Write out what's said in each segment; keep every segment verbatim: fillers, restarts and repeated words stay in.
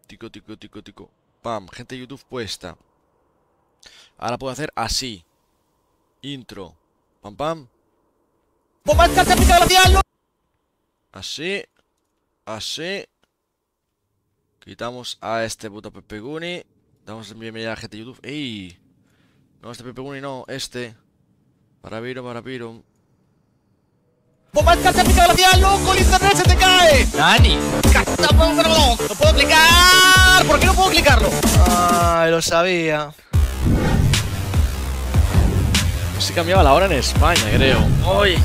Tico, tico, tico, tico. Pam, gente de YouTube puesta. Ahora puedo hacer así. Intro. Pam, pam. Así. Así. Quitamos a este puto Pepe Guni. Damos bienvenida a la gente de YouTube. ¡Ey! No, este Pepe Guni no, este. Para Viro, para Viro. ¡Bomba se ha picado la tía, loco! ¡El internet se te cae! ¡Dani! ¡No puedo clicar! ¿Por qué no puedo clicarlo? ¡Ay, lo sabía! Se cambiaba la hora en España, creo. ¡Hoy!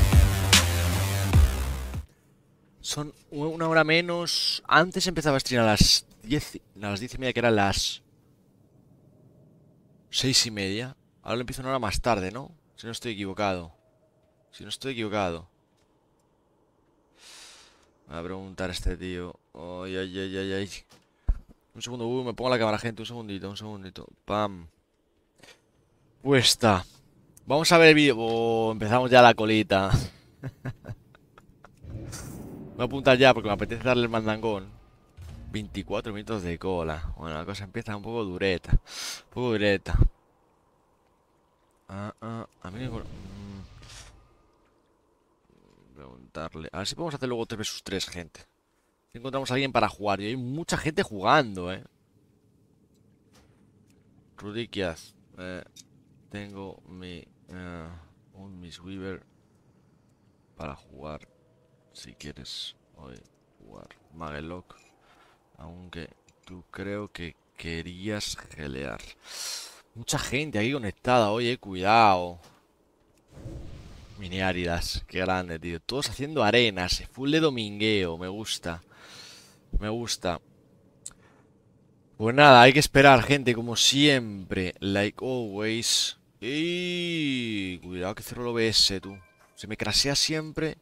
Son una hora menos. Antes empezaba a streamar a las diez. A las diez y media, que eran las seis y media. Ahora lo empiezo una hora más tarde, ¿no? Si no estoy equivocado. Si no estoy equivocado. Voy a preguntar a este tío. Ay, ay, ay, ay, ay. Un segundo, uy, me pongo la cámara, gente. Un segundito, un segundito. Pam. Puesta. Vamos a ver el vídeo. Oh, empezamos ya la colita. Voy a apuntar ya porque me apetece darle el mandangón. veinticuatro minutos de cola. Bueno, la cosa empieza un poco dureta. Un poco dureta. Ah, ah, a mí me... Mm. Preguntarle. A ver si podemos hacer luego tres versus tres, gente. Si encontramos a alguien para jugar. Y hay mucha gente jugando, eh. Rudikiaz. Eh, tengo mi... Uh, un Miss Weaver para jugar. Si quieres hoy jugar Magelloc. Aunque tú creo que querías gelear. Mucha gente aquí conectada, oye, cuidado. Mini áridas, qué grande, tío. Todos haciendo arenas, full de domingueo, me gusta. Me gusta. Pues nada, hay que esperar, gente, como siempre. Like always. ¡Ey! Cuidado que cierro el O B S, tú. Se me crasea siempre.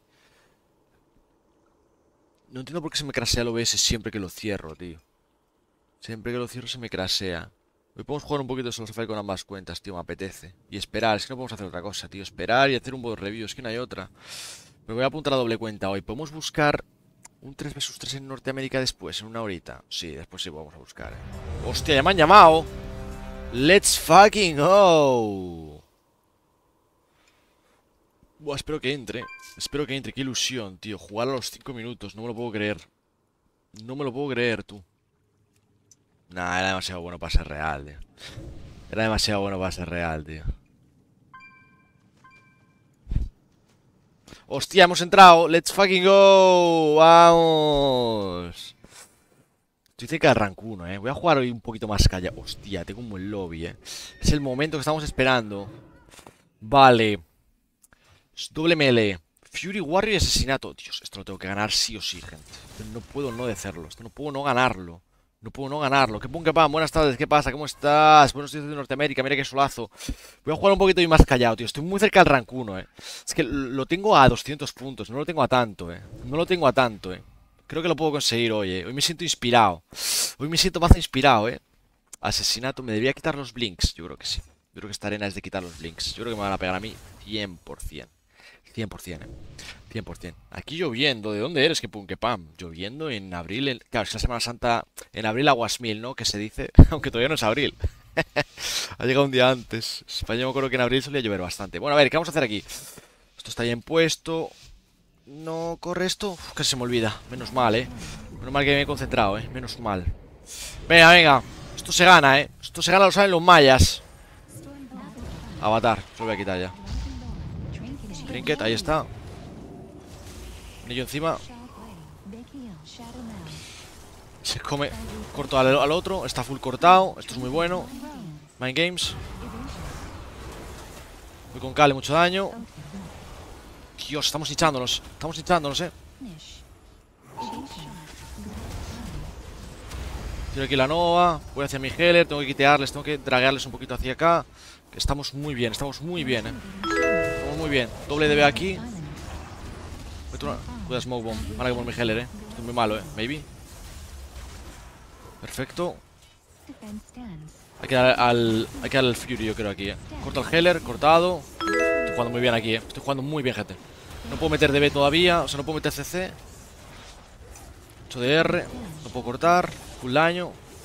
No entiendo por qué se me crasea el O B S siempre que lo cierro, tío. Siempre que lo cierro se me crasea. Hoy podemos jugar un poquito de Solo con ambas cuentas, tío, me apetece. Y esperar, es que no podemos hacer otra cosa, tío. Esperar y hacer un buen review, es que no hay otra. Me voy a apuntar a doble cuenta hoy. ¿Podemos buscar un tres versus tres en Norteamérica después, en una horita? Sí, después sí vamos a buscar, eh. ¡Hostia, ya me han llamado! ¡Let's fucking go! Buah, espero que entre. Espero que entre, qué ilusión, tío. Jugar a los cinco minutos, no me lo puedo creer. No me lo puedo creer, tú. Nah, era demasiado bueno para ser real, tío. Era demasiado bueno para ser real, tío. Hostia, hemos entrado. Let's fucking go. Vamos. Estoy cerca del rank uno, eh. Voy a jugar hoy un poquito más callado. Hostia, tengo un buen lobby, eh. Es el momento que estamos esperando. Vale. Doble melee. Fury Warrior y asesinato. Dios, esto lo tengo que ganar sí o sí, gente. No puedo no decirlo. Esto no puedo no ganarlo. No puedo no ganarlo. ¿Qué pum, qué pam? Buenas tardes, ¿qué pasa? ¿Cómo estás? Buenos días de Norteamérica, mira qué solazo. Voy a jugar un poquito y más callado, tío. Estoy muy cerca del rank uno, eh. Es que lo tengo a doscientos puntos. No lo tengo a tanto, eh. No lo tengo a tanto, eh. Creo que lo puedo conseguir hoy, eh. Hoy me siento inspirado. Hoy me siento más inspirado, eh. Asesinato. ¿Me debería quitar los blinks? Yo creo que sí. Yo creo que esta arena es de quitar los blinks. Yo creo que me van a pegar a mí cien por cien. cien por cien, eh. cien por cien. Aquí lloviendo. ¿De dónde eres? Que pum, que pam. Lloviendo en abril. En... Claro, es la Semana Santa. En abril aguas mil, ¿no? Que se dice. Aunque todavía no es abril. Ha llegado un día antes. España, me acuerdo que en abril solía llover bastante. Bueno, a ver, ¿qué vamos a hacer aquí? Esto está bien puesto. No corre esto. Uf, casi se me olvida. Menos mal, ¿eh? Menos mal que me he concentrado, ¿eh? Menos mal. Venga, venga. Esto se gana, ¿eh? Esto se gana, lo saben los mayas. Avatar. Lo voy a quitar ya. Trinket, ahí está. Anillo encima. Se come. Corto al, al otro. Está full cortado. Esto es muy bueno. Mind Games. Voy con Kale, mucho daño. Dios, estamos hinchándonos. Estamos hinchándonos, eh. Tiro aquí la Nova. Voy hacia mi Healer. Tengo que quitearles. Tengo que draguearles un poquito hacia acá. Que estamos muy bien. Estamos muy bien, eh. Estamos muy bien. Doble D B aquí. Cuida Smoke Bomb. Mala que por mi Healer, eh. Estoy muy malo, eh. Maybe. Perfecto. Hay que dar al. Hay que dar al Fury, yo creo, aquí, eh. Corta el Healer, cortado. Estoy jugando muy bien aquí, eh. Estoy jugando muy bien, gente. No puedo meter D B todavía. O sea, no puedo meter C C. ocho de R. No puedo cortar. Full daño.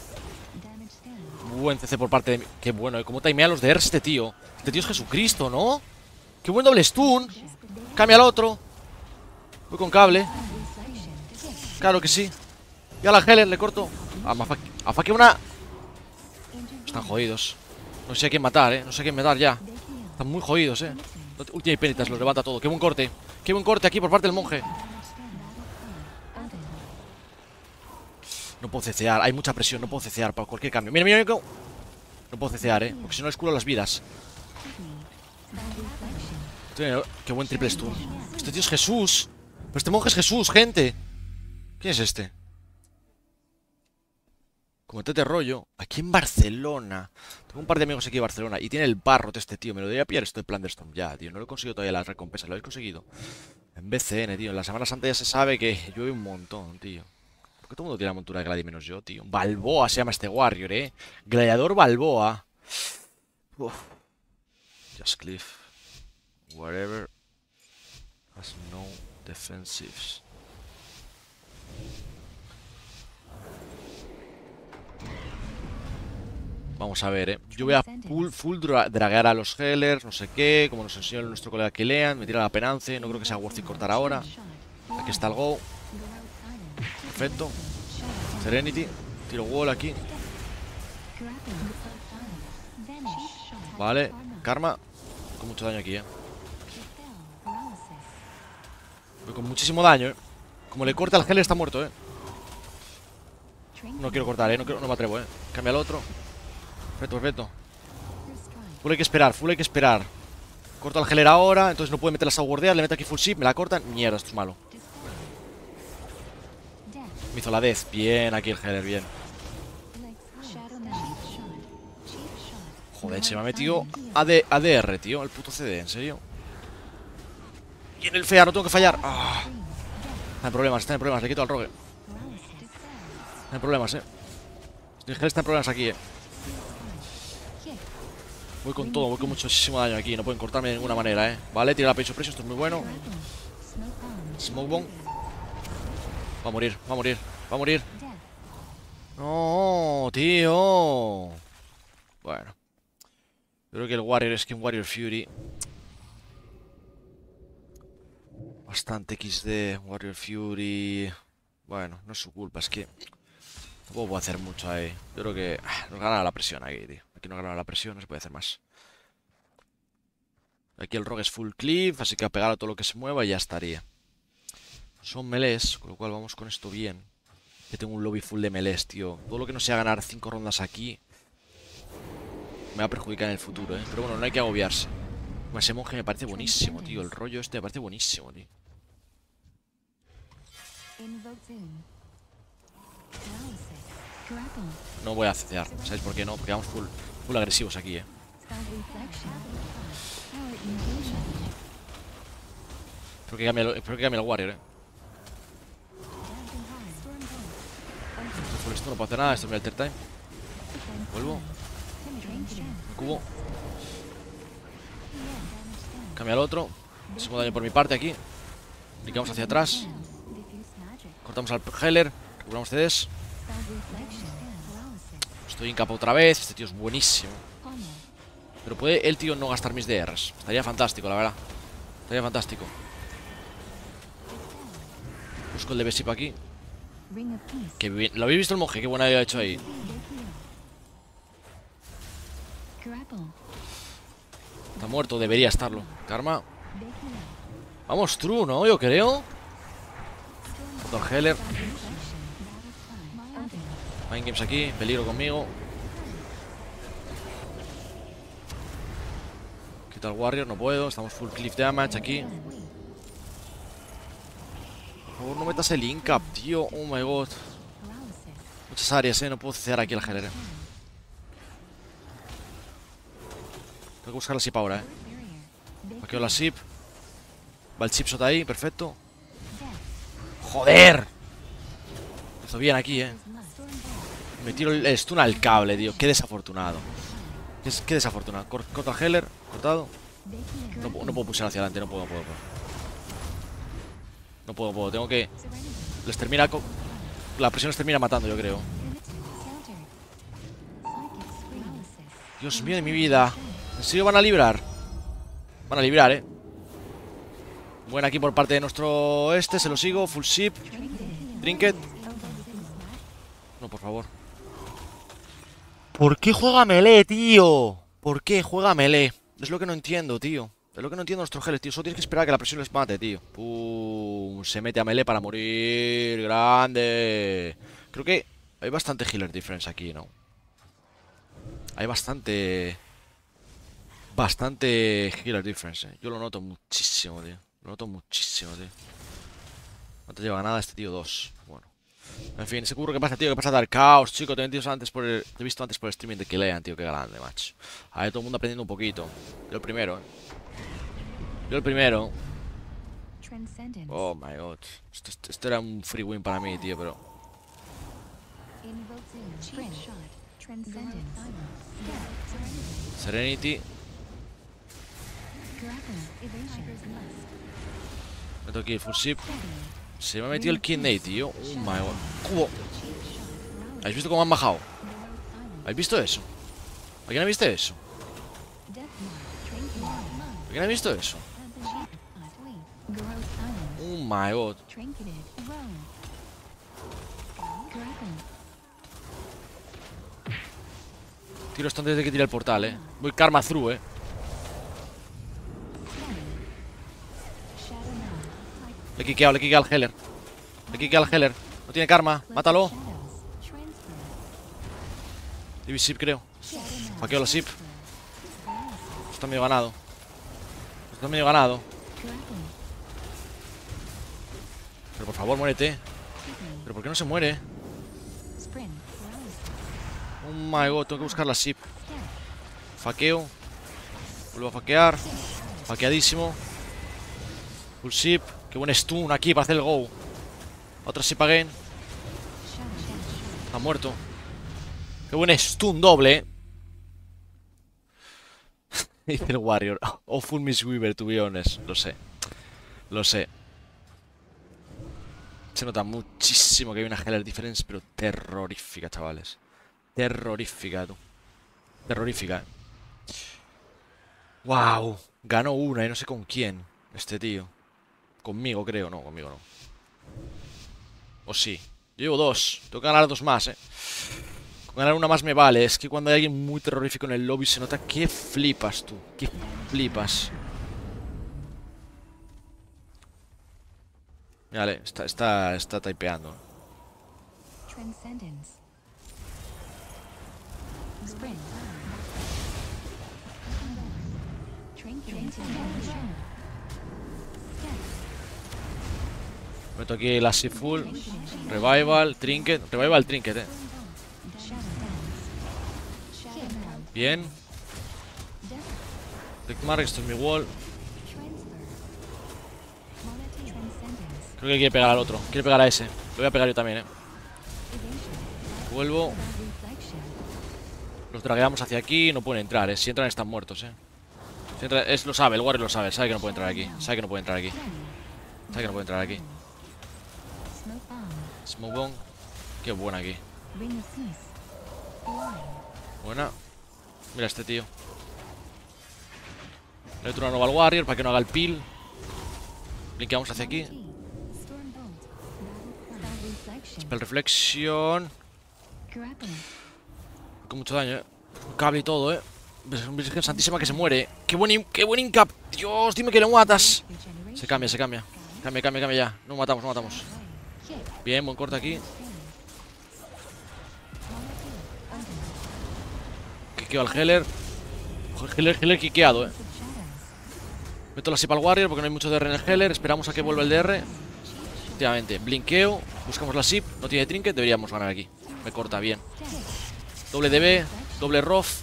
buen C C por parte de mí. Qué bueno, ¿eh? Cómo timea los de Ers este tío. Este tío es Jesucristo, ¿no? Qué buen doble stun. Cambia al otro. Voy con cable. Claro que sí. Y a la Heller le corto. A Mafaki, a Faki una. Están jodidos. No sé a quién matar, eh. No sé a quién matar ya. Están muy jodidos, eh. Última y Penitas, lo levanta todo. Qué buen corte. Qué buen corte aquí por parte del monje. No puedo cecear. Hay mucha presión. No puedo cecear para cualquier cambio. Mira, mira, mira. No puedo cecear, eh. Porque si no les curo las vidas. Qué buen triple stun. Este tío es Jesús. Pero este monje es Jesús, gente. ¿Quién es este? Cometete rollo. Aquí en Barcelona. Tengo un par de amigos aquí en Barcelona. Y tiene el barro de este tío. Me lo debería pillar esto de Plunderstorm ya, tío. No lo he conseguido todavía las recompensas. Lo habéis conseguido. En B C N, tío. En la Semana Santa ya se sabe que llueve un montón, tío. ¿Por qué todo el mundo tiene la montura de Gladi menos yo, tío? Balboa se llama este Warrior, eh. Gladiador Balboa. Uf. Just Cliff. Whatever. Has no defensives. Vamos a ver, eh. Yo voy a full, full dra draguear a los Hellers, no sé qué, como nos enseñó nuestro colega Kilean. Me tira la penance, no creo que sea worth it cortar ahora. Aquí está el go. Perfecto. Serenity. Tiro wall aquí. Vale, Karma. Con mucho daño aquí, eh. Voy con muchísimo daño, eh. Como le corta al Heller está muerto, eh. No quiero cortar, eh. No, quiero, no me atrevo, eh. Cambia al otro. Perfecto, perfecto. Full hay que esperar, full hay que esperar. Corto al Heller ahora, entonces no puede meter las guardeas. Le meto aquí full ship, me la cortan. Mierda, esto es malo. Me hizo la death. Bien, aquí el Heller, bien. Joder, se me ha metido A D R, tío. El puto C D, en serio. Y en el fea, no tengo que fallar. Ah. Está en problemas, está en problemas. Le quito al rogue. Está en problemas, eh. El Heller está en problemas aquí, eh. Voy con todo, voy con muchísimo daño aquí. No pueden cortarme de ninguna manera, eh. Vale, tira la Page of Pressure, esto es muy bueno. Smoke Bomb. Va a morir, va a morir, va a morir. No, tío. Bueno. Creo que el Warrior es que un Warrior Fury. Bastante equis de. Warrior Fury. Bueno, no es su culpa, es que tampoco puedo hacer mucho ahí. Yo creo que ah, nos gana la presión aquí, tío. Aquí nos gana la presión, no se puede hacer más. Aquí el rogue es full cliff, así que a pegar a todo lo que se mueva y ya estaría. Son melees, con lo cual vamos con esto bien. Yo tengo un lobby full de melees, tío. Todo lo que no sea ganar cinco rondas aquí me va a perjudicar en el futuro, eh. Pero bueno, no hay que agobiarse. Ese monje me parece buenísimo, tío. El rollo este me parece buenísimo, tío. No voy a cetear, ¿sabéis por qué no? Porque vamos full, full agresivos aquí, eh. Espero que cambie el, espero que cambie el Warrior, eh. Full esto no puedo hacer nada, esto es mi alter time. Vuelvo. Me cubo. Cambia al otro. Muchísimo daño por mi parte aquí. Picamos hacia atrás. Cortamos al Heller. Recuperamos C Ds. Estoy en capa otra vez. Este tío es buenísimo. Pero puede el tío no gastar mis D Rs. Estaría fantástico, la verdad. Estaría fantástico. Busco el de Besip aquí. Qué bien. ¿Lo habéis visto el monje? Qué buena idea ha hecho ahí. Está muerto, debería estarlo. Karma. Vamos, true, ¿no? Yo creo. Doctor Heller. Mind Games aquí, peligro conmigo. Quita el Warrior, no puedo. Estamos full cliff damage aquí. Por favor, no metas el Incap, tío. Oh my god. Muchas áreas, eh. No puedo ceder aquí el Heller, eh. Tengo que buscar la sip ahora, eh. Aquí la sip. Va el chipshot ahí, perfecto. ¡Joder! Hizo bien aquí, eh. Me tiro el stun al cable, tío. Qué desafortunado. Qué, qué desafortunado. Corta el Heller, cortado. No, no puedo pulsar hacia adelante, no puedo, no puedo, no puedo. No puedo, puedo. Tengo que. Les termina. La presión les termina matando, yo creo. Dios mío de mi vida. ¿En serio van a librar? Van a librar, eh. Buena aquí por parte de nuestro este. Se lo sigo. Full ship. Trinket. No, por favor. ¿Por qué juega melee, tío? ¿Por qué juega melee? Es lo que no entiendo, tío. Es lo que no entiendo nuestros geles, tío. Solo tienes que esperar a que la presión les mate, tío. Pum. Se mete a melee para morir. Grande. Creo que hay bastante healer difference aquí, ¿no? Hay bastante... Bastante healer difference, eh. Yo lo noto muchísimo, tío. Lo noto muchísimo, tío. No te lleva nada este tío dos. Bueno. En fin, ese curro que pasa, tío. Que pasa Dark Chaos, chico. Te he visto antes por el, te he visto antes por el streaming de Kilean, tío. Qué grande, macho. A ver, todo el mundo aprendiendo un poquito. Yo el primero, eh. Yo el primero. Oh my god. Esto, esto, esto era un free win para mí, tío, pero... Serenity. Meto aquí el full ship. Se me ha metido el Kidney, tío. Oh my god. Cubo. ¿Habéis visto cómo han bajado? ¿Habéis visto eso? ¿Alguien ha visto eso? ¿Alguien ha visto eso? Oh my god. Tiro esto antes de que tire el portal, eh. Voy karma through, eh. Le he kickeado, le he kickeado al Heller. Le he kickeado al Heller. No tiene karma, mátalo. Divi ship, creo. Paqueo la ship. Está medio ganado. Está medio ganado. Pero por favor, muérete. Pero ¿por qué no se muere? Oh my god, tengo que buscar la ship. Faqueo. Vuelvo a faquear. Faqueadísimo. Full ship. Qué buen stun aquí para hacer el go. Otra ship again. Está muerto. Qué buen stun doble, eh. Dice el Warrior. Oh, full Mistweaver, to be honest. Lo sé. Lo sé. Se nota muchísimo que hay una healer difference, pero terrorífica, chavales. Terrorífica, tú. Terrorífica, eh. Wow. Ganó una y no sé con quién. Este tío. Conmigo, creo. No, conmigo no. O sí. Yo llevo dos. Tengo que ganar dos más, eh. Con ganar una más me vale. Es que cuando hay alguien muy terrorífico en el lobby se nota que flipas, tú. Que flipas. Vale, está, está, está typeando. Meto aquí la ship full. Revival, trinket. Revival, trinket, eh. Bien. Mark, esto es mi wall. Creo que quiere pegar al otro. Quiere pegar a ese. Lo voy a pegar yo también, eh. Vuelvo. Los dragueamos hacia aquí. No pueden entrar, eh. Si entran están muertos, eh. Si entra, es, lo sabe, el Warrior lo sabe. Sabe que no puede entrar aquí. Sabe que no puede entrar aquí. Sabe que no puede entrar aquí. Smoke bomb. Qué buena aquí. Buena. Mira este tío. Le meto una nueva al Warrior para que no haga el peel. Blinkeamos hacia aquí. Spell Reflection. Con mucho daño, eh. Un cable y todo, eh. Virgen Santísima que se muere. ¡Qué buen, qué buen incap! Dios, dime que lo matas. Se cambia, se cambia. Cambia, cambia, cambia ya. No matamos, no matamos. Bien, buen corte aquí. Quiqueo al Heller. Heller, Heller quiqueado, eh. Meto la ship al Warrior porque no hay mucho D R en el Heller. Esperamos a que vuelva el D R. Efectivamente, blinkeo. Buscamos la ship. No tiene trinket, deberíamos ganar aquí. Me corta bien. Doble D B, doble Rof.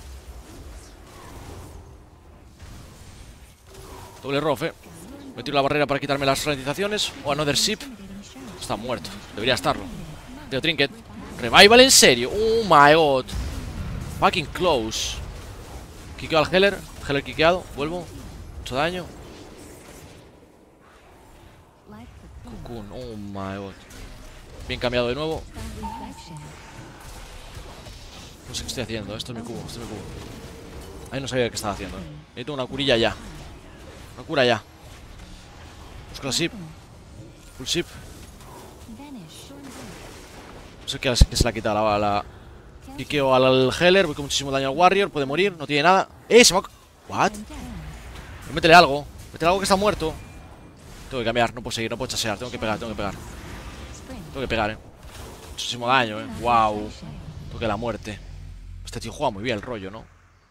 Doble Rof, eh. Me tiro la barrera para quitarme las ralentizaciones. O oh, another ship. Está muerto, debería estarlo. Teo trinket. Revival en serio. Oh my god. Fucking close. Kikeo al Heller. Heller kikeado. Vuelvo. Mucho daño. Cocoon. Oh my god. Bien cambiado de nuevo. No sé qué estoy haciendo. Esto es mi cubo. Esto es mi cubo. Ahí no sabía qué estaba haciendo. Necesito una curilla ya. Una cura ya. Busco la ship. Full ship. No sé qué, qué se le ha quitado la... la... Quiqueo al Heller. Voy con muchísimo daño al Warrior. Puede morir. No tiene nada. ¡Eh! Se me ha... ¿What? Métele algo. Métele algo que está muerto. Tengo que cambiar. No puedo seguir. No puedo chasear. Tengo que pegar. Tengo que pegar. Tengo que pegar, eh. Muchísimo daño, eh. Wow. Toque la muerte. Este tío juega muy bien el rollo, ¿no?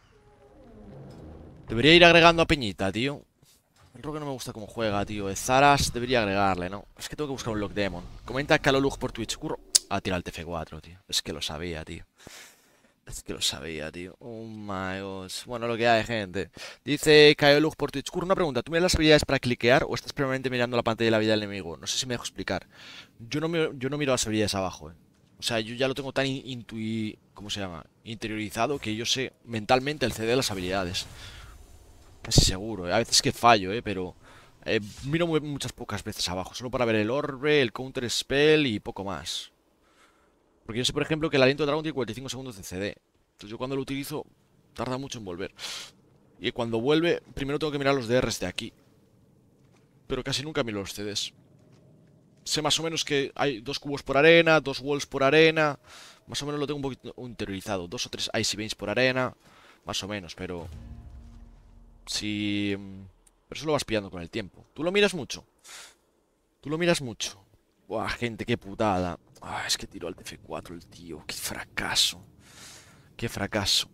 Debería ir agregando a Peñita, tío. El Rogue no me gusta cómo juega, tío. De Zaras debería agregarle, ¿no? Es que tengo que buscar un Lock Demon. Comenta Calolug por Twitch. Curro. Ah, tira el T F cuatro, tío. Es que lo sabía, tío. Es que lo sabía, tío. Oh my god. Bueno, lo que hay, gente. Dice Calolug por Twitch. Curro, una pregunta. ¿Tú miras las habilidades para cliquear o estás permanentemente mirando la pantalla de la vida del enemigo? No sé si me dejo explicar. Yo no, miro, yo no miro las habilidades abajo, eh. O sea, yo ya lo tengo tan intui... ¿Cómo se llama? Interiorizado que yo sé mentalmente el C D de las habilidades. Casi seguro, ¿eh? A veces que fallo, ¿eh? Pero eh, miro muy, muchas pocas veces abajo. Solo para ver el orbe, el counter spell y poco más. Porque yo sé, por ejemplo, que el aliento de dragón tiene cuarenta y cinco segundos de C D. Entonces yo cuando lo utilizo tarda mucho en volver. Y cuando vuelve, primero tengo que mirar los D Rs de aquí. Pero casi nunca miro los C Ds. Sé más o menos que hay dos cubos por arena, dos walls por arena. Más o menos lo tengo un poquito interiorizado. Dos o tres icy veins por arena. Más o menos, pero... Si... Pero eso lo vas pillando con el tiempo. Tú lo miras mucho. Tú lo miras mucho. Buah, gente, qué putada. Ah, es que tiró al T F cuatro el tío. Qué fracaso. Qué fracaso.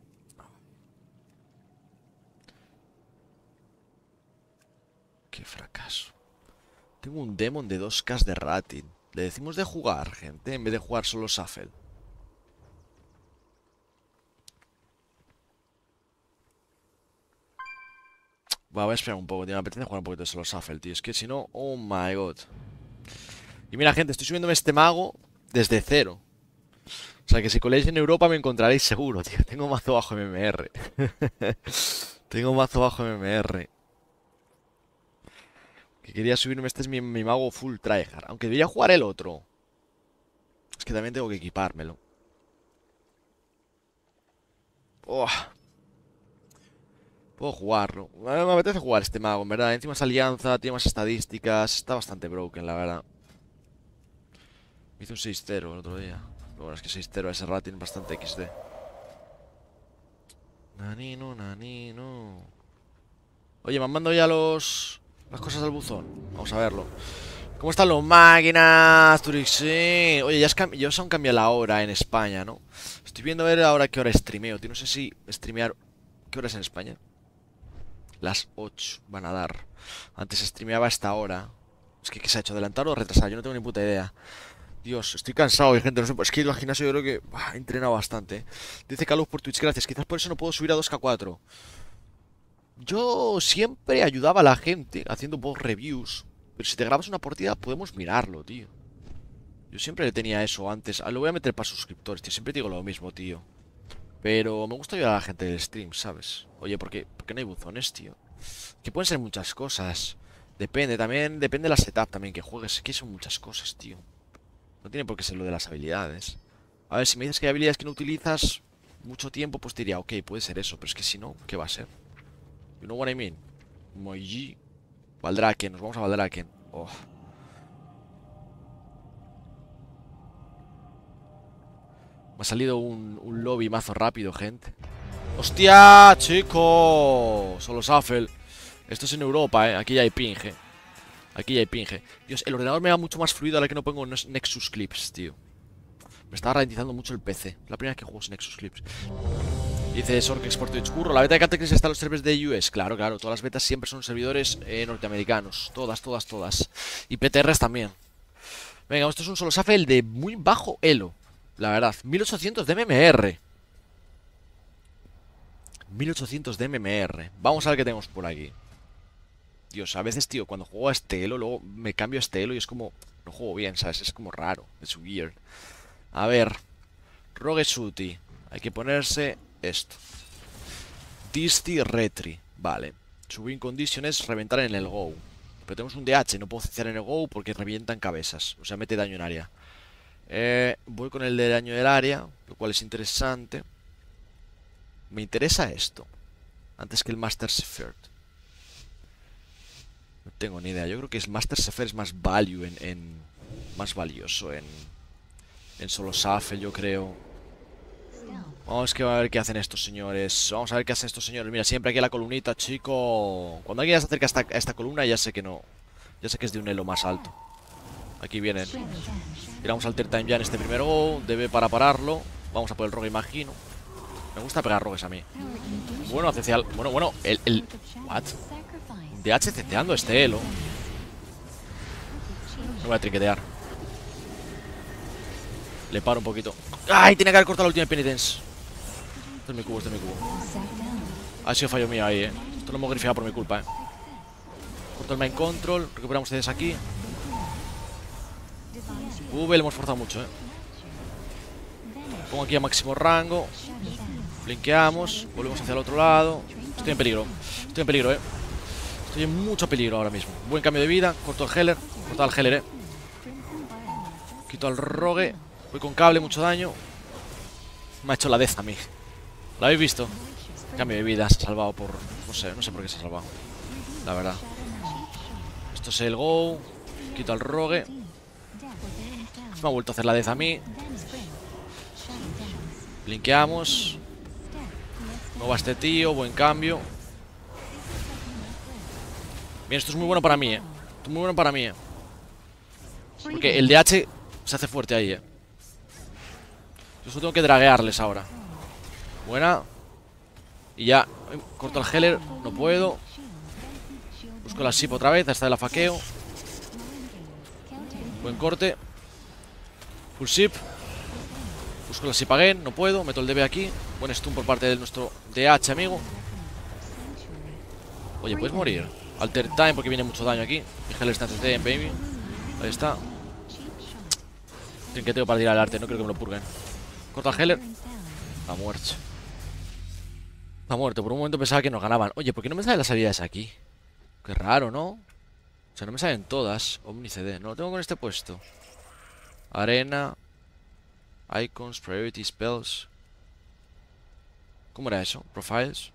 Qué fracaso. Tengo un demon de dos K de rating. Le decimos de jugar, gente, en vez de jugar solo Shuffle. Va, voy a esperar un poco, tío. Me apetece jugar un poquito de solo Shuffle, tío. Es que si no, oh my god. Y mira, gente, estoy subiéndome este mago desde cero. O sea que si coléis en Europa me encontraréis seguro, tío. Tengo mazo bajo M M R. Tengo mazo bajo M M R. Que quería subirme, este es mi, mi mago full tryhard. Aunque debería jugar el otro. Es que también tengo que equipármelo. Oh. Puedo jugarlo. Me apetece jugar este mago, en verdad. Encima es alianza, tiene más estadísticas. Está bastante broken, la verdad. Me hizo un seis cero el otro día. Pero bueno, es que seis cero a ese rating bastante equis de. Nanino, nanino. Oye, me han mandado ya los... las cosas del buzón. Vamos a verlo. ¿Cómo están los máquinas? Turixin. Oye, ya, es cam... ya se han cambiado la hora en España, ¿no? Estoy viendo a ver ahora qué hora streameo, tío. No sé si streamear... ¿Qué hora es en España? Las ocho van a dar. Antes streameaba a esta hora. Es que, ¿qué se ha hecho? ¿Adelantar o retrasar? Yo no tengo ni puta idea. Dios, estoy cansado, gente. No sé, es que he ido al gimnasio, yo creo que bah, he entrenado bastante. ¿Eh? Dice Caluz por Twitch, gracias. Quizás por eso no puedo subir a dos K cuatro. Yo siempre ayudaba a la gente haciendo post reviews. Pero si te grabas una partida, podemos mirarlo, tío. Yo siempre le tenía eso antes. Ah, lo voy a meter para suscriptores, tío. Siempre digo lo mismo, tío. Pero me gusta ayudar a la gente del stream, ¿sabes? Oye, ¿por qué, ¿por qué no hay buzones, tío? Que pueden ser muchas cosas. Depende, también, depende de la setup también que juegues. Que son muchas cosas, tío. No tiene por qué ser lo de las habilidades. A ver, si me dices que hay habilidades que no utilizas mucho tiempo, pues te diría, ok, puede ser eso. Pero es que si no, ¿qué va a ser? You know what I mean? Moiji. Valdraken, nos vamos a Valdraken. Oh. Me ha salido un, un lobby mazo rápido, gente. ¡Hostia, chico! Solo Shuffle. Esto es en Europa, eh. Aquí ya hay pinge. Aquí ya hay pinge. Dios, el ordenador me va mucho más fluido ahora que no pongo Nexus Clips, tío. Me está ralentizando mucho el P C. La primera vez que juego sin Nexus Clips. Dice Sorkex por Twitch. Curro, la beta de Catecris está en los servers de U S. Claro, claro. Todas las betas siempre son servidores eh, norteamericanos. Todas, todas, todas. Y P T Rs también. Venga, esto es un solo Shuffle de muy bajo elo. La verdad. mil ochocientos de M M R. mil ochocientos de M M R. Vamos a ver qué tenemos por aquí. Dios, a veces, tío, cuando juego a este elo, luego me cambio a este elo y es como... No juego bien, ¿sabes? Es como raro. Es weird. A ver. Rogue Suti. Hay que ponerse esto. Disty Retri. Vale. Su win condition es reventar en el go. Pero tenemos un D H. No puedo ciciar en el go porque revientan cabezas. O sea, mete daño en área. Eh, voy con el de daño del área, lo cual es interesante. Me interesa esto. antes que el Master Sefer? No tengo ni idea. Yo creo que el Master Sefer es más value en, en más valioso en en solo Shuffle, yo creo. Vamos que a ver qué hacen estos señores. Vamos a ver qué hacen estos señores. Mira, siempre aquí a la columnita, chico. Cuando alguien se acerca a esta, a esta columna, ya sé que no. Ya sé que es de un elo más alto. Aquí vienen. Tiramos Alter Time ya en este primer go. Debe para pararlo. Vamos a por el rogue, imagino. Me gusta pegar rogues a mí. Bueno, hacia el, Bueno, bueno, el... el ¿what? D H ceteando este elo. No voy a trinquetear. Le paro un poquito. ¡Ay! Tiene que haber cortado la última penitence. Este es mi cubo, este es mi cubo. Ha sido fallo mío ahí, eh. Esto lo hemos grifeado por mi culpa, eh. Corto el main control. Recuperamos ustedes aquí. V, le hemos forzado mucho, eh. Pongo aquí a máximo rango. Blinkeamos. Volvemos hacia el otro lado. Estoy en peligro. Estoy en peligro, eh. Estoy en mucho peligro ahora mismo. Buen cambio de vida. Corto el healer. Corto al healer, eh. Quito al rogue. Voy con cable, mucho daño. Me ha hecho la death a mí. ¿Lo habéis visto? Cambio de vida, se ha salvado por... No sé, no sé por qué se ha salvado. La verdad. Esto es el go. Quito al rogue. Me ha vuelto a hacer la death a mí. Blinkeamos. No va este tío, buen cambio. Bien, esto es muy bueno para mí, eh. Esto es muy bueno para mí, eh. Porque el D H se hace fuerte ahí, eh. Yo solo tengo que draguearles ahora. Buena. Y ya. Corto el healer. No puedo. Busco la S I P otra vez. Esta de la faqueo. Buen corte. Full S I P. Busco la S I P again. No puedo. Meto el D B aquí. Buen stun por parte de nuestro D H, amigo. Oye, puedes morir. Alter time porque viene mucho daño aquí. Mi healer está en C T, baby. Ahí está. Trinqueteo para tirar el arte. No creo que me lo purguen. Corta el healer. Está muerto. Está muerto. Por un momento pensaba que nos ganaban. Oye, ¿por qué no me salen las habilidades aquí? Qué raro, ¿no? O sea, no me salen todas. Omni C D. No lo tengo con este puesto. Arena. Icons. Priority Spells. ¿Cómo era eso? Profiles.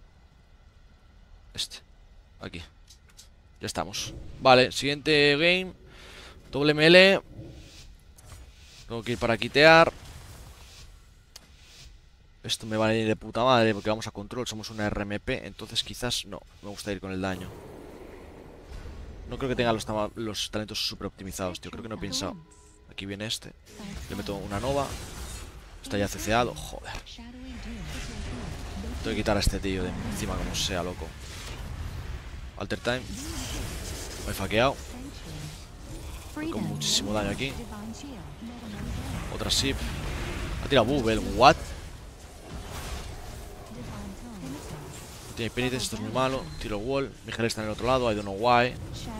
Este. Aquí. Ya estamos. Vale, siguiente game. Doble melee. Tengo que ir para quitear. Esto me va a ir de puta madre porque vamos a control, somos una R M P. Entonces quizás no, me gusta ir con el daño. No creo que tenga los, los talentos super optimizados, tío. Creo que no he pensado. Aquí viene este. Le meto una nova. Está ya ceceado, joder. Tengo que quitar a este tío de encima como sea, loco. Alter time. Me he faqueado. Con muchísimo daño aquí. Otra S I P. Ha tirado Bubble, what? Tiene penitence, esto es muy malo. Tiro wall, mi healer está en el otro lado, I don't know why.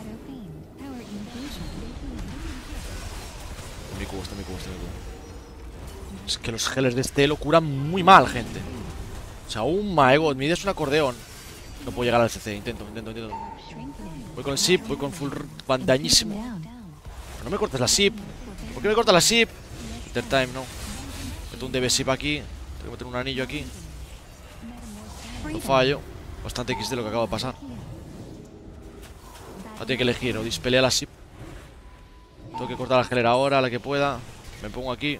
Mi cubo, está mi cubo, está mi cubo. Es que los healers de este lo curan muy mal, gente. O sea, un my god, mi idea es un acordeón. No puedo llegar al C C, intento, intento, intento. Voy con el S I P, voy con full bandañísimo. No me cortes la S I P. ¿Por qué me cortas la S I P? Intertime, no. Meto un D B S I P aquí. Tengo que meter un anillo aquí. No fallo. Bastante X de lo que acaba de pasar. Ahora tiene que elegir o dispelea la S I P. Tengo que cortar la healer ahora, a la que pueda. Me pongo aquí.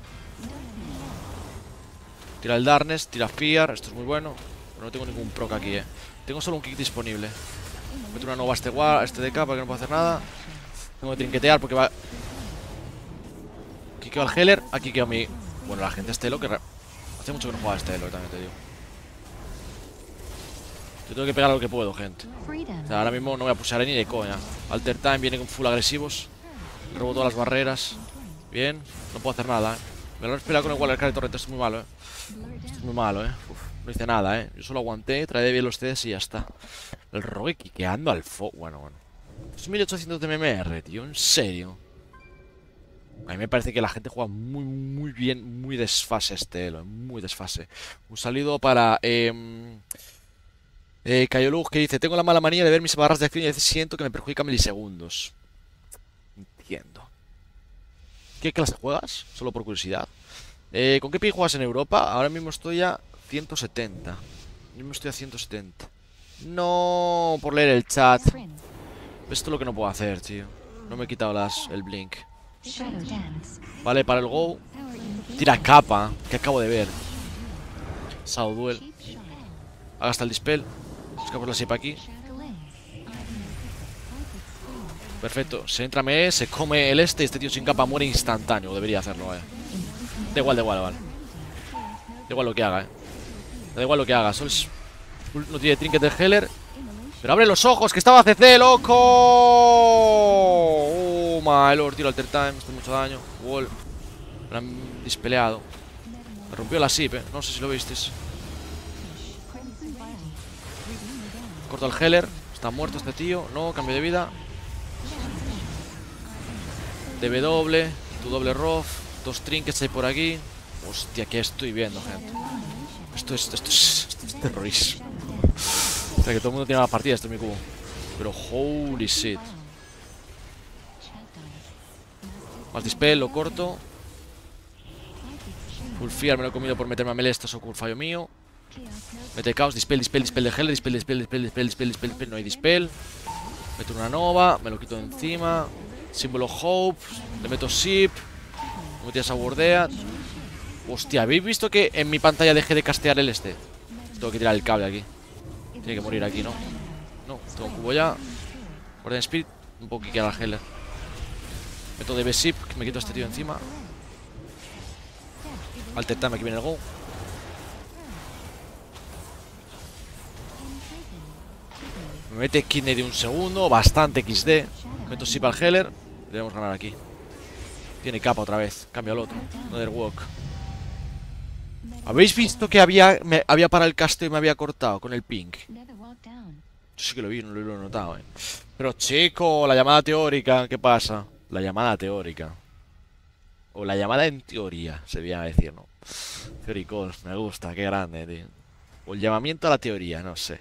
Tira el Darkness, tira Fear. Esto es muy bueno. Pero no tengo ningún proc aquí, eh. Tengo solo un kick disponible. Meto una nova a este, a este D K para que no pueda hacer nada. Tengo que trinquetear porque va. Aquí quedó el healer. Aquí quedó mi. Bueno, la gente Estelo que re... hace mucho que no juega a Estelo, también te digo. Yo tengo que pegar lo que puedo, gente. O sea, ahora mismo no voy a pushear ni de coña. Alter time viene con full agresivos. Robo todas las barreras. Bien, no puedo hacer nada, eh. Me lo he esperado con el Waller Car de Torrente. Esto es muy malo, eh. Esto es muy malo, eh. Uf, no hice nada, eh. Yo solo aguanté, trae bien los C Ds y ya está. El rogue quiqueando al fo. Bueno, bueno. Es mil ochocientos de M M R, tío. En serio. A mí me parece que la gente juega muy, muy bien. Muy desfase este elo. Muy desfase. Un saludo para eh, eh, Cayolug, que dice: tengo la mala manía de ver mis barras de acción y a veces siento que me perjudica milisegundos. Entiendo. ¿Qué clase juegas? Solo por curiosidad. eh, ¿Con qué ping juegas en Europa? Ahora mismo estoy a ciento setenta. Yo me estoy a ciento setenta. No, por leer el chat. Esto es lo que no puedo hacer, tío. No me he quitado las, el blink. Vale, para el go. Tira capa, que acabo de ver. Sao Duel. Haga hasta el dispel. Buscamos la shape aquí. Perfecto, se entra me, se come el este y este tío sin capa muere instantáneo. Debería hacerlo, vaya. Da igual, da igual, vale. Da igual lo que haga, eh. Da igual lo que haga, solo es... No tiene trinket de Heller. Pero abre los ojos, que estaba C C, loco. Oh, my lord, tiro alter time, hace mucho daño. Wall. Me han dispeleado. Me rompió la sip, eh. No sé si lo visteis. Corto el Heller. Está muerto este tío. No, cambio de vida. D W, tu doble rough. Dos trinkets hay por aquí. Hostia, ¿qué estoy viendo, gente? Esto es, esto es, esto es terrorismo. O sea, que todo el mundo tiene las partidas, este es mi cubo. Pero holy shit. Más dispel, lo corto. Full fear me lo he comido por meterme a melee. Esto es un fallo mío. Mete caos, dispel, dispel, dispel de Hell. Dispel, dispel, dispel, dispel, dispel, dispel, dispel. No hay dispel. Meto una nova, me lo quito de encima. Símbolo Hope. Le meto Sip. Me metí a esa bordea. Hostia, ¿habéis visto que en mi pantalla dejé de castear el este? Tengo que tirar el cable aquí. Tiene que morir aquí, ¿no? No, tengo cubo ya. Orden Spirit, un poco que al Heller. Meto de B-Sip, que me quito a este tío encima. Alter time, aquí viene el go. Me mete Kidney de un segundo, bastante equis de. Meto Sip al Heller. Debemos ganar aquí. Tiene capa otra vez, cambio al otro. Another walk. ¿Habéis visto que había, me, había parado el casteo y me había cortado con el ping? Yo sí que lo vi, no lo he notado, eh. Pero chico, la llamada teórica, ¿qué pasa? La llamada teórica. O la llamada en teoría, se veía decir, ¿no? Theory call, me gusta, qué grande, tío. O el llamamiento a la teoría, no sé.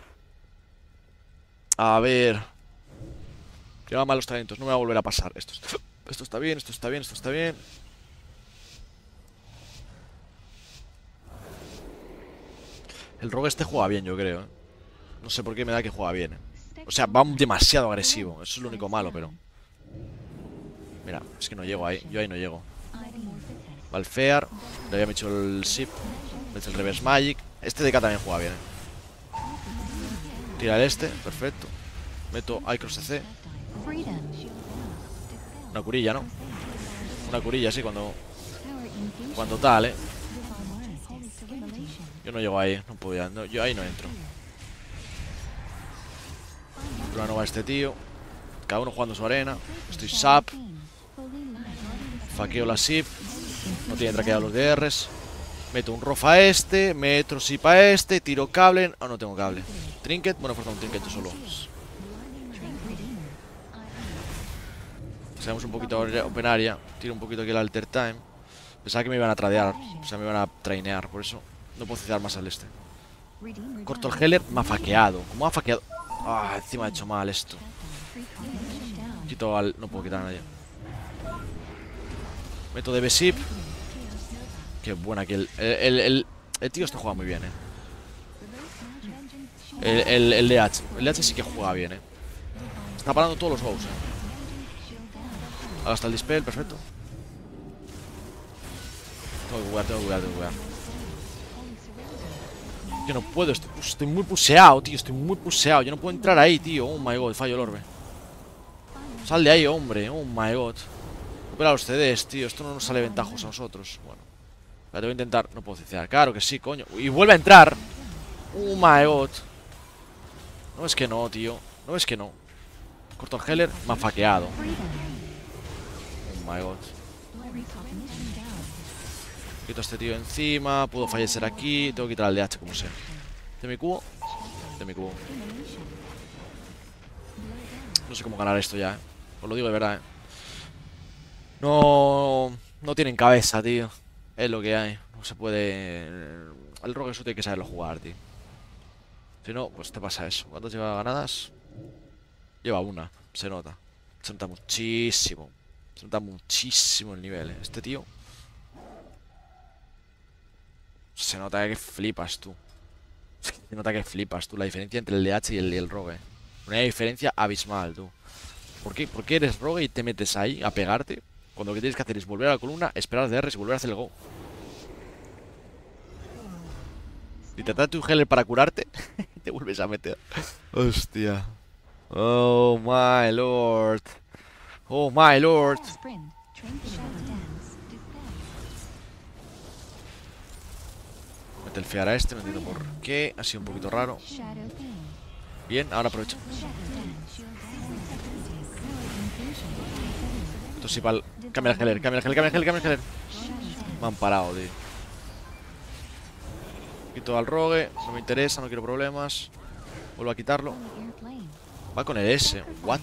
A ver. Lleva malos talentos, no me va a volver a pasar. Esto, esto está bien, esto está bien, esto está bien. El rogue este juega bien, yo creo, ¿eh? No sé por qué me da que juega bien, ¿eh? O sea, va demasiado agresivo. Eso es lo único malo, pero... Mira, es que no llego ahí. Yo ahí no llego. Valfear. Le había hecho el Sip. Me hace el Reverse Magic. Este D K también juega bien, ¿eh? Tira el este, perfecto. Meto Icross C C. Una curilla, ¿no? Una curilla, sí, cuando... Cuando tal, ¿eh? Yo no llego ahí, no puedo no, yo ahí no entro. Una nova a este tío. Cada uno jugando su arena. Estoy sap. Faqueo la sip. No tiene traqueado los D Rs. Meto un rof a este. Meto sip a este. Tiro cable. Ah, oh, no tengo cable. Trinket. Bueno, fuerza un trinket yo solo. Hacemos un poquito open area. Tiro un poquito aquí el alter time. Pensaba que me iban a tradear. O sea, me iban a trainear. Por eso no puedo citar más al este. Corto el Heller. Me ha faqueado. ¿Cómo ha faqueado? Ah, encima he hecho mal esto. Quito al... No puedo quitar a nadie. Meto de B-Sip. Qué buena que el... El, el, el, el tío este juega muy bien, eh. El, el, el D H. El D H sí que juega bien, eh. Está parando todos los goals, eh. Haga hasta el dispel, perfecto. Tengo que jugar, tengo que jugar, tengo que jugar. Yo no puedo, estoy, estoy muy puseado, tío. Estoy muy puseado, yo no puedo entrar ahí, tío. Oh my god, fallo el orbe. Sal de ahí, hombre, oh my god. Recupera los C Ds, tío, esto no nos sale ventajoso a nosotros. Bueno, la tengo que intentar, no puedo cicear. Claro que sí, coño, y vuelve a entrar. Oh my god. No es que no, tío, no es que no. Corto el Heller, me ha faqueado. Oh my god. Quito a este tío encima. Puedo fallecer aquí. Tengo que quitar al D H como sea. De mi cubo. De mi cubo. No sé cómo ganar esto ya, eh. Os lo digo de verdad, eh. No... No tienen cabeza, tío. Es lo que hay. No se puede... El rogue eso tiene que saberlo jugar, tío. Si no, pues te pasa eso. ¿Cuántas lleva ganadas? Lleva una. Se nota. Se nota muchísimo. Se nota muchísimo el nivel, eh. Este tío... Se nota que flipas tú. Se nota que flipas, tú. La diferencia entre el D H y el, y el Rogue. Una diferencia abismal, tú. ¿Por qué? ¿Por qué eres Rogue y te metes ahí a pegarte? Cuando lo que tienes que hacer es volver a la columna, esperar de R y volver a hacer el go. Si te trata tu healer para curarte, te vuelves a meter. Hostia. Oh my lord. Oh my lord. Mete el fear a este, no entiendo por qué. Ha sido un poquito raro. Bien, ahora aprovecho. Esto sí, para el... Cambia el healer, cambia el healer, cambia el healer, cambia el healer. Me han parado, tío. Quito al rogue, no me interesa, no quiero problemas. Vuelvo a quitarlo. Va con el S, what?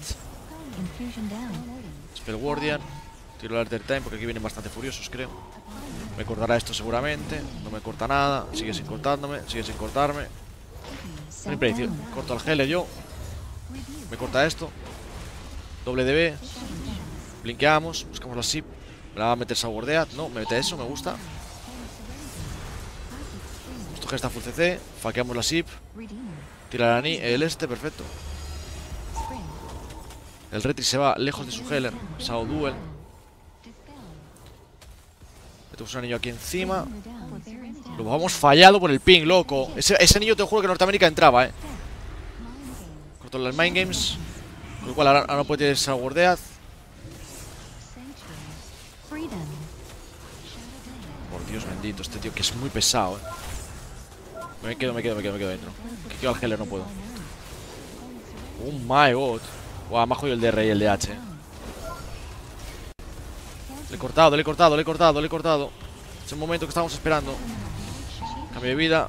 Spell Guardian. Tiro el Alter Time porque aquí vienen bastante furiosos, creo. Me cortará esto seguramente. No me corta nada, sigue sin cortándome, sigue sin cortarme. Muy predicción. Corto al healer yo. Me corta esto. Doble D B. Blinkeamos, buscamos la S I P. Me la va a meter esa Guardeat. No, me mete eso, me gusta. Esto que está full C C. Faqueamos la S I P. Tira el, el este, perfecto. El Retri se va lejos de su healer. Sao Duel. Metemos un anillo aquí encima. Lo vamos fallado por el ping, loco. Ese, ese anillo te juro que Norteamérica entraba, eh. Corto las Mind Games. Con lo cual ahora, ahora no puede tener esa Guardead. Por Dios bendito, este tío que es muy pesado, eh. Me quedo, me quedo, me quedo, me quedo dentro. Que quedo al healer, no puedo. Oh my god. Guau, me ha jodido el D R y el D H, eh. Le he cortado, le he cortado, le he cortado, le he cortado. Es el momento que estábamos esperando. Cambio de vida.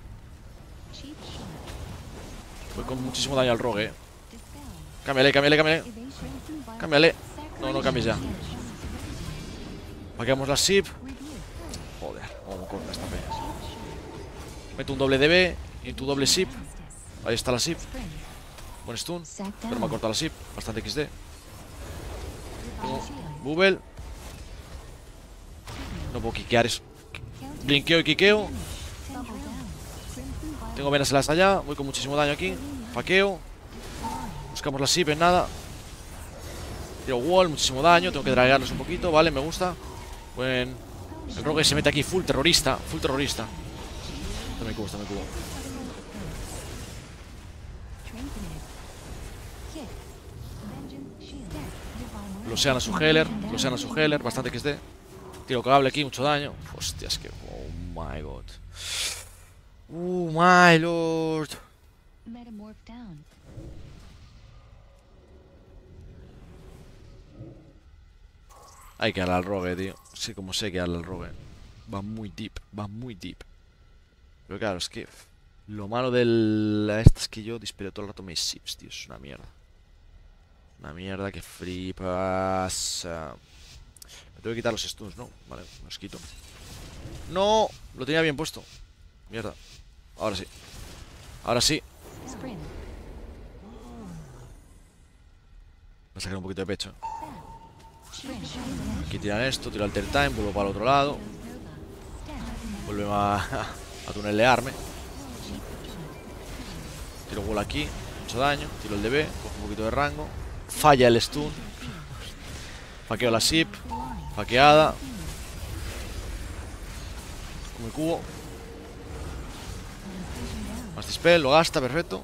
Voy con muchísimo daño al rogue, eh. Cámbiale, cámbiale, cámbiale. Cámbiale. No, no cambies ya. Paqueamos la S I P. Joder, cómo corta esta peña. Meto un doble D B y tu doble S I P. Ahí está la S I P. Buen stun. Pero me ha cortado la S I P. Bastante X D. Tengo Bubble. No puedo quiquear eso. Blinkeo y quiqueo. Tengo venas hasta allá. Voy con muchísimo daño aquí. Faqueo. Buscamos la S I P en nada. Tiro wall, muchísimo daño. Tengo que dragarlos un poquito. Vale, me gusta. Buen. El rogue se mete aquí full terrorista. Full terrorista. Esto me cubo, esto me cubo. Lo sean a su healer. Lo sean a su healer. Bastante X D. Tiro cable aquí, mucho daño. Hostia, es que. Oh my god. Oh my lord. Hay que darle al rogue, tío. Sé como sé que darle al rogue. Va muy deep, va muy deep. Pero claro, es que lo malo de esta es que yo dispero todo el rato mis sips, tío. Es una mierda. Una mierda que flipas. Me tengo que quitar los stuns, ¿no? Vale, los quito. No, lo tenía bien puesto. Mierda. Ahora sí. Ahora sí. Voy a sacar un poquito de pecho. Aquí tiran esto, tiro Alter Time, vuelvo para el otro lado. Vuelve a, a tunelearme. Tiro wall aquí, mucho daño. Tiro el D B, cojo un poquito de rango. Falla el stun. Faqueo la S I P. Faqueada. Con mi cubo. Más dispel, lo gasta, perfecto.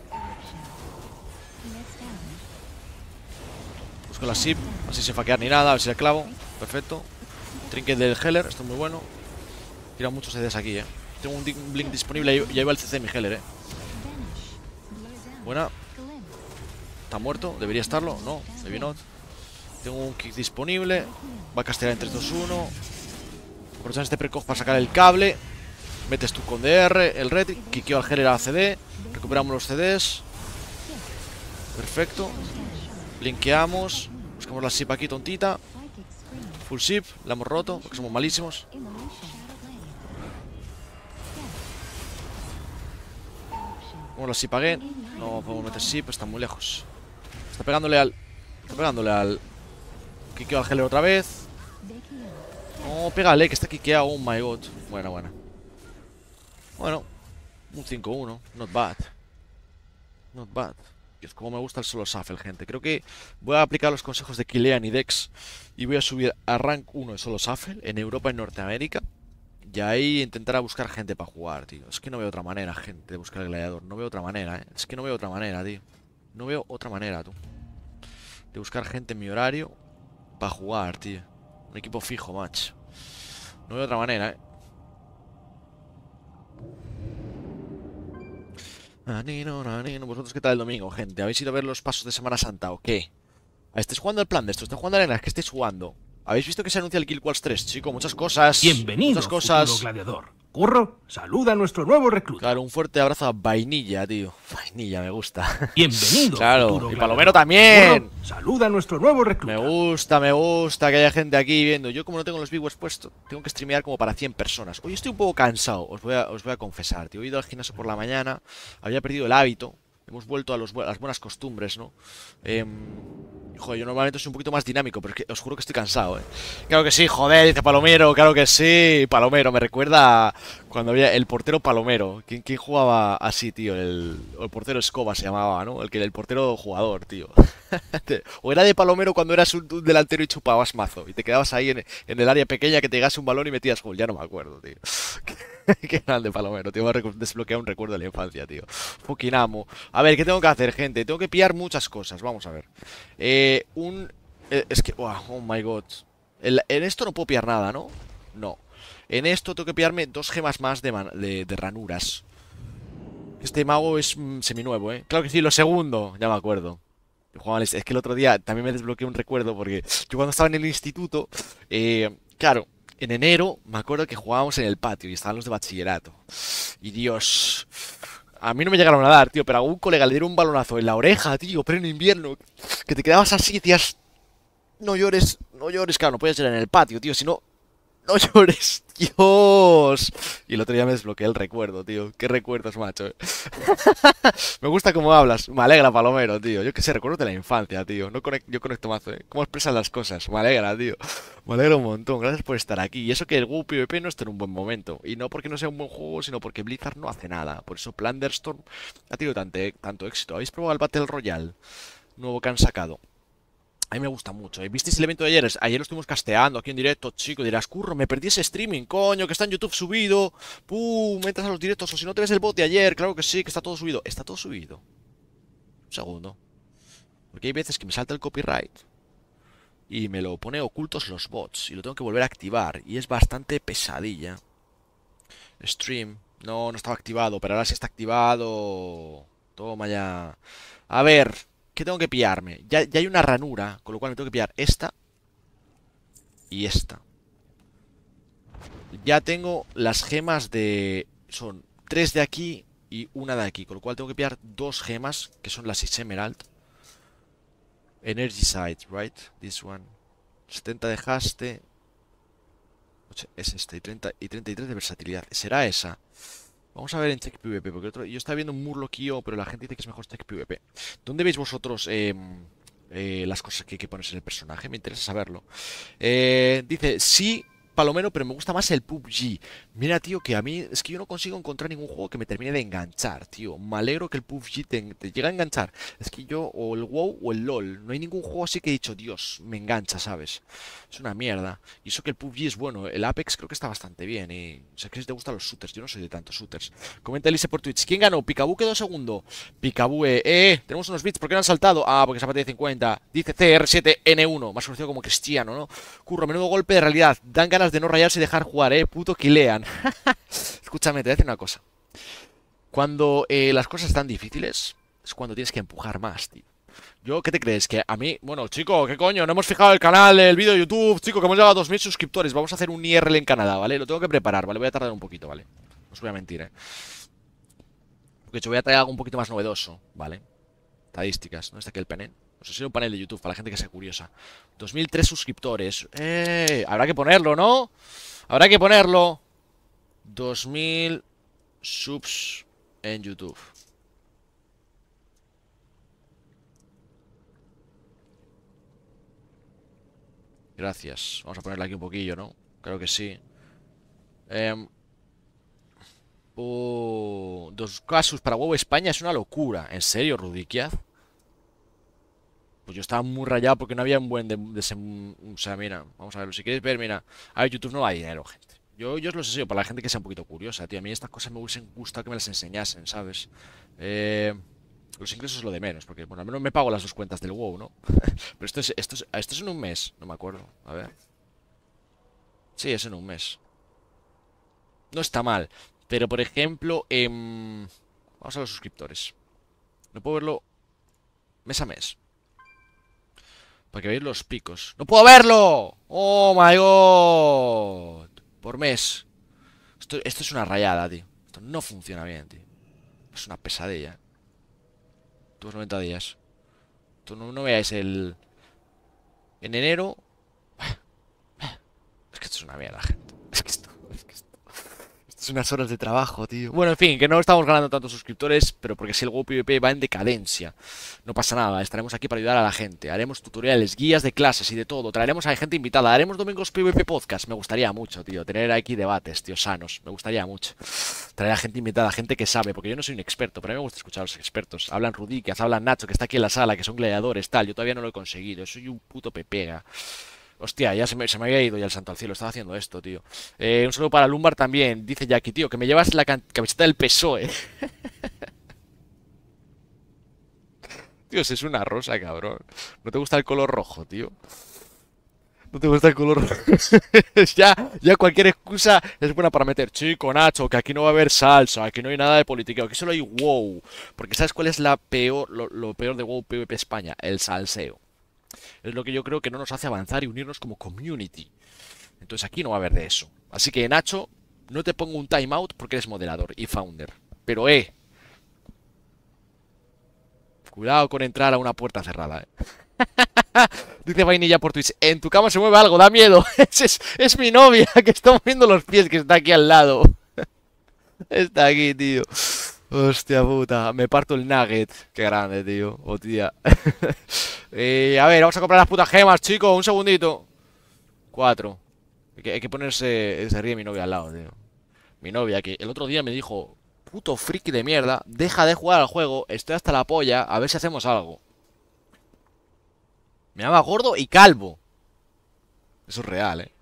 Busco la S I P, así sin faquear ni nada, a ver si la clavo. Perfecto. Trinket del healer, esto es muy bueno. Tira muchos C Ds aquí, eh. Tengo un blink disponible y ya iba el C C de mi healer, eh. Buena. Está muerto, debería estarlo, no, maybe not. Tengo un kick disponible. Va a castear en tres, dos, uno. Aprovechamos este precoz para sacar el cable. Metes tú con D R, el red. Kikeo al healer a C D. Recuperamos los C Ds. Perfecto. Blinkeamos. Buscamos la S I P aquí, tontita. Full S I P, la hemos roto porque somos malísimos. Vamos la S I P again. No podemos meter S I P, está muy lejos. Está pegándole al. Está pegándole al. Kikeo al healer otra vez. No, pégale, que está kikeado. Oh my god. Buena, buena. Bueno, Un cinco uno, not bad. Not bad. Dios, como me gusta el solo shuffle, gente. Creo que voy a aplicar los consejos de Kilean y Dex y voy a subir a rank uno de solo shuffle en Europa y Norteamérica. Y ahí intentar buscar gente para jugar, tío. Es que no veo otra manera, gente, de buscar el gladiador. No veo otra manera, eh. Es que no veo otra manera, tío. No veo otra manera, tú. De buscar gente en mi horario para jugar, tío. Un equipo fijo, macho. No veo otra manera, eh. Nanino, nanino. ¿Vosotros qué tal el domingo, gente? ¿Habéis ido a ver los pasos de Semana Santa o qué? ¿Estáis jugando el plan de esto? ¿Estáis jugando arena? ¿Qué estáis jugando? ¿Habéis visto que se anuncia el Guild Wars tres, chico? Muchas cosas. Bienvenido, muchas cosas. futuro gladiador. Curro, saluda a nuestro nuevo recluta. Claro, un fuerte abrazo a Vainilla, tío. Vainilla, me gusta. Bienvenido, claro, futuro y gladiador. Palomero también. Curro, saluda a nuestro nuevo recluta. Me gusta, me gusta que haya gente aquí viendo. Yo como no tengo los viewers puestos, tengo que streamear como para cien personas. Hoy estoy un poco cansado, os voy a, os voy a confesar, tío. He ido al gimnasio por la mañana, había perdido el hábito. Hemos vuelto a, los, a las buenas costumbres, ¿no? Eh, joder, yo normalmente soy un poquito más dinámico, pero es que os juro que estoy cansado, ¿eh? Claro que sí, joder, dice Palomero, claro que sí. Palomero, me recuerda a cuando había el portero Palomero. ¿Quién, quién jugaba así, tío? El, el portero Escoba se llamaba, ¿no? El que el portero jugador, tío. O era de Palomero cuando eras un, un delantero y chupabas mazo. Y te quedabas ahí en, en el área pequeña que te llegase un balón y metías gol. Ya no me acuerdo, tío. Qué grande Palomero, tío. Me ha desbloqueado un recuerdo de la infancia, tío. Fucking amo. A ver, ¿qué tengo que hacer, gente? Tengo que pillar muchas cosas. Vamos a ver. Eh, un... Eh, es que... Wow, oh my god. El, en esto no puedo pillar nada, ¿no? No. En esto tengo que pillarme dos gemas más de, man, de, de ranuras. Este mago es mm, seminuevo, ¿eh? Claro que sí, lo segundo. Ya me acuerdo. Es que el otro día también me desbloqueé un recuerdo porque yo cuando estaba en el instituto, eh, claro, en enero me acuerdo que jugábamos en el patio y estaban los de bachillerato. Y Dios, a mí no me llegaron a dar, tío, pero a un colega le dieron un balonazo en la oreja, tío, pero en invierno, que te quedabas así y decías, no llores, no llores, claro, no podías llorar en el patio, tío, si no... No llores, Dios. Y el otro día me desbloqueé el recuerdo, tío. Qué recuerdos, macho. Me gusta cómo hablas. Me alegra, Palomero, tío. Yo qué sé, recuerdos de la infancia, tío. No conect yo conecto mazo, ¿eh? Cómo expresas las cosas. Me alegra, tío. Me alegra un montón. Gracias por estar aquí. Y eso que el WoW PvP no está en un buen momento. Y no porque no sea un buen juego, sino porque Blizzard no hace nada. Por eso Plunderstorm ha tenido tanto, tanto éxito. ¿Habéis probado el Battle Royale nuevo que han sacado? A mí me gusta mucho, ¿eh? ¿Visteis el evento de ayer? Ayer lo estuvimos casteando aquí en directo, chico. Dirás, curro, me perdí ese streaming, coño, que está en YouTube subido. Pum, entras a los directos. O si no te ves el bot de ayer, claro que sí, que está todo subido. Está todo subido. Un segundo. Porque hay veces que me salta el copyright y me lo pone ocultos los bots. Y lo tengo que volver a activar. Y es bastante pesadilla. Stream. No, no estaba activado, pero ahora sí está activado. Toma ya. A ver. ¿Qué tengo que pillarme? Ya, ya hay una ranura, con lo cual me tengo que pillar esta y esta. Ya tengo las gemas de... Son tres de aquí y una de aquí, con lo cual tengo que pillar dos gemas, que son las Six Emerald. Energy Sight, right? This one. setenta de haste. Es esta y, treinta, y treinta y tres de versatilidad. ¿Será esa? Vamos a ver en Check PvP, porque otro, yo estaba viendo un Murloc I O, pero la gente dice que es mejor Check PvP. ¿Dónde veis vosotros eh, eh, las cosas que hay que ponerse en el personaje? Me interesa saberlo. Eh, dice, sí, Palomero, pero me gusta más el P U B G. Mira, tío, que a mí es que yo no consigo encontrar ningún juego que me termine de enganchar, tío. Me alegro que el P U B G te, te llegue a enganchar. Es que yo, o el WoW o el LOL, no hay ningún juego así que he dicho, Dios, me engancha, ¿sabes? Es una mierda. Y eso que el P U B G es bueno. El Apex creo que está bastante bien. Y sé que si te gustan los shooters. Yo no soy de tantos shooters. Comenta Elise por Twitch. ¿Quién ganó? Picaboo quedó segundo. Picaboo, eh, eh, tenemos unos bits. ¿Por qué no han saltado? Ah, porque se ha de cincuenta. Dice C R siete N uno, más conocido como Cristiano, ¿no? Curro, menudo golpe de realidad. Dan ganas de no rayarse y dejar jugar, eh. Puto Kilean. Escúchame, te voy a decir una cosa. Cuando eh, las cosas están difíciles, es cuando tienes que empujar más, tío. Yo, ¿qué te crees? Que a mí... Bueno, chico, ¿qué coño? No hemos fijado el canal, el vídeo de YouTube. Chico, que hemos llegado a dos mil suscriptores. Vamos a hacer un I R L en Canadá, ¿vale? Lo tengo que preparar, ¿vale? Voy a tardar un poquito, ¿vale? No os voy a mentir, ¿eh? Porque yo voy a traer algo un poquito más novedoso, ¿vale? Estadísticas, ¿no? Este aquí el panel. No sé si es un panel de YouTube, para la gente que sea curiosa. dos mil tres suscriptores. ¡Eh! Habrá que ponerlo, ¿no? Habrá que ponerlo. dos mil subs en YouTube. Gracias. Vamos a ponerle aquí un poquillo, ¿no? Creo que sí. Eh... Oh, dos casos para WoW España es una locura. ¿En serio, Rudikiaz? Pues yo estaba muy rayado porque no había un buen de, desem- O sea, mira, vamos a verlo. Si queréis ver, mira. A ver, YouTube no va a dinero, gente. Yo, yo os lo sé, para la gente que sea un poquito curiosa, tío. A mí estas cosas me hubiesen gustado que me las enseñasen, ¿sabes? Eh, los ingresos es lo de menos, porque, bueno, al menos me pago las dos cuentas del WoW, ¿no? Pero esto es, esto es, esto es en un mes, no me acuerdo. A ver. Sí, es en un mes. No está mal. Pero, por ejemplo, em, vamos a los suscriptores. No puedo verlo mes a mes. Para que veáis los picos. ¡No puedo verlo! ¡Oh, my God! Por mes. Esto, esto es una rayada, tío. Esto no funciona bien, tío. Es una pesadilla. Tus noventa días. Tú no, no veáis el... En enero... Es que esto es una mierda, gente. Es que esto... Es que esto... Esto es unas horas de trabajo, tío. Bueno, en fin, que no estamos ganando tantos suscriptores, pero porque si el WoW PvP va en decadencia. No pasa nada, estaremos aquí para ayudar a la gente. Haremos tutoriales, guías de clases y de todo. Traeremos a gente invitada. Haremos domingos PvP podcast. Me gustaría mucho, tío. Tener aquí debates, tío, sanos. Me gustaría mucho. Traer a gente invitada, gente que sabe, porque yo no soy un experto, pero a mí me gusta escuchar a los expertos. Hablan Rudikiaz, hablan Nacho, que está aquí en la sala, que son gladiadores, tal. Yo todavía no lo he conseguido. Yo soy un puto pepega. Hostia, ya se me, se me había ido ya el santo al cielo. Estaba haciendo esto, tío. Eh, un saludo para Lumbar también. Dice Jackie, tío, que me llevas la can- camiseta del P S O E. Dios, es una rosa, cabrón. ¿No te gusta el color rojo, tío? ¿No te gusta el color rojo? Ya, ya cualquier excusa es buena para meter. Chico, Nacho, que aquí no va a haber salsa, aquí no hay nada de política, aquí solo hay WoW. Porque ¿sabes cuál es la peor, lo, lo peor de WoW PvP España? El salseo. Es lo que yo creo que no nos hace avanzar y unirnos como community. Entonces aquí no va a haber de eso. Así que, Nacho, no te pongo un timeout porque eres moderador y founder. Pero, eh, cuidado con entrar a una puerta cerrada, eh. Dice Vainilla por Twitch, en tu cama se mueve algo, da miedo. es, es, es mi novia que está moviendo los pies, que está aquí al lado. Está aquí, tío. Hostia puta, me parto el nugget. Qué grande, tío. Oh, tía. eh, a ver, vamos a comprar las putas gemas, chicos. Un segundito. Cuatro. Hay que, hay que ponerse... Se ríe mi novia al lado, tío. Mi novia, que el otro día me dijo: puto friki de mierda, deja de jugar al juego, estoy hasta la polla, a ver si hacemos algo. Me llama gordo y calvo. Eso es real, eh.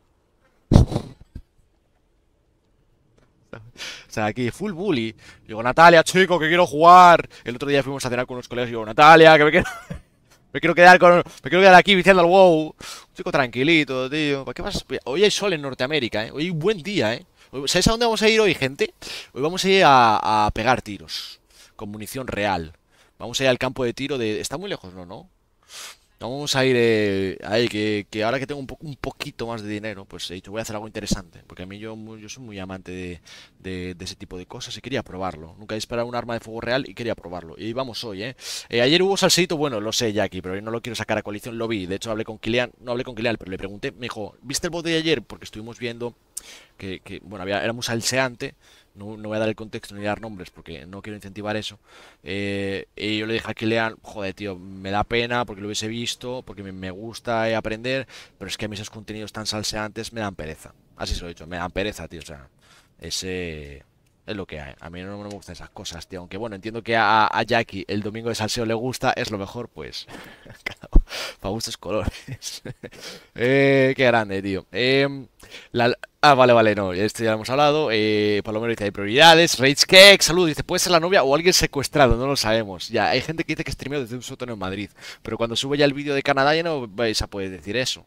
O sea, aquí, full bully. Digo, Natalia, chico, que quiero jugar. El otro día fuimos a cenar con unos colegas y digo, Natalia, que me quiero... Me quiero quedar con... Me quiero quedar aquí viciando al WoW. Un chico tranquilito, tío. ¿Para qué vas a... Hoy hay sol en Norteamérica, eh. Hoy hay un buen día, eh. ¿Sabes a dónde vamos a ir hoy, gente? Hoy vamos a ir a, a pegar tiros. Con munición real. Vamos a ir al campo de tiro de... Está muy lejos, ¿no? ¿No? Vamos a ir eh, ahí, que, que ahora que tengo un, po- un poquito más de dinero, pues he dicho, voy a hacer algo interesante. Porque a mí yo, mu- yo soy muy amante de, de- de ese tipo de cosas y quería probarlo. Nunca he disparado un arma de fuego real y quería probarlo. Y vamos hoy, ¿eh? Eh, ayer hubo salsito, bueno, lo sé, Jackie, pero yo no lo quiero sacar a coalición, lo vi. De hecho, hablé con Kilian, no hablé con Kilian, pero le pregunté, me dijo, ¿viste el bot de ayer? Porque estuvimos viendo que, que, bueno, había, era muy salseante. No, no voy a dar el contexto ni dar nombres porque no quiero incentivar eso. Eh, y yo le dije a Kilian, joder, tío, me da pena porque lo hubiese visto, porque me, me gusta eh, aprender, pero es que a mí esos contenidos tan salseantes me dan pereza. Así se lo he dicho, me dan pereza, tío. O sea, ese es lo que hay. A mí no, no me gustan esas cosas, tío. Aunque bueno, entiendo que a, a Jackie el domingo de salseo le gusta, es lo mejor, pues. Para gustos colores. eh, qué grande, tío. Eh, la- Ah, vale, vale, no, esto ya lo hemos hablado. Eh, Palomero dice, hay prioridades. Rage Cake, salud, dice, puede ser la novia o alguien secuestrado, no lo sabemos. Ya, hay gente que dice que streameo desde un sótano en Madrid. Pero cuando sube ya el vídeo de Canadá ya no vais a poder decir eso.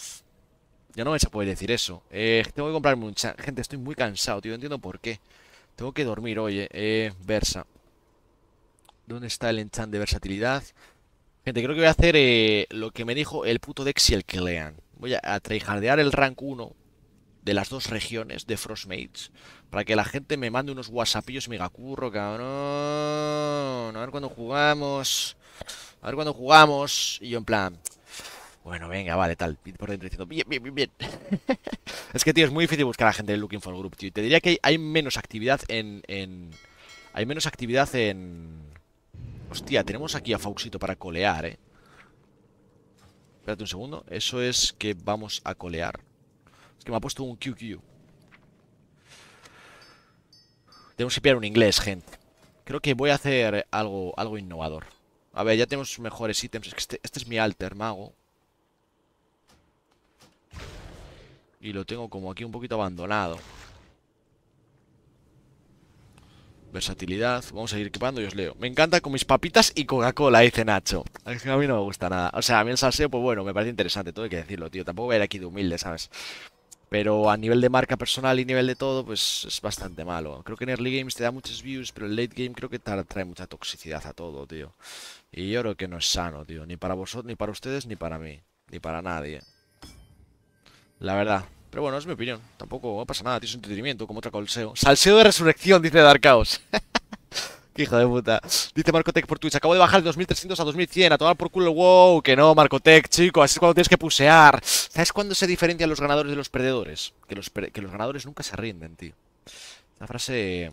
Ya no vais a poder decir eso. Eh, tengo que comprarme un chat. Gente, estoy muy cansado, tío, no entiendo por qué. Tengo que dormir, oye. Eh, Versa. ¿Dónde está el enchant de versatilidad? Gente, creo que voy a hacer eh, lo que me dijo el puto Dex y el que lean. Voy a, a tryhardear el rank uno de las dos regiones de Frostmates para que la gente me mande unos whatsappillos y me diga, curro, cabrón, a ver cuándo jugamos, a ver cuándo jugamos, y yo en plan, bueno, venga, vale, tal, y por dentro diciendo, bien, bien, bien, bien. Es que, tío, es muy difícil buscar a gente de Looking for Group, tío, y te diría que hay, hay menos actividad en, en, hay menos actividad en, hostia, tenemos aquí a Fauxito para colear, eh. Espérate un segundo, eso es que vamos a colear. Es que me ha puesto un Q Q. Tenemos que pillar un inglés, gente. Creo que voy a hacer algo, algo innovador. A ver, ya tenemos mejores ítems. Es que este, este es mi alter mago. Y lo tengo como aquí un poquito abandonado. Versatilidad. Vamos a ir equipando y os leo. Me encanta con mis papitas y Coca-Cola, dice Nacho. A mí no me gusta nada. O sea, a mí el salseo, pues bueno, me parece interesante. Todo hay que decirlo, tío. Tampoco voy a ir aquí de humilde, ¿sabes? Pero a nivel de marca personal y nivel de todo, pues es bastante malo. Creo que en early games te da muchos views, pero el late game creo que tra- trae mucha toxicidad a todo, tío. Y yo creo que no es sano, tío. Ni para vosotros, ni para ustedes, ni para mí. Ni para nadie. La verdad. Pero bueno, es mi opinión. Tampoco pasa nada, tío. Es entretenimiento, como otra colseo. Salseo de resurrección, dice Dark Chaos. Qué hijo de puta. Dice Marcotec por Twitch. Acabo de bajar de dos mil trescientos a dos mil cien. A tomar por culo el wow. Que no, Marcotec, chico. Así es cuando tienes que pusear. ¿Sabes cuándo se diferencian los ganadores de los perdedores? Que los, per- que los ganadores nunca se rinden, tío. Esa frase...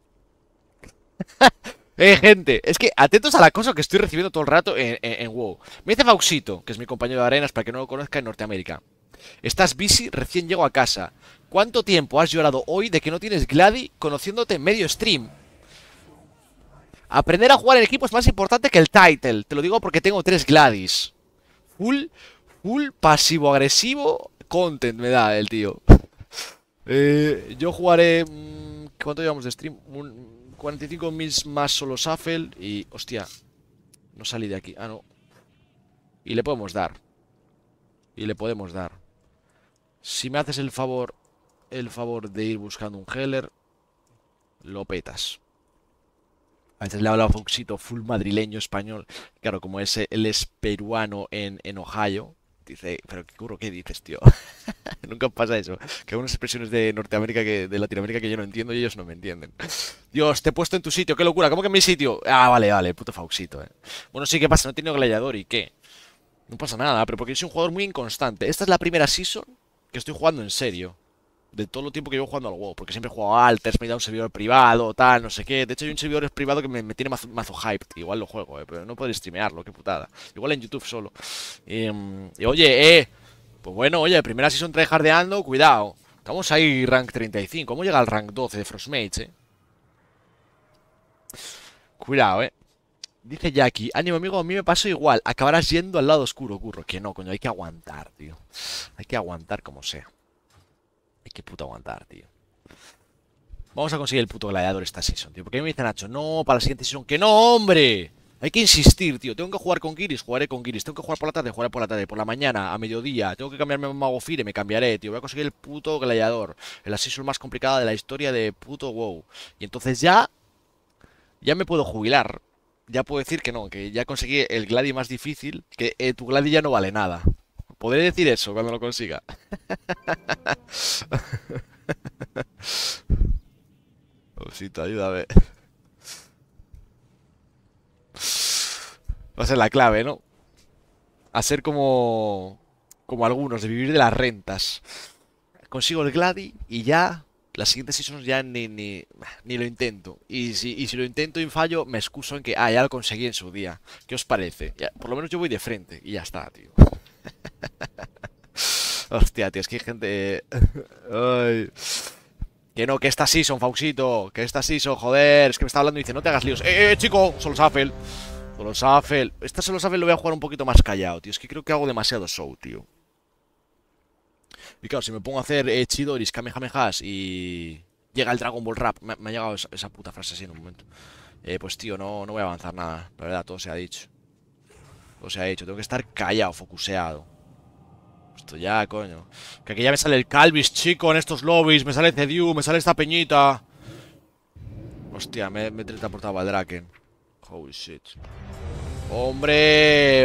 Eh, gente, es que atentos a la cosa que estoy recibiendo todo el rato en, en, en WoW. Me dice Fauxito, que es mi compañero de arenas, para que no lo conozca, en Norteamérica. Estás busy, recién llego a casa. ¿Cuánto tiempo has llorado hoy de que no tienes Gladi conociéndote en medio stream? Aprender a jugar en equipo es más importante que el title. Te lo digo porque tengo tres Gladys. Full, full pasivo-agresivo content me da el tío. eh, yo jugaré... Mmm, ¿cuánto llevamos de stream? Un, cuarenta y cinco mil más solo Shuffle. Y, hostia, no salí de aquí. Ah, no. Y le podemos dar. Y le podemos dar. Si me haces el favor, el favor de ir buscando un Heller, lo petas. A veces le habla a Foxito full madrileño español. Claro, como ese, él es peruano en, en Ohio. Dice, pero qué curro, ¿qué dices, tío? Nunca pasa eso. Que hay unas expresiones de Norteamérica, que, de Latinoamérica que yo no entiendo y ellos no me entienden. Dios, te he puesto en tu sitio, qué locura. ¿Cómo que en mi sitio? Ah, vale, vale, puto Foxito, eh. Bueno, sí, ¿qué pasa? No he tenido gladiador y qué. No pasa nada, pero porque yo soy un jugador muy inconstante. Esta es la primera season que estoy jugando en serio. De todo el tiempo que llevo jugando al WoW. Porque siempre he jugado a Alters, me he dado un servidor privado, tal, no sé qué. De hecho hay un servidor privado que me, me tiene mazo, mazo hyped. Igual lo juego, eh, pero no puedo streamearlo, qué putada. Igual en YouTube solo. Y, um, y oye, eh. Pues bueno, oye, primera season tryhardeando, cuidado. Estamos ahí rank treinta y cinco. ¿Cómo llega al rank doce de Frostmates, eh? Cuidado, eh. Dice Jackie, ánimo amigo, a mí me pasó igual. Acabarás yendo al lado oscuro, curro. Que no, coño, hay que aguantar, tío. Hay que aguantar como sea. Hay que puto aguantar, tío. Vamos a conseguir el puto gladiador esta season, tío. Porque a mí me dice Nacho, no, para la siguiente season. ¡Que no, hombre! Hay que insistir, tío. Tengo que jugar con Kiris, jugaré con Kiris. Tengo que jugar por la tarde, jugaré por la tarde. Por la mañana, a mediodía. Tengo que cambiarme a Mago Fire, me cambiaré, tío. Voy a conseguir el puto gladiador. En la season más complicada de la historia de puto WoW. Y entonces ya... Ya me puedo jubilar. Ya puedo decir que no, que ya conseguí el gladi más difícil. Que eh, tu gladi ya no vale nada. Podré decir eso cuando lo consiga. Osito, ayúdame. Va a ser la clave, ¿no? A ser como... Como algunos, de vivir de las rentas. Consigo el gladi y ya... Las siguientes seasons ya ni, ni, ni lo intento. Y si, y si lo intento y fallo, me excuso en que, ah, ya lo conseguí en su día. ¿Qué os parece? Ya, por lo menos yo voy de frente y ya está, tío. Hostia, tío, es que hay gente... Ay. Que no, que esta season, Fauxito. Que esta season, joder. Es que me está hablando y dice, no te hagas líos. Eh, eh, chico, solo Shuffle. Solo Shuffle. Esta solo Shuffle lo voy a jugar un poquito más callado, tío. Es que creo que hago demasiado show, tío. Y claro, si me pongo a hacer eh, Chidoris, Kamehamehas y... Llega el Dragon Ball Rap. Me, me ha llegado esa, esa puta frase así en un momento. Eh, pues tío, no, no voy a avanzar nada. La verdad, todo se ha dicho. Todo se ha dicho. Tengo que estar callado, focuseado. Esto ya, coño. Que aquí ya me sale el Calvis, chico, en estos lobbies. Me sale Cediu, me sale esta peñita. Hostia, me, me he teletransportado al Draken. Holy shit. ¡Hombre!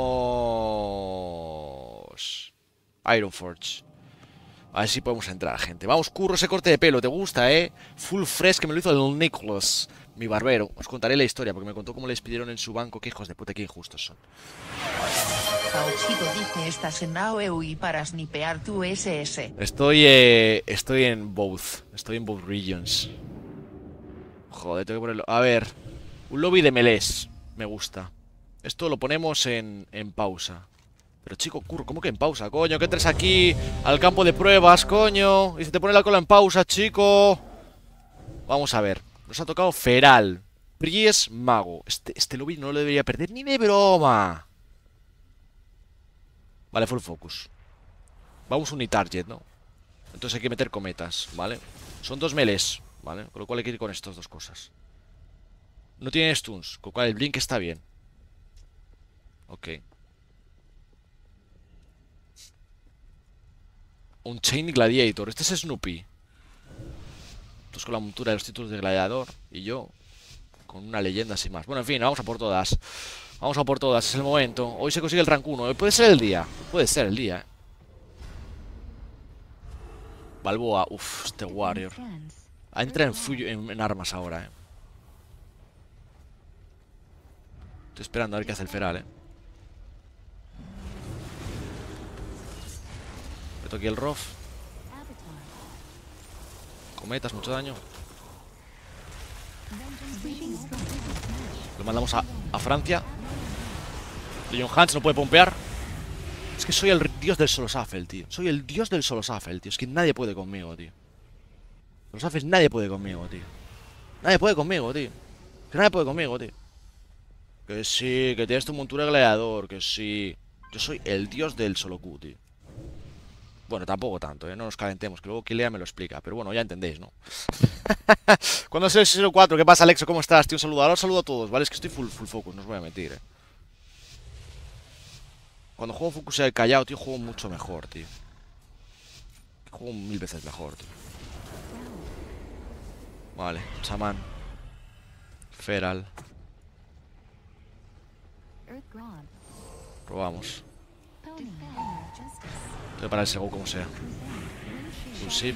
¡Vamos! Ironforge. A ver si podemos entrar, gente. Vamos, curro ese corte de pelo. ¿Te gusta, eh? Full fresh que me lo hizo el Nicholas, mi barbero. Os contaré la historia porque me contó cómo le despidieron en su banco. Qué hijos de puta, qué injustos son. Fauxito dice, estás en A O E U y para snipear tu S S. Estoy, eh, estoy en both. Estoy en both regions. Joder, tengo que ponerlo. A ver, un lobby de melés. Me gusta. Esto lo ponemos en, en pausa. Pero chico, curro, ¿cómo que en pausa? Coño, que entres aquí al campo de pruebas, coño. Y se te pone la cola en pausa, chico. Vamos a ver. Nos ha tocado Feral. Pries, Mago. Este, este lobby no lo debería perder ni de broma. Vale, full focus. Vamos unitarget, ¿no? Entonces hay que meter cometas, ¿vale? Son dos melees, ¿vale? Con lo cual hay que ir con estas dos cosas. No tiene stuns, con lo cual el blink está bien. Ok. Un Chain Gladiator. Este es Snoopy. Entonces con la montura de los títulos de gladiador. Y yo con una leyenda sin más. Bueno, en fin, vamos a por todas. Vamos a por todas, es el momento. Hoy se consigue el rank uno. Puede ser el día. Puede ser el día, eh. Balboa, uff, este Warrior. Entra en, en, en armas ahora, eh. Estoy esperando a ver qué hace el Feral, eh. Meto aquí el Rof. Cometas, mucho daño. Lo mandamos a, a Francia. Leon Hans no puede pompear. Es que soy el dios del solo shuffle, tío. Soy el dios del solo shuffle, tío. Es que nadie puede conmigo, tío. Los shuffles nadie puede conmigo, tío. Nadie puede conmigo, tío. Que nadie puede conmigo, tío. Que sí, que tienes tu montura gladiador. Que sí. Yo soy el dios del solo Q, tío. Bueno, tampoco tanto, ¿eh? No nos calentemos, que luego Kilea me lo explica. Pero bueno, ya entendéis, ¿no? Cuando es el cero cuatro, ¿qué pasa, Alexo? ¿Cómo estás, tío? Un saludo. Ahora os saludo a todos, ¿vale? Es que estoy full, full focus, no os voy a mentir, ¿eh? Cuando juego focus y callado, tío, juego mucho mejor, tío. Juego mil veces mejor, tío. Vale, chamán. Feral. Probamos. Voy a parar el Sego como sea. Un Sip.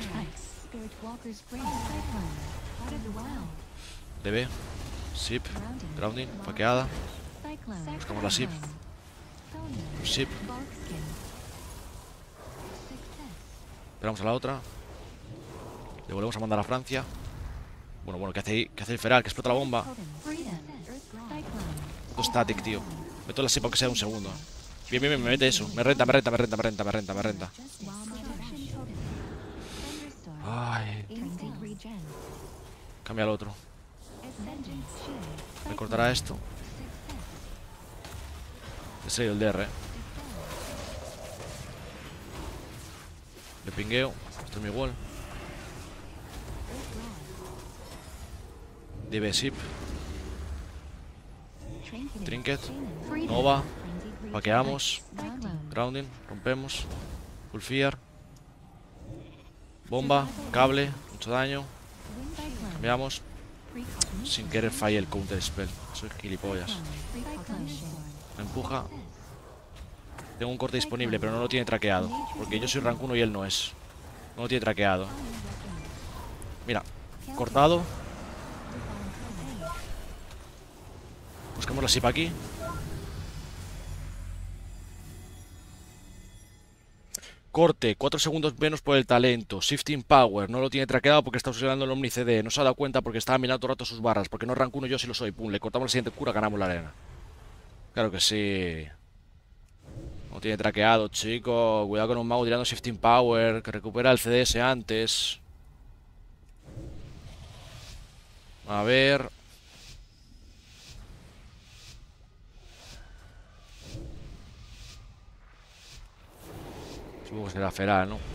D B. Sip. Grounding. Faqueada. Buscamos la Sip. Un Sip. Esperamos a la otra. Le volvemos a mandar a Francia. Bueno, bueno, ¿qué hace, qué hace el Feral? Que explota la bomba. Todo static, tío. Meto la Sip aunque sea un segundo. Bien, bien, bien, me mete eso. Me renta, me renta, me renta, me renta, me renta, me renta. Ay. Cambia al otro. Me cortará esto. He salido el D R, eh. Le pingueo. Esto es mi wall. D B Sip. Trinket. Nova. Paqueamos. Grounding. Rompemos. Full fear. Bomba. Cable. Mucho daño. Cambiamos. Sin querer falle el counter spell. Soy gilipollas. Me empuja. Tengo un corte disponible, pero no lo tiene traqueado. Porque yo soy rank uno y él no es. No lo tiene traqueado. Mira. Cortado. Busquemos la Sip aquí. Corte, cuatro segundos menos por el talento. Shifting Power, no lo tiene traqueado porque está usando el Omni C D. No se ha dado cuenta porque estaba mirando todo el rato sus barras. Porque no rank uno, yo sí lo soy. Pum, le cortamos la siguiente cura, ganamos la arena. Claro que sí. No tiene traqueado, chico. Cuidado con un mago tirando Shifting Power, que recupera el C D S antes. A ver. Supongo que será Feral, ¿no?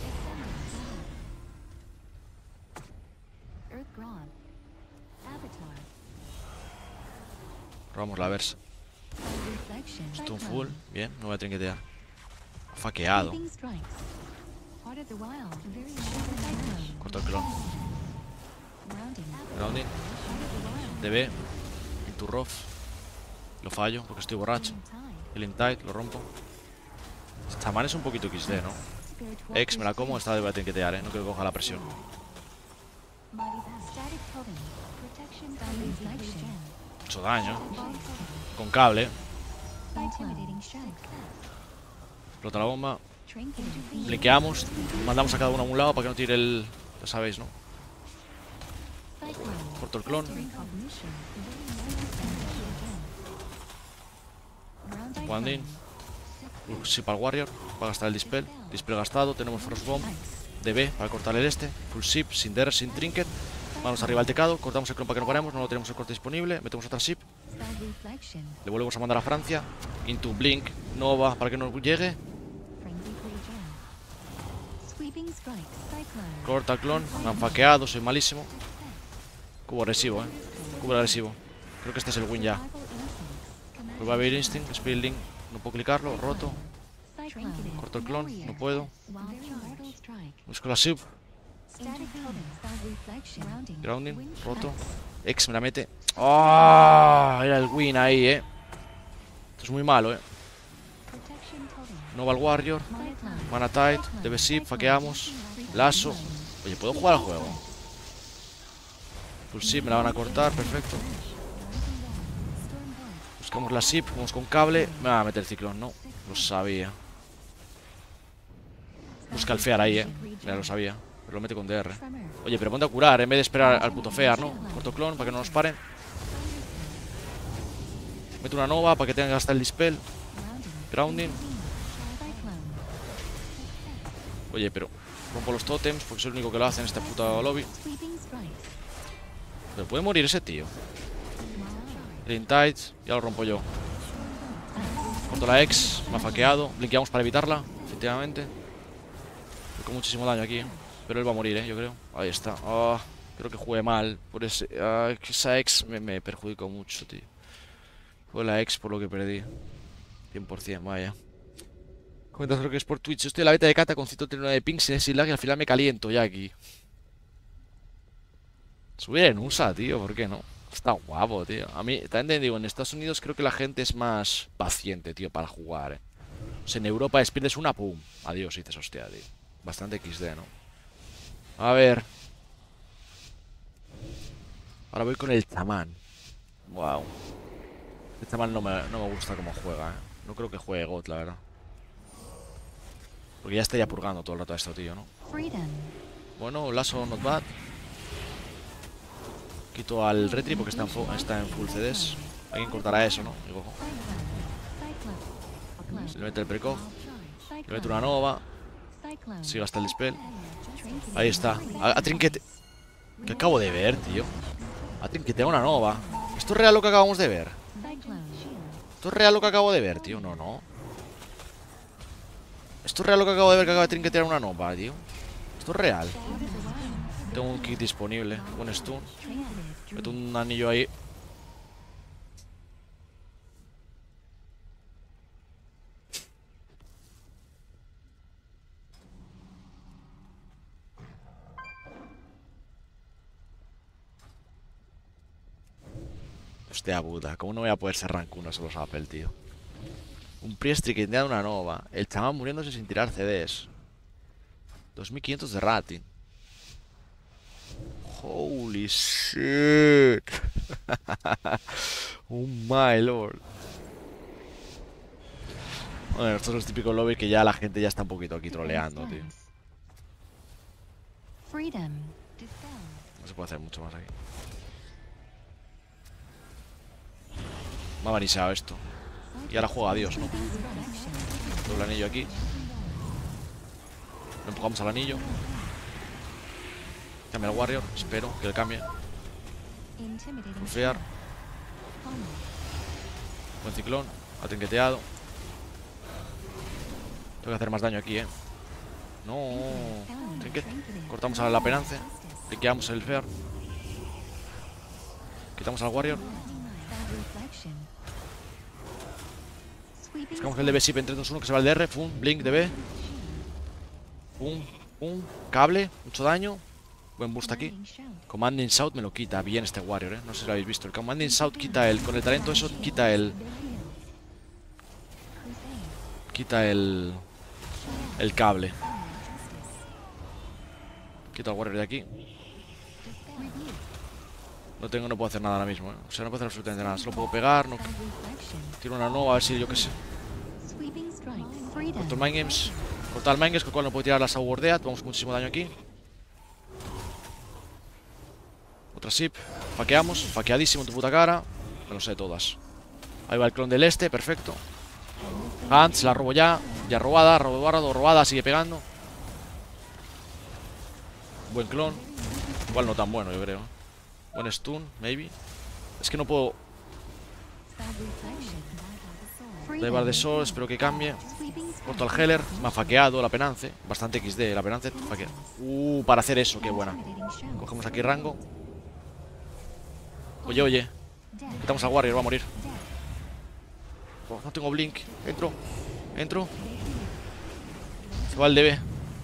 Robamos la versa. Stone full, bien, no voy a trinquetear. Faqueado. Corto el clon. Grounding. D B. Into Rof. Lo fallo porque estoy borracho. Healing Tide, lo rompo. Este chamán es un poquito equis de, ¿no? Ex, me la como, esta vez voy a trinquetear, ¿eh? No quiero que coja la presión. Mucho daño. Con cable. Explota la bomba. Blinqueamos. Mandamos a cada uno a un lado para que no tire el... Ya sabéis, ¿no? Corto el clon. One in. Sí, para el Warrior. Para gastar el Dispel. Dispel gastado. Tenemos Frostbomb. D B para cortar el este. Full Sip. Sin D R, sin Trinket. Vamos arriba al teclado, cortamos el clon para que no paremos, no lo tenemos el corte disponible, metemos otra ship, le volvemos a mandar a Francia, into Blink, Nova, para que no llegue. Corta el clon, me han faqueado, soy malísimo. Cubo agresivo, eh. Cubo agresivo. Creo que este es el win ya. Revival Instinct, Spirit Link, no puedo clicarlo, roto. Corto el clon, no puedo. Busco la ship. Grounding, roto. X me la mete. ¡Ah! Oh, era el win ahí, eh. Esto es muy malo, eh. Nova al Warrior. Mana Tight, D B Ship, faqueamos. Lazo. Oye, ¿puedo jugar al juego? Full Ship, me la van a cortar, perfecto. Buscamos la Ship, vamos con cable. Me va a meter el ciclón, no. Lo sabía. Busca el Fear ahí, eh. Ya lo sabía. Pero lo mete con D R. Oye, pero ponte a curar en vez de esperar al puto Fear, ¿no? Corto clon para que no nos paren. Meto una Nova para que tenga hasta el Dispel. Grounding. Oye, pero rompo los totems porque soy el único que lo hace en este puto lobby. Pero puede morir ese tío. Green Tides, ya lo rompo yo. Corto la X, me ha faqueado. Blinkeamos para evitarla, efectivamente. Estoy con muchísimo daño aquí, ¿eh? Pero él va a morir, eh, yo creo. Ahí está. Oh, creo que jugué mal. Por ese, uh, esa X me, me perjudicó mucho, tío. Fue la X por lo que perdí. cien por cien, vaya. Comentas lo que es por Twitch. Yo estoy en la beta de Kata con ciento treinta y nueve de ping sin ese lag y al final me caliento ya aquí. Subir en U S A, tío, ¿por qué no? Está guapo, tío. A mí, también digo, en Estados Unidos creo que la gente es más paciente, tío, para jugar, eh. O sea, en Europa despides una, pum. Adiós, y dices, hostia, tío. Bastante equis de, ¿no? A ver. Ahora voy con el chamán. Wow. El chamán no me, no me gusta cómo juega, eh. No creo que juegue God, la verdad. Porque ya estaría purgando todo el rato a este tío, ¿no? Bueno, lazo not bad. Quito al retri porque está en, está en full C Ds. Alguien cortará eso, ¿no? Digo, se le mete el precog. Le mete una Nova. Sigue hasta el dispel. Ahí está. A, a trinquete. ¿Qué acabo de ver, tío? A trinquetea una Nova. ¿Esto es real lo que acabamos de ver? ¿Esto es real lo que acabo de ver, tío? No, no. ¿Esto es real lo que acabo de ver que acaba de trinquetear una Nova, tío? ¿Esto es real? Tengo un kit disponible. Un stun. Meto un anillo ahí. Hostia puta, ¿cómo no voy a poder ser rank uno solo Apple, tío? Un Priest trinqueteando una Nova. El chamán muriéndose sin tirar C Ds. dos mil quinientos de rating. Holy shit. Oh my lord. Bueno, estos son los típicos lobbies que ya la gente ya está un poquito aquí troleando, tío. No se puede hacer mucho más aquí. Me ha vanisado esto. Y ahora juega a Dios, ¿no? Doble anillo aquí. Lo empujamos al anillo. Cambia el Warrior, espero que le cambie. Confiar. Buen ciclón, ha trinqueteado. Tengo que hacer más daño aquí, eh. No, trinquete. Cortamos a la penance. Liqueamos el Fear. Quitamos al Warrior. Buscamos el D B Ship en tres dos uno que se va el D R. Pum, Blink, D B. Pum, pum. Cable, mucho daño. Buen boost aquí. Commanding Shout me lo quita bien este Warrior, eh. No sé si lo habéis visto. El Commanding Shout quita el. Con el talento eso quita el. Quita el. El cable. Quita el Warrior de aquí. No tengo, no puedo hacer nada ahora mismo, eh. O sea, no puedo hacer absolutamente nada. Solo puedo pegar. No... Tiro una Nova, a ver si yo qué sé. Corto el Mind Games. Corta el Mind Games, con el cual no puedo tirar la Saubordeat. Vamos con muchísimo daño aquí. Otra ship. Faqueamos. Faqueadísimo en tu puta cara. Me lo sé todas. Ahí va el clon del este, perfecto. Hans, la robo ya. Ya robada, robada, robada, sigue pegando. Buen clon. Igual no tan bueno, yo creo. Buen stun, maybe. Es que no puedo... Levar de sol, espero que cambie. Corto al Heller, me ha faqueado la Penance. Bastante equis de, la Penance faquea. Uh, para hacer eso, qué buena. Cogemos aquí rango. Oye, oye. Quitamos al Warrior, va a morir. Oh, no tengo blink. Entro. Entro. Se va el D B.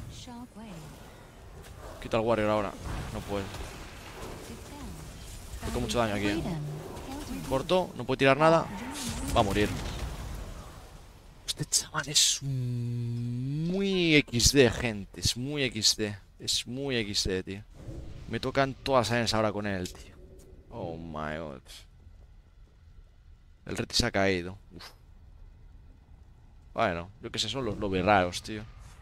Quita al Warrior ahora. No puede. Tengo mucho daño aquí, eh. Corto, no puede tirar nada. Va a morir. Este chaval es muy equis de, gente. Es muy equis de. Es muy equis de, tío. Me tocan todas las arenas ahora con él, tío. Oh my god. El reti se ha caído. Uf. Bueno, yo que sé, son los lobbies raros, tío.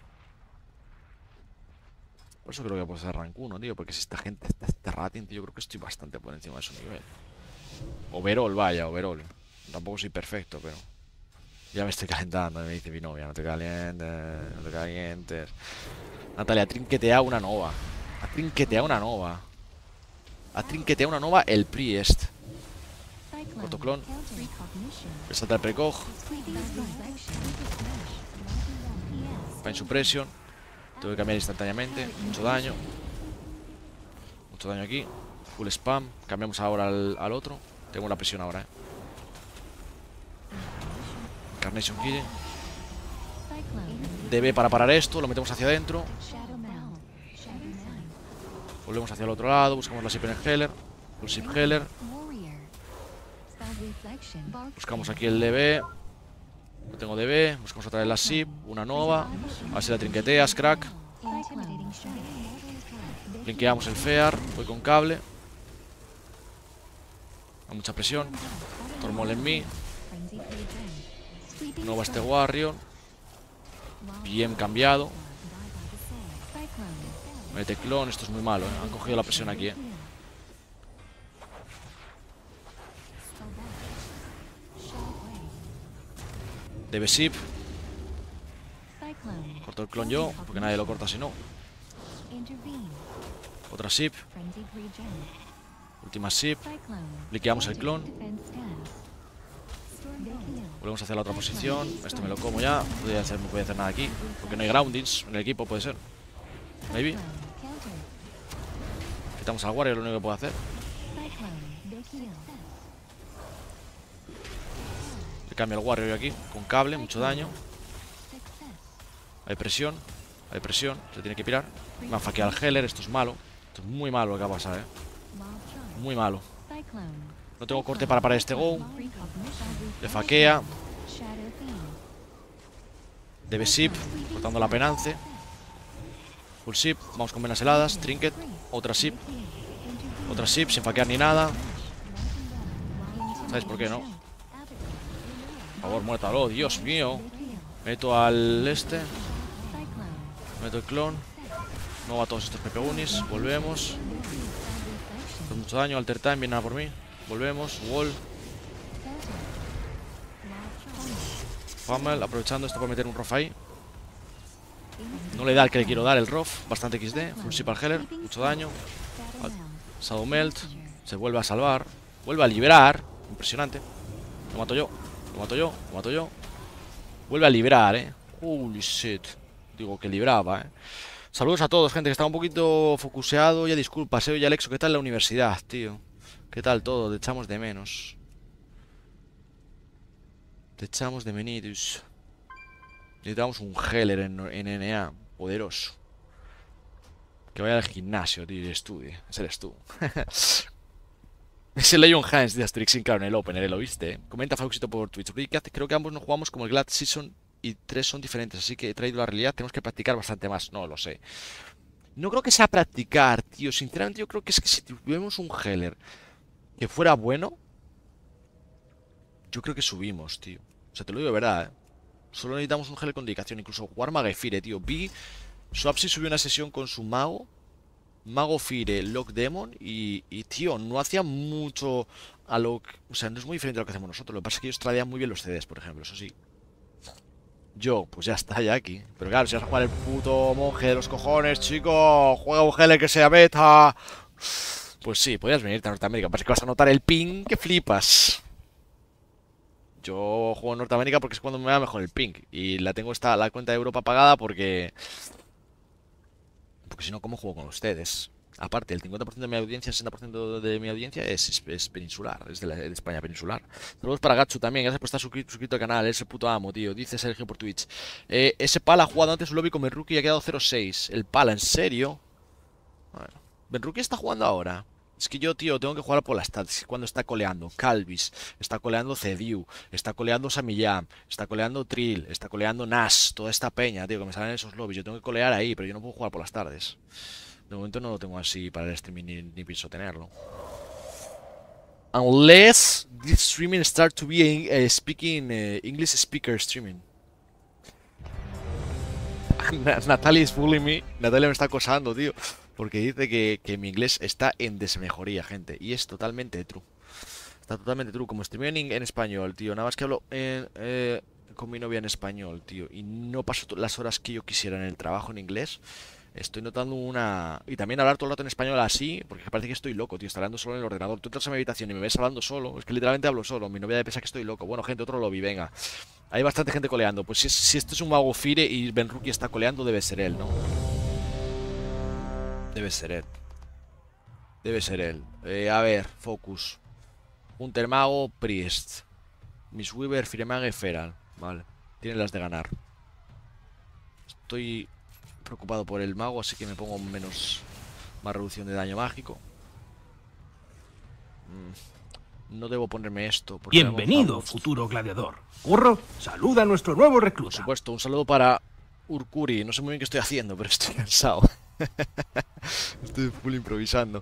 Por eso creo que puedo hacer rank uno, tío. Porque si esta gente está este rating, tío, yo creo que estoy bastante por encima de su nivel. Overall, vaya, overall. Tampoco soy perfecto, pero... Ya me estoy calentando, me dice mi novia. No te calientes, no te calientes. Natalia, trinquetea una nova. Ha trinqueteado una nova. Ha trinqueteado una nova el Priest. Protoclon. Me salta el precog. Pain Suppression. Tengo que cambiar instantáneamente. Mucho daño. Mucho daño aquí. Full spam. Cambiamos ahora al, al otro. Tengo la presión ahora, eh. Carnation Kille. D B para parar esto. Lo metemos hacia adentro. Volvemos hacia el otro lado. Buscamos la Sip en el Heller. Full Sip Heller. Buscamos aquí el D B. No tengo D B. Buscamos otra vez la Sip. Una nova. A ver si la trinqueteas, crack. Linkeamos el Fear. Voy con cable. A mucha presión. Tormol en mí. Nova este Warrior. Bien cambiado. Mete clon. Esto es muy malo, ¿eh? Han cogido la presión aquí, eh. Debe Sip. Corto el clon yo, porque nadie lo corta si no. Otra Sip. Última Sip. Liqueamos el clon. Volvemos hacia la otra posición. Esto me lo como ya. No podía hacer, no podía hacer nada aquí, porque no hay groundings en el equipo, puede ser. Maybe. Quitamos al Warrior, lo único que puedo hacer. Le cambio al Warrior aquí, con cable, mucho daño. Hay presión. Hay presión, se tiene que pirar. Me han faqueado al Heller, esto es malo. Esto es muy malo lo que va a pasar, eh. Muy malo. No tengo corte para parar este go. Le faquea. Debe Sip, cortando la Penance. Full Sip, vamos con venas heladas. Trinket, otra Sip. Otra Sip, sin faquear ni nada. ¿Sabéis por qué, no? Por favor, muértalo, Dios mío. Meto al este. Meto el clon. No va a todos estos Pepe Unis. Volvemos. Hace mucho daño. Alter Time, viene a por mí. Volvemos. Wall. Pummel, aprovechando esto para meter un Rof ahí. No le da el que le quiero dar el Rof. Bastante equis de. Full Sip al Heller. Mucho daño. Shadow Melt. Se vuelve a salvar. Vuelve a liberar. Impresionante. Lo mato yo. Lo mato yo. Lo mato yo. Vuelve a liberar, eh. Holy shit. Digo que libraba, eh. Saludos a todos, gente, que estaba un poquito focuseado. Ya disculpas, eh. Oye, Alexo, ¿qué tal la universidad, tío? ¿Qué tal todo? Te echamos de menos. Te echamos de menitus. Necesitamos un Heller en, en N A. Poderoso. Que vaya al gimnasio, tío, y estudie. Ese eres tú. Es el Leon Hans de Asterix, claro, en el Opener, ¿lo viste? Comenta Fauxito por Twitch. Creo que ambos no jugamos como el Glad Season y tres son diferentes, así que he traído la realidad. Tenemos que practicar bastante más. No lo sé. No creo que sea practicar, tío. Sinceramente, yo creo que es que si tuviéramos un Heller que fuera bueno, yo creo que subimos, tío. O sea, te lo digo de verdad, ¿eh? Solo necesitamos un Heller con dedicación. Incluso jugar Magefire, tío. Vi Swapsy subió una sesión con su mago. Mago Fire, Lock Demon y, y, tío, no hacía mucho a lo que... O sea, no es muy diferente a lo que hacemos nosotros. Lo que pasa es que ellos tradean muy bien los C Ds, por ejemplo, eso sí. Yo, pues ya está, ya aquí. Pero claro, si vas a jugar el puto monje de los cojones, chico, juega un Heller que sea beta. Pues sí, podrías venirte a Norteamérica. Pasa que vas a notar el ping que flipas. Yo juego en Norteamérica porque es cuando me va mejor el ping. Y la tengo esta, la cuenta de Europa pagada porque... Porque si no, ¿cómo juego con ustedes? Aparte, el cincuenta por ciento de mi audiencia, el sesenta por ciento de mi audiencia es, es, es peninsular, es de, la, de España peninsular. Saludos para Gatsu también, gracias por estar suscrito, suscrito al canal, es el puto amo, tío. Dice Sergio por Twitch. Eh, ese Pala ha jugado antes un lobby con Benruki y ha quedado cero seis. El Pala, ¿en serio? Bueno, Benruki está jugando ahora. Es que yo, tío, tengo que jugar por las stats. Cuando está coleando Calvis, está coleando Cediu, está coleando Samiyam, está coleando Trill, está coleando Nash, toda esta peña, tío, que me salen en esos lobbies. Yo tengo que colear ahí, pero yo no puedo jugar por las tardes. De momento no lo tengo así para el streaming ni, ni pienso tenerlo. Unless this streaming start to be uh, speaking uh, English speaker streaming. Natalia is bullying me. Natalia me está acosando, tío. Porque dice que, que mi inglés está en desmejoría, gente. Y es totalmente true. Está totalmente true. Como streameo en, en español, tío. Nada más que hablo en, eh, con mi novia en español, tío. Y no paso las horas que yo quisiera en el trabajo en inglés. Estoy notando una... Y también hablar todo el rato en español así, porque parece que estoy loco, tío. Estoy hablando solo en el ordenador. Tú entras a mi habitación y me ves hablando solo. Es que literalmente hablo solo. Mi novia piensa que estoy loco. Bueno, gente, otro lobby, venga. Hay bastante gente coleando. Pues si, si esto es un mago Fire y Benruki está coleando, debe ser él, ¿no? Debe ser él. Debe ser él. Eh, a ver, Focus. Untermago, Priest. Miss Weaver, Firemage, Feral. Vale. Tienen las de ganar. Estoy preocupado por el mago, así que me pongo menos... Más reducción de daño mágico. Mm. No debo ponerme esto. Bienvenido, futuro gladiador. Curro, saluda a nuestro nuevo recluta. Por supuesto, un saludo para Urkuri. No sé muy bien qué estoy haciendo, pero estoy cansado. Estoy full improvisando.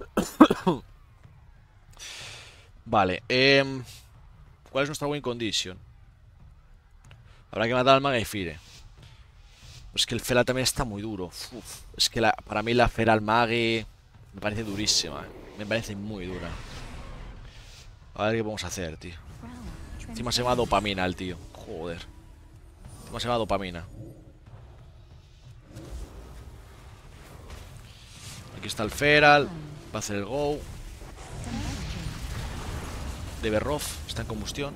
Vale, eh, ¿cuál es nuestra win condition? Habrá que matar al Maga y Fire. Es que el Feral también está muy duro. Uf, es que la, para mí la Feral Mage me parece durísima. Me parece muy dura. A ver qué podemos hacer, tío. Encima se llama dopamina el tío. Joder. Encima se llama dopamina. Aquí está el Feral. Va a hacer el go. De Berroth. Está en combustión.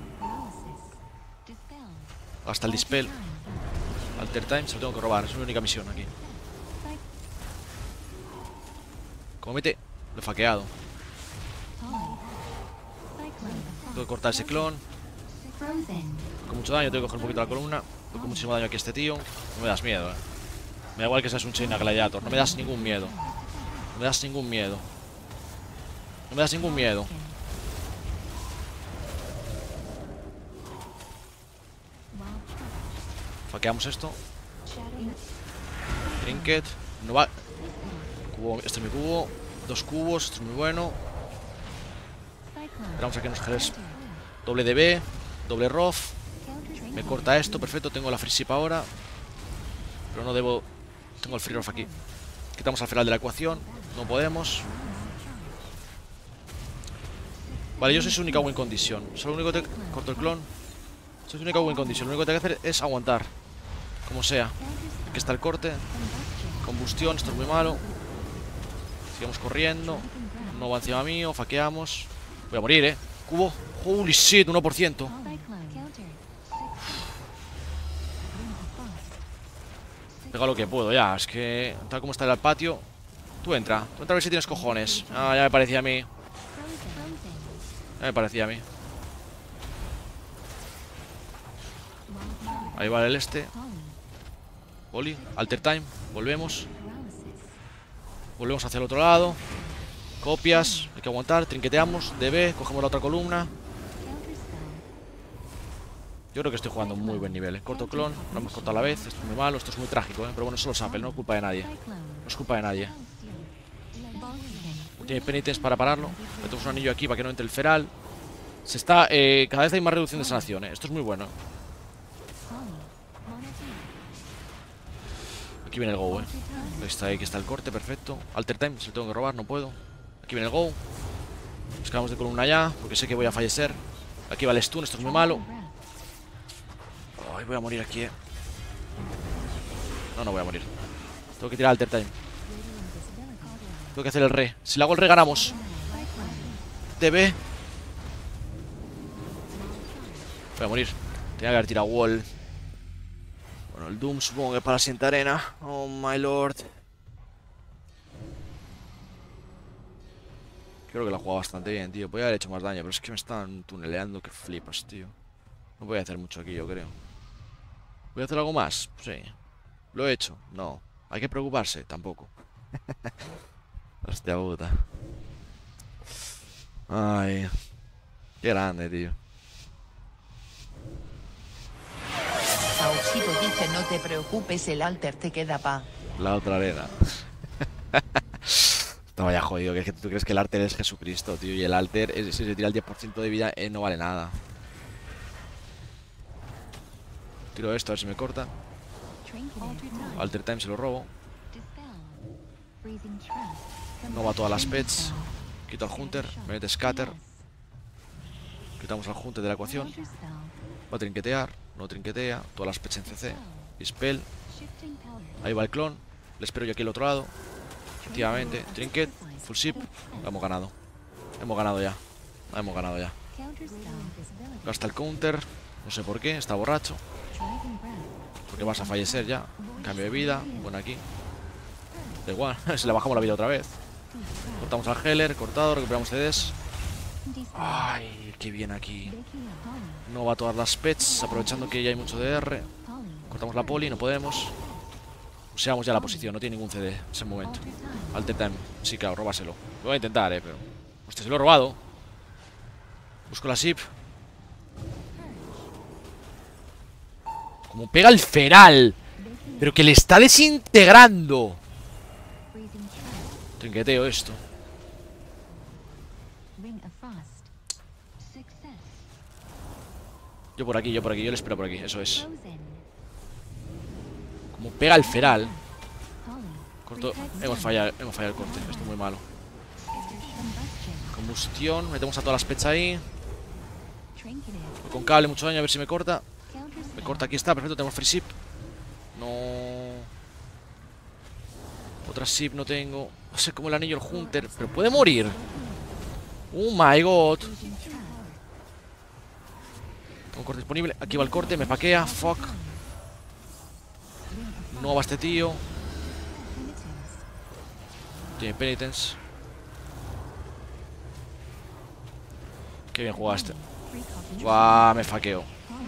Hasta el Dispel. Alter Time se lo tengo que robar. Es mi única misión aquí. Como mete, lo he faqueado. Tengo que cortar ese clon. Con mucho daño, tengo que coger un poquito la columna. Tengo con muchísimo daño aquí a este tío. No me das miedo, eh. Me da igual que seas un Chain Gladiator. No me das ningún miedo. No me das ningún miedo. No me das ningún miedo. Faqueamos esto. Trinket. No va. Cubo. Este es mi cubo. Dos cubos. Esto es muy bueno. Esperamos a que nos generes doble D B. Doble Roth. Me corta esto. Perfecto. Tengo la Free Ship ahora. Pero no debo. Tengo el Free Roth aquí. Quitamos al Feral de la ecuación. No podemos. Vale, yo soy su única win condition. Solo lo único que te... Corto el clon. Soy su única win condition. Lo único que tengo que hacer es aguantar. Como sea. Aquí está el corte. Combustión, esto es muy malo. Sigamos corriendo. No va encima mío, faqueamos. Voy a morir, eh. Cubo. Holy shit, uno por ciento. Pega lo que puedo ya. Es que tal como está el patio. Tú entra. Tú entra a ver si tienes cojones. Ah, ya me parecía a mí. Ya me parecía a mí. Ahí va el este. Oli, Alter Time, volvemos. Volvemos hacia el otro lado. Copias, hay que aguantar, trinqueteamos, D B, cogemos la otra columna. Yo creo que estoy jugando un muy buen nivel, ¿eh? Corto clon, lo hemos cortado a la vez. Esto es muy malo, esto es muy trágico, ¿eh? Pero bueno, solo Sample, no es culpa de nadie. No es culpa de nadie. Tiene penitence para pararlo. Metemos un anillo aquí para que no entre el Feral. Se está, eh, cada vez hay más reducción de sanación, ¿eh? Esto es muy bueno. Aquí viene el go, eh. Está ahí, que está el corte, perfecto. Alter Time, se lo tengo que robar, no puedo. Aquí viene el go. Nos quedamos de columna ya, porque sé que voy a fallecer. Aquí va el stun, esto es muy malo. Ay, voy a morir aquí, eh. No, no voy a morir. Tengo que tirar Alter Time. Tengo que hacer el re. Si le hago el re ganamos. D B. Voy a morir. Tenía que haber tirado wall. Bueno, el Doom supongo que para la siguiente arena. Oh my lord. Creo que la he jugado bastante bien, tío. Podría haber hecho más daño, pero es que me están tuneleando que flipas, tío. No voy a hacer mucho aquí, yo creo. ¿Voy a hacer algo más? Sí. ¿Lo he hecho? No. ¿Hay que preocuparse? Tampoco. Hostia puta. Ay. Qué grande, tío. Auxito dice no te preocupes, el alter te queda pa. La otra arena. Estaba ya jodido, que es que tú crees que el alter es Jesucristo, tío. Y el alter, si se tira el diez por ciento de vida, eh, no vale nada. Tiro esto, a ver si me corta. Alter time se lo robo. No va todas las pets. Quito al Hunter, me mete Scatter. Quitamos al Hunter de la ecuación. Va a trinquetear, no trinquetea. Todas las pets en C C. Dispel. Ahí va el clon. Le espero yo aquí al otro lado. Efectivamente, trinket, full ship. Lo hemos ganado. Hemos ganado ya. Hemos ganado ya. Gasta el counter. No sé por qué, está borracho. Porque vas a fallecer ya. Cambio de vida, bueno aquí. Da igual, se le bajamos la vida otra vez. Cortamos al Heller, cortado, recuperamos C Ds. Ay, qué bien aquí. No va todas las pets, aprovechando que ya hay mucho D R. Cortamos la poli, no podemos. Useamos ya la posición, no tiene ningún C D en ese momento. Alter time, sí, claro, róbaselo. Lo voy a intentar, eh, pero... Hostia, se lo he robado. Busco la S I P. Como pega el feral. Pero que le está desintegrando. Trinqueteo esto. Yo por aquí, yo por aquí, yo le espero por aquí, eso es. Como pega el feral. Corto, hemos fallado, hemos fallado el corte, esto es muy malo. Combustión, metemos a todas las pechas ahí. Voy con cable, mucho daño, a ver si me corta. Me corta, aquí está, perfecto, tenemos free ship. No. Otra ship no tengo. No sé cómo el anillo el Hunter, pero puede morir. Oh my god. Tengo corte disponible, aquí va el corte, me paquea, fuck. No va este tío. Tiene penitence. Qué bien jugaste. Guau, me faqueo.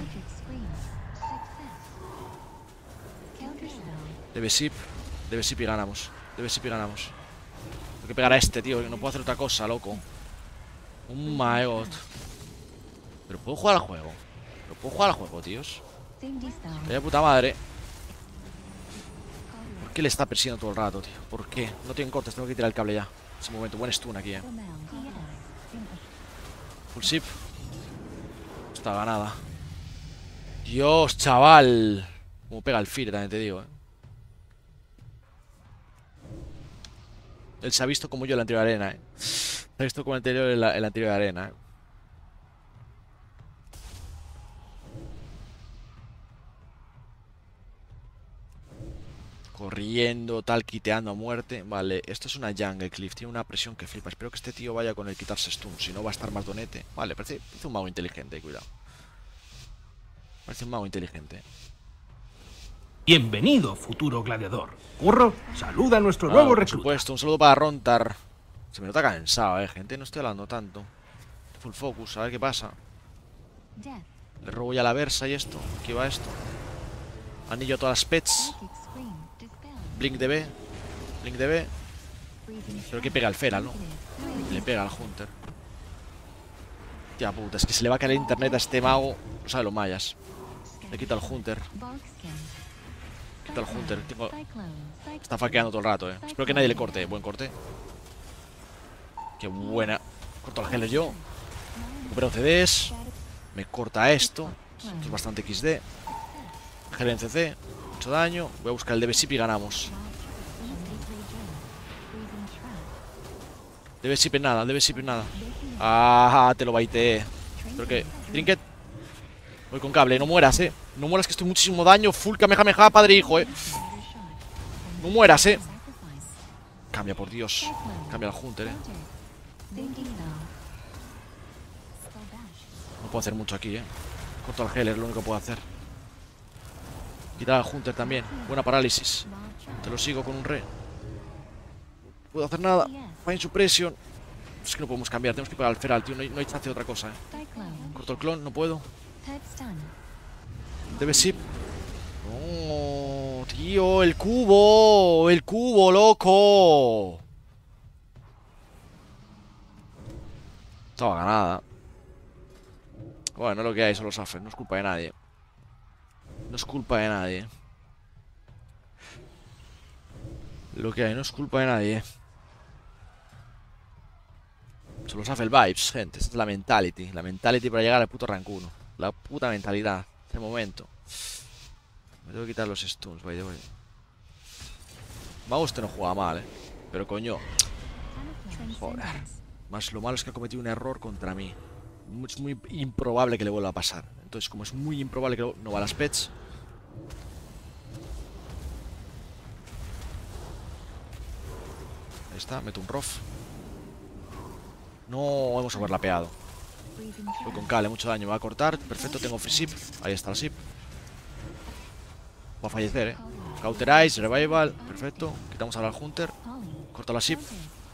Debe sip. Debe sip y ganamos. Debe sip y ganamos. Tengo que pegar a este, tío. Que no puedo hacer otra cosa, loco. Oh my god. Pero puedo jugar al juego. Pero puedo jugar al juego, tíos. Vaya puta madre. ¿Por qué le está persiguiendo todo el rato, tío? ¿Por qué? No tienen cortes, tengo que tirar el cable ya. En ese momento, buen stun aquí, eh. Full ship. Está ganada. Dios, chaval. Como pega el fire, también te digo, eh. Él se ha visto como yo en la anterior arena, eh. Se ha visto como el anterior en la, en la anterior arena, eh. Corriendo, tal, quiteando a muerte. Vale, esto es una jungle cliff. Tiene una presión que flipa. Espero que este tío vaya con el quitarse stun. Si no va a estar más donete. Vale, parece, parece un mago inteligente, cuidado. Parece un mago inteligente. Bienvenido, futuro gladiador. Curro, saluda a nuestro Ah, nuevo por recluta. supuesto, un saludo para Rontar. Se me nota cansado, eh, gente. No estoy hablando tanto. Full focus, a ver qué pasa. Le robo ya la versa y esto. Aquí va esto. Anillo a todas las pets. Blink D B. Blink D B. Pero que pega el feral, ¿no? Le pega al Hunter. Tía puta, es que se le va a caer el internet a este mago. No sabe los mayas. Le quita el Hunter. Quita el Hunter. Tengo... Está faqueando todo el rato, eh. Espero que nadie le corte. Buen corte. Qué buena. Corto al Heller yo. Recupero C Ds. Me corta esto. Esto es bastante equis de. Heller en C C. Mucho daño. Voy a buscar el D B S I P y ganamos. D B S I P en nada, D B S I P en nada. Ah, te lo baiteé. Pero que. Trinket. Voy con cable, no mueras, eh. No mueras que estoy muchísimo daño. Full Kamehameha, padre e hijo, eh. No mueras, eh. Cambia, por Dios. Cambia el Hunter, eh. No puedo hacer mucho aquí, eh. Corto al Heller, lo único que puedo hacer. Quitar al Hunter también. Buena parálisis. Te lo sigo con un re. No puedo hacer nada. Fine Suppression. Es que no podemos cambiar. Tenemos que pegar al Feral, tío. No hay, no hay chance de otra cosa, eh. Corto el clon, no puedo. Debe Sip. No, tío, el cubo. El cubo, loco. Estaba ganada. Bueno, lo que hay son los Afer. No es culpa de nadie. No es culpa de nadie. Lo que hay no es culpa de nadie. Son los Afer vibes, gente. Esta es la mentality. La mentality para llegar al puto rank uno. La puta mentalidad. De momento. Me tengo que quitar los stuns, by the way. Mago este no juega mal, eh. Pero coño. Joder. Más lo malo es que ha cometido un error contra mí. Es muy improbable que le vuelva a pasar. Entonces, como es muy improbable que no va a las pets. Ahí está, meto un rof. No, hemos overlapeado. Voy con Kale, mucho daño, me va a cortar. Perfecto, tengo free sip. Ahí está la sip. Va a fallecer, eh. Cauterize, revival, perfecto. Quitamos ahora al Hunter. Corta la sip.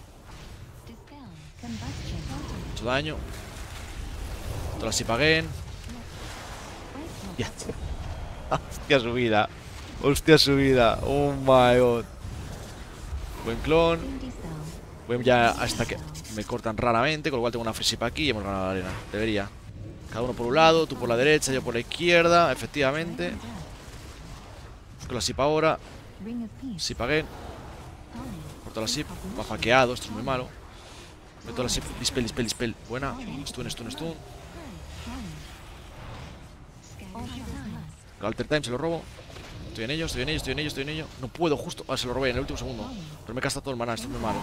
Mucho daño. Corta la sip again. Ya. Hostia subida. Hostia subida. Oh my god. Buen clon. Voy ya hasta que me cortan raramente, con lo cual tengo una free sip aquí y hemos ganado la arena. Debería. Cada uno por un lado, tú por la derecha, yo por la izquierda, efectivamente. Busco la sip ahora. Sip again. Corto la sip. Me ha hackeado, esto es muy malo. Meto la sip. Dispel, dispel, dispel. Buena. Stun, stun, stun. Alter time, se lo robo. Estoy en ello, estoy en ello, estoy en ello, estoy en ello. No puedo, justo. Ah, se lo robé en el último segundo. Pero me gasta todo el maná, esto es muy malo.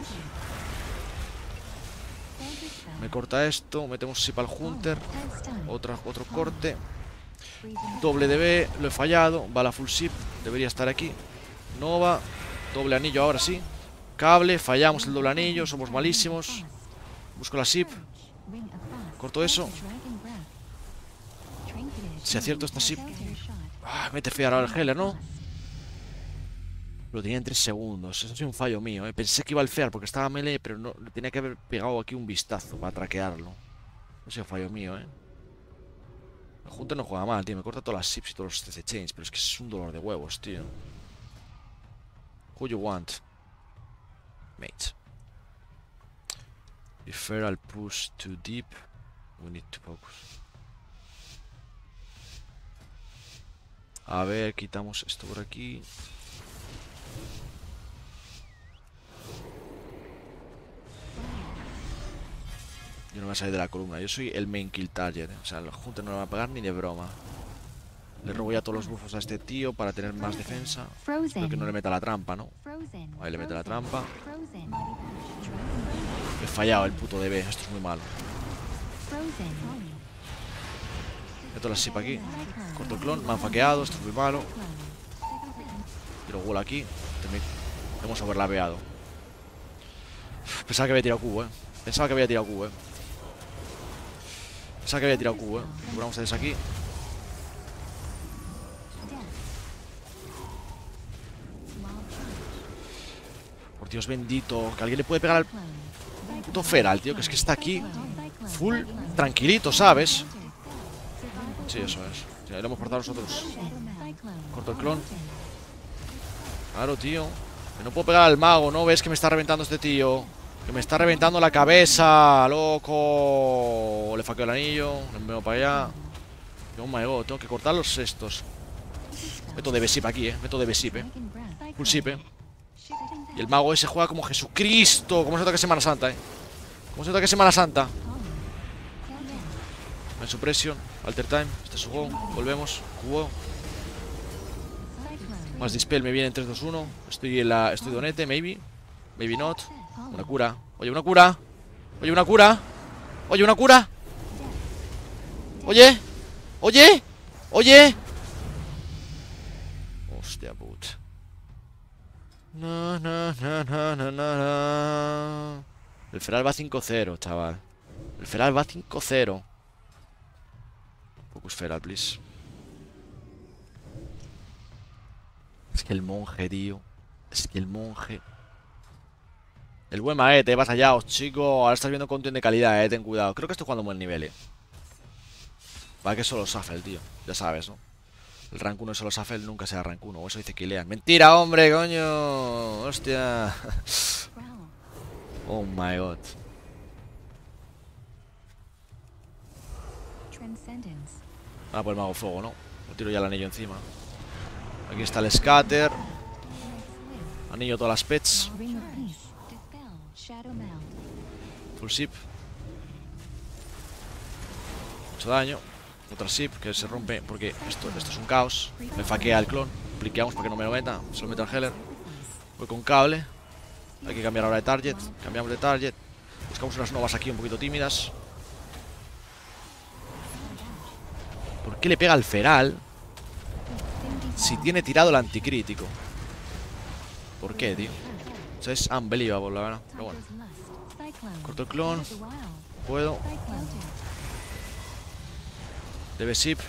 Me corta esto, metemos sip al Hunter. Otra, otro corte. Doble D B, lo he fallado. Va la full sip, debería estar aquí. Nova, doble anillo ahora sí. Cable, fallamos el doble anillo, somos malísimos. Busco la sip. Corto eso. Si acierto esta sip. Ah, mete fear ahora el Heller, ¿no? Lo tenía en tres segundos. Eso ha sido un fallo mío, ¿eh? Pensé que iba al fear porque estaba melee, pero no, tenía que haber pegado aquí un vistazo para traquearlo. Eso ha sido un fallo mío, ¿eh? El Hunter no juega mal, tío. Me corta todas las sips y todos los C C chains, pero es que es un dolor de huevos, tío. Who you want? Mate. If feral push too deep, we need to focus. A ver, quitamos esto por aquí. Yo no me voy a salir de la columna. Yo soy el main kill target, ¿eh? O sea, el Hunter no me va a pegar ni de broma. Le robo ya todos los buffos a este tío para tener más defensa. Espero que no le meta la trampa, ¿no? Ahí le mete la trampa. He fallado el puto D B. Esto es muy malo. Meto la sip aquí. Corto el clon. Me han faqueado. Esto es muy malo. Tiro wall aquí. Hemos overlapeado. Pensaba que había tirado cubo, eh. Pensaba que había tirado cubo, eh. Pensaba que había tirado cubo, eh. Vamos a desde aquí. Por Dios bendito. Que alguien le puede pegar al puto Feral, tío. Que es que está aquí full tranquilito, ¿sabes? Sí, eso es. Sí, lo hemos portado nosotros. Corto el clon. Claro, tío. Que no puedo pegar al mago, ¿no? ¿Ves que me está reventando este tío? Que me está reventando la cabeza, loco. Le faqueo el anillo. Me veo para allá. Oh my god, tengo que cortar los estos. Meto de besip aquí, eh. Meto de besip, eh. Full sip, eh. Y el mago ese juega como Jesucristo. ¿Cómo se nota que es Semana Santa, eh? ¿Cómo se nota que es Semana Santa? En suppresión, alter time, este es su go, volvemos, cubo. Más dispel, me viene en tres, dos, uno. Estoy en la. Estoy donete, maybe. Maybe not. Una cura. Oye, una cura. Oye, una cura. Oye, una cura. Oye. Oye. Oye. Hostia puta. No, no, no, no, no, no, no. El Feral va cinco cero, chaval. El Feral va cinco cero. Focus Feral, please. Es que el monje, tío. Es que el monje. El buen maete, vas allá, os chico. Ahora estás viendo content de calidad, eh. Ten cuidado. Creo que estoy jugando a buen nivel, eh. Va que solo Shuffle, tío. Ya sabes, ¿no? El rank uno solo Shuffle nunca será rank uno. O eso dice Kilean. ¡Mentira, hombre, coño! ¡Hostia! Oh my god. Ah, pues me hago fuego, ¿no? Me tiro ya el anillo encima. Aquí está el scatter. Anillo todas las pets. Full ship. Mucho daño. Otra ship que se rompe porque esto, esto es un caos. Me faquea el clon. Pliqueamos para que no me lo meta. Se lo mete al healer. Voy con cable. Hay que cambiar ahora de target. Cambiamos de target. Buscamos unas novas aquí un poquito tímidas. ¿Por qué le pega al Feral si tiene tirado el anticrítico? ¿Por qué, tío? Eso es unbelievable, la verdad. Pero bueno. Corto el clon. Puedo. D B Ship.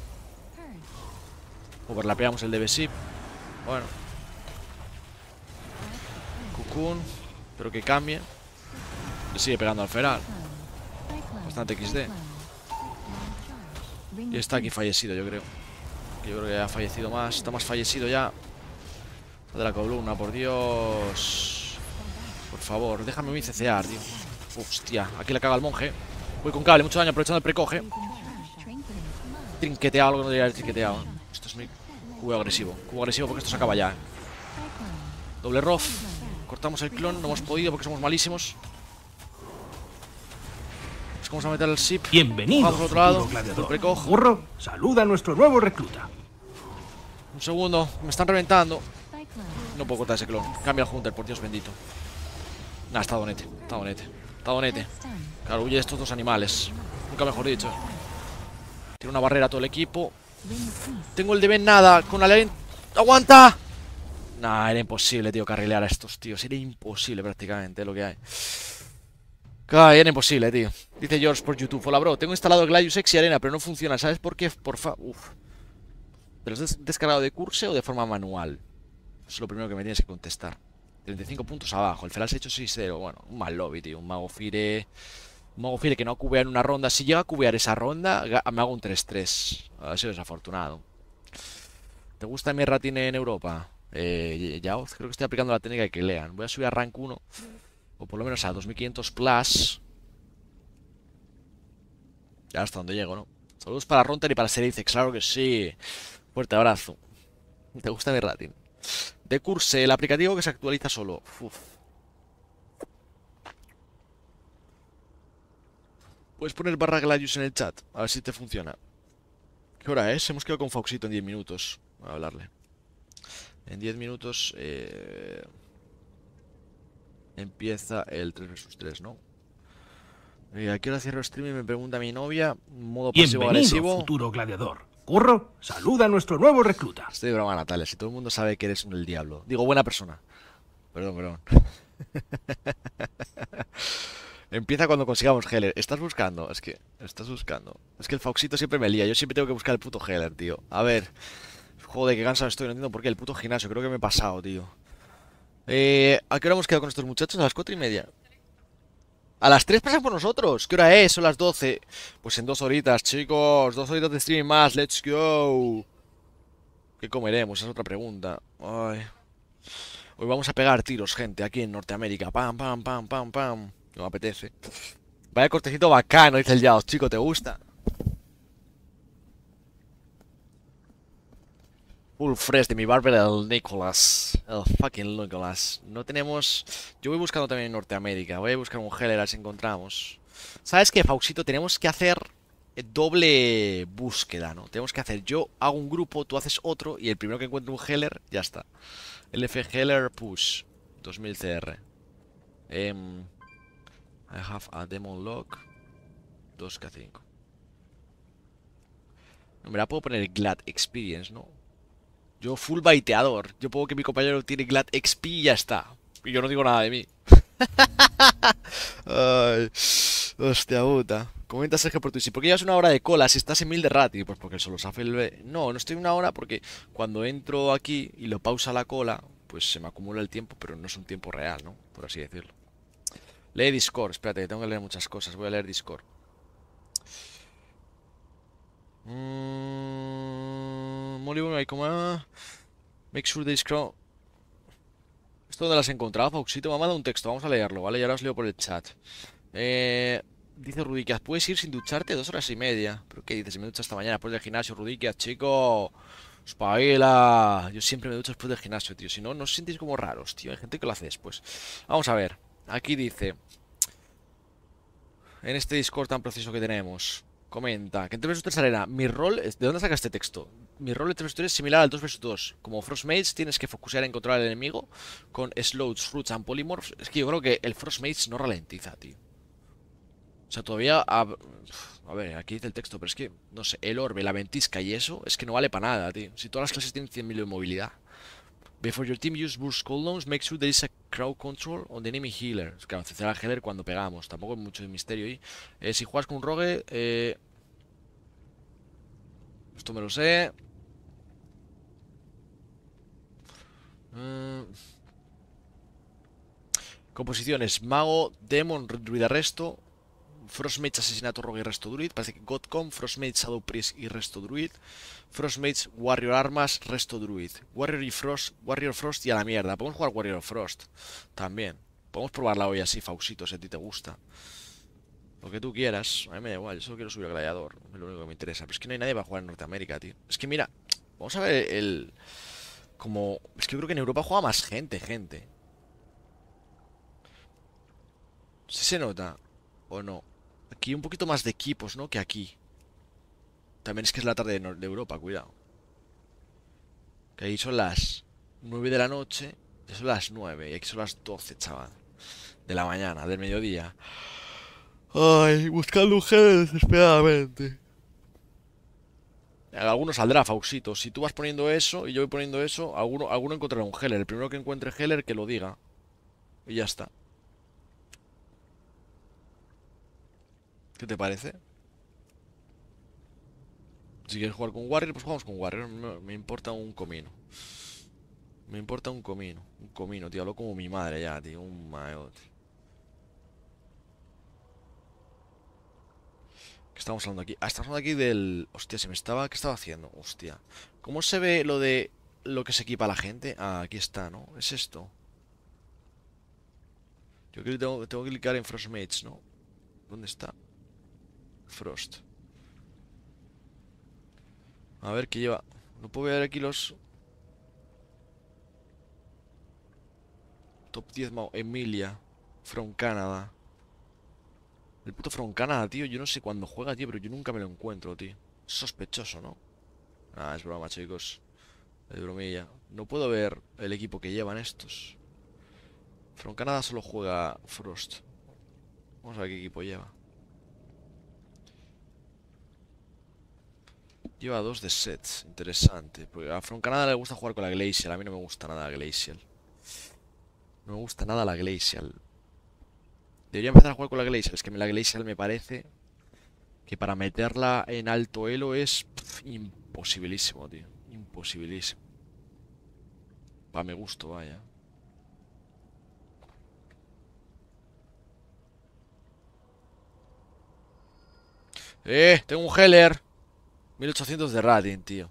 Overlapeamos el D B Ship. Bueno. Cocoon. Espero que cambie. Le sigue pegando al Feral. Bastante equis de. Y está aquí fallecido, yo creo. Yo creo que ha fallecido más. Está más fallecido ya. De la columna, por Dios. Por favor, déjame mi cecear, tío. Hostia, aquí le caga al monje. Voy con cable, mucho daño aprovechando el precoge. Trinqueteado, algo que no debería haber trinqueteado. Esto es muy cubo agresivo. Cubo agresivo porque esto se acaba ya, eh. Doble rof. Cortamos el clon, no hemos podido porque somos malísimos. Vamos a meter el ship. Bienvenido, vamos al otro lado. Gladiador. Precoge. Burro, saluda a nuestro nuevo recluta. Un segundo, me están reventando. No puedo cortar ese clon. Cambia el Hunter, por Dios bendito. Nah, está donete, está donete. Está donete. Claro, huye de estos dos animales. Nunca mejor dicho. Tiene una barrera a todo el equipo. Tengo el D B en nada. Con la ¡aguanta! Nah, era imposible, tío, carrilear a estos tíos. Era imposible prácticamente, lo que hay. Ay, era imposible, tío. Dice George por YouTube. Hola, bro, tengo instalado Gladius X y Arena, pero no funciona. ¿Sabes por qué? Porfa. Uf. ¿Te los has descargado de curse o de forma manual? Eso es lo primero que me tienes que contestar. treinta y cinco puntos abajo. El Feral se ha hecho seis cero. Bueno, un mal lobby, tío. Un Mago Fire. Un Mago Fire que no cubea en una ronda. Si llega a cubear esa ronda, me hago un tres tres. Ha sido desafortunado. ¿Te gusta mi ratín en Europa? Eh, ya creo que estoy aplicando la técnica de que lean. Voy a subir a rank uno. O por lo menos a dos mil quinientos plus. Ya hasta donde llego, ¿no? Saludos para Ronter y para Serice, claro que sí. Fuerte abrazo. ¿Te gusta mi rating? De Curse, el aplicativo que se actualiza solo. Uf. Puedes poner barra Gladius en el chat. A ver si te funciona. ¿Qué hora es? Hemos quedado con Foxito en diez minutos. Voy a hablarle. En diez minutos eh... empieza el tres versus tres, ¿no? Eh, ¿A qué hora cierro streaming? Me pregunta mi novia. Modo pasivo-agresivo. Bienvenido, futuro gladiador. Curro, saluda a nuestro nuevo recluta. Estoy de broma, Natalia. Si todo el mundo sabe que eres un el diablo. Digo, buena persona. Perdón, perdón. Empieza cuando consigamos Heller. ¿Estás buscando? Es que... Estás buscando. Es que el Foxito siempre me lía. Yo siempre tengo que buscar el puto Heller, tío. A ver. Joder, qué cansado estoy. No entiendo por qué. El puto gimnasio. Creo que me he pasado, tío. Eh, ¿A qué hora hemos quedado con estos muchachos? A las cuatro y media. A las tres pasan por nosotros. ¿Qué hora es? Son las doce. Pues en dos horitas, chicos. Dos horitas de streaming más. Let's go. ¿Qué comeremos? Esa es otra pregunta. Ay. Hoy vamos a pegar tiros, gente, aquí en Norteamérica. Pam, pam, pam, pam, pam. No me apetece. Vaya cortecito bacano, dice el Yaos. Chico, ¿te gusta? Full fresh de mi barber, el Nicholas. El fucking Nicholas. No tenemos... Yo voy buscando también en Norteamérica. Voy a buscar un Heller, a ver si encontramos. ¿Sabes qué, Fauxito? Tenemos que hacer doble búsqueda, ¿no? Tenemos que hacer... Yo hago un grupo, tú haces otro, y el primero que encuentre un Heller, ya está. L F Heller Push dos mil C R. Um, I have a demon lock dos K cinco. No, me la puedo poner Glad Experience, ¿no? Yo full baiteador. Yo pongo que mi compañero tiene Glad X P y ya está. Y yo no digo nada de mí. Ay, hostia puta. Comenta Sergio por Twitch. ¿Por qué llevas una hora de cola si estás en mil de rati? Pues porque solo se hace el... B. No, no estoy una hora porque cuando entro aquí y lo pausa la cola, pues se me acumula el tiempo, pero no es un tiempo real, ¿no? Por así decirlo. Lee Discord. Espérate, que tengo que leer muchas cosas. Voy a leer Discord. Mmm... Molly, bueno, hay como... Make sure this crowd... ¿Esto dónde las has encontrado, Fauxito? Me ha mandado un texto, vamos a leerlo, ¿vale? Ya lo os leo por el chat. Eh... Dice Rudiquiaz, ¿puedes ir sin ducharte dos horas y media? ¿Pero qué dices? Me ducho esta mañana después del gimnasio, Rudiquiaz, chico. Espabila. Yo siempre me ducho después del gimnasio, tío. Si no, no os sentís como raros, tío. Hay gente que lo hace después. Vamos a ver. Aquí dice... En este Discord tan preciso que tenemos... Comenta que en tres versus tres arena, mi rol es... ¿De dónde saca este texto? Mi rol en tres versus tres es similar al dos versus dos. Como Frostmates tienes que focusear en controlar al enemigo con Slows, Roots and Polymorphs. Es que yo creo que el Frostmates no ralentiza, tío. O sea, todavía... A, a ver, aquí dice el texto, pero es que... No sé, el orbe, la ventisca y eso es que no vale para nada, tío. Si todas las clases tienen cien mil de movilidad. Before your team use burst cooldowns, make sure there is a crowd control on the enemy healer. Es que acceder al healer cuando pegamos. Tampoco hay mucho de misterio ahí. Eh, si juegas con un rogue, eh... esto me lo sé. Mm. Composiciones: Mago, Demon, Druid Arresto, Frostmage, Asesinato, Rogue y Resto Druid. Parece que Godcom, Frostmage, Shadow Priest y Resto Druid. Frostmage, Warrior Armas, Resto Druid. Warrior y Frost, Warrior Frost y a la mierda. Podemos jugar Warrior Frost también. Podemos probarla hoy así, Fauxito, si a ti te gusta. Lo que tú quieras. A mí me da igual, yo solo quiero subir a Gladiador. Es lo único que me interesa. Pero es que no hay nadie para jugar en Norteamérica, tío. Es que mira, vamos a ver el... Como... Es que yo creo que en Europa juega más gente, gente. ¿Sí se nota? ¿O no? Aquí un poquito más de equipos, ¿no? Que aquí. También es que es la tarde de, Nor- de Europa, cuidado. Que ahí son las nueve de la noche. Y son las nueve. Y aquí son las doce, chaval. De la mañana, del mediodía. Ay, buscando un gel desesperadamente. Alguno saldrá, Fauxito. Si tú vas poniendo eso y yo voy poniendo eso, alguno, alguno encontrará un Heller. El primero que encuentre Heller, que lo diga. Y ya está. ¿Qué te parece? Si quieres jugar con Warrior, pues jugamos con Warrior. Me, me importa un comino. Me importa un comino. Un comino, tío. Hablo como mi madre ya, tío. Un mayote. ¿Qué estamos hablando aquí? Ah, estamos hablando aquí del... Hostia, se me estaba... ¿Qué estaba haciendo? Hostia. ¿Cómo se ve lo de... Lo que se equipa a la gente? Ah, aquí está, ¿no? Es esto. Yo creo que tengo, tengo que clicar en Frostmates, ¿no? ¿Dónde está? Frost. A ver qué lleva. No puedo ver aquí los... Top diez Mao. Emilia. From Canada. El puto From Canada, tío. Yo no sé cuándo juega, tío, pero yo nunca me lo encuentro, tío. Es sospechoso, ¿no? Ah, es broma, chicos. Es bromilla. No puedo ver el equipo que llevan estos. From Canada solo juega Frost. Vamos a ver qué equipo lleva. Lleva dos de sets. Interesante. Porque a From Canada le gusta jugar con la Glacial. A mí no me gusta nada la Glacial. No me gusta nada la Glacial. Debería empezar a jugar con la Glacial. Es que la Glacial me parece que para meterla en alto elo es pff, imposibilísimo, tío. Imposibilísimo. Para mi gusto, vaya. Eh, tengo un Heller. mil ochocientos de rating, tío.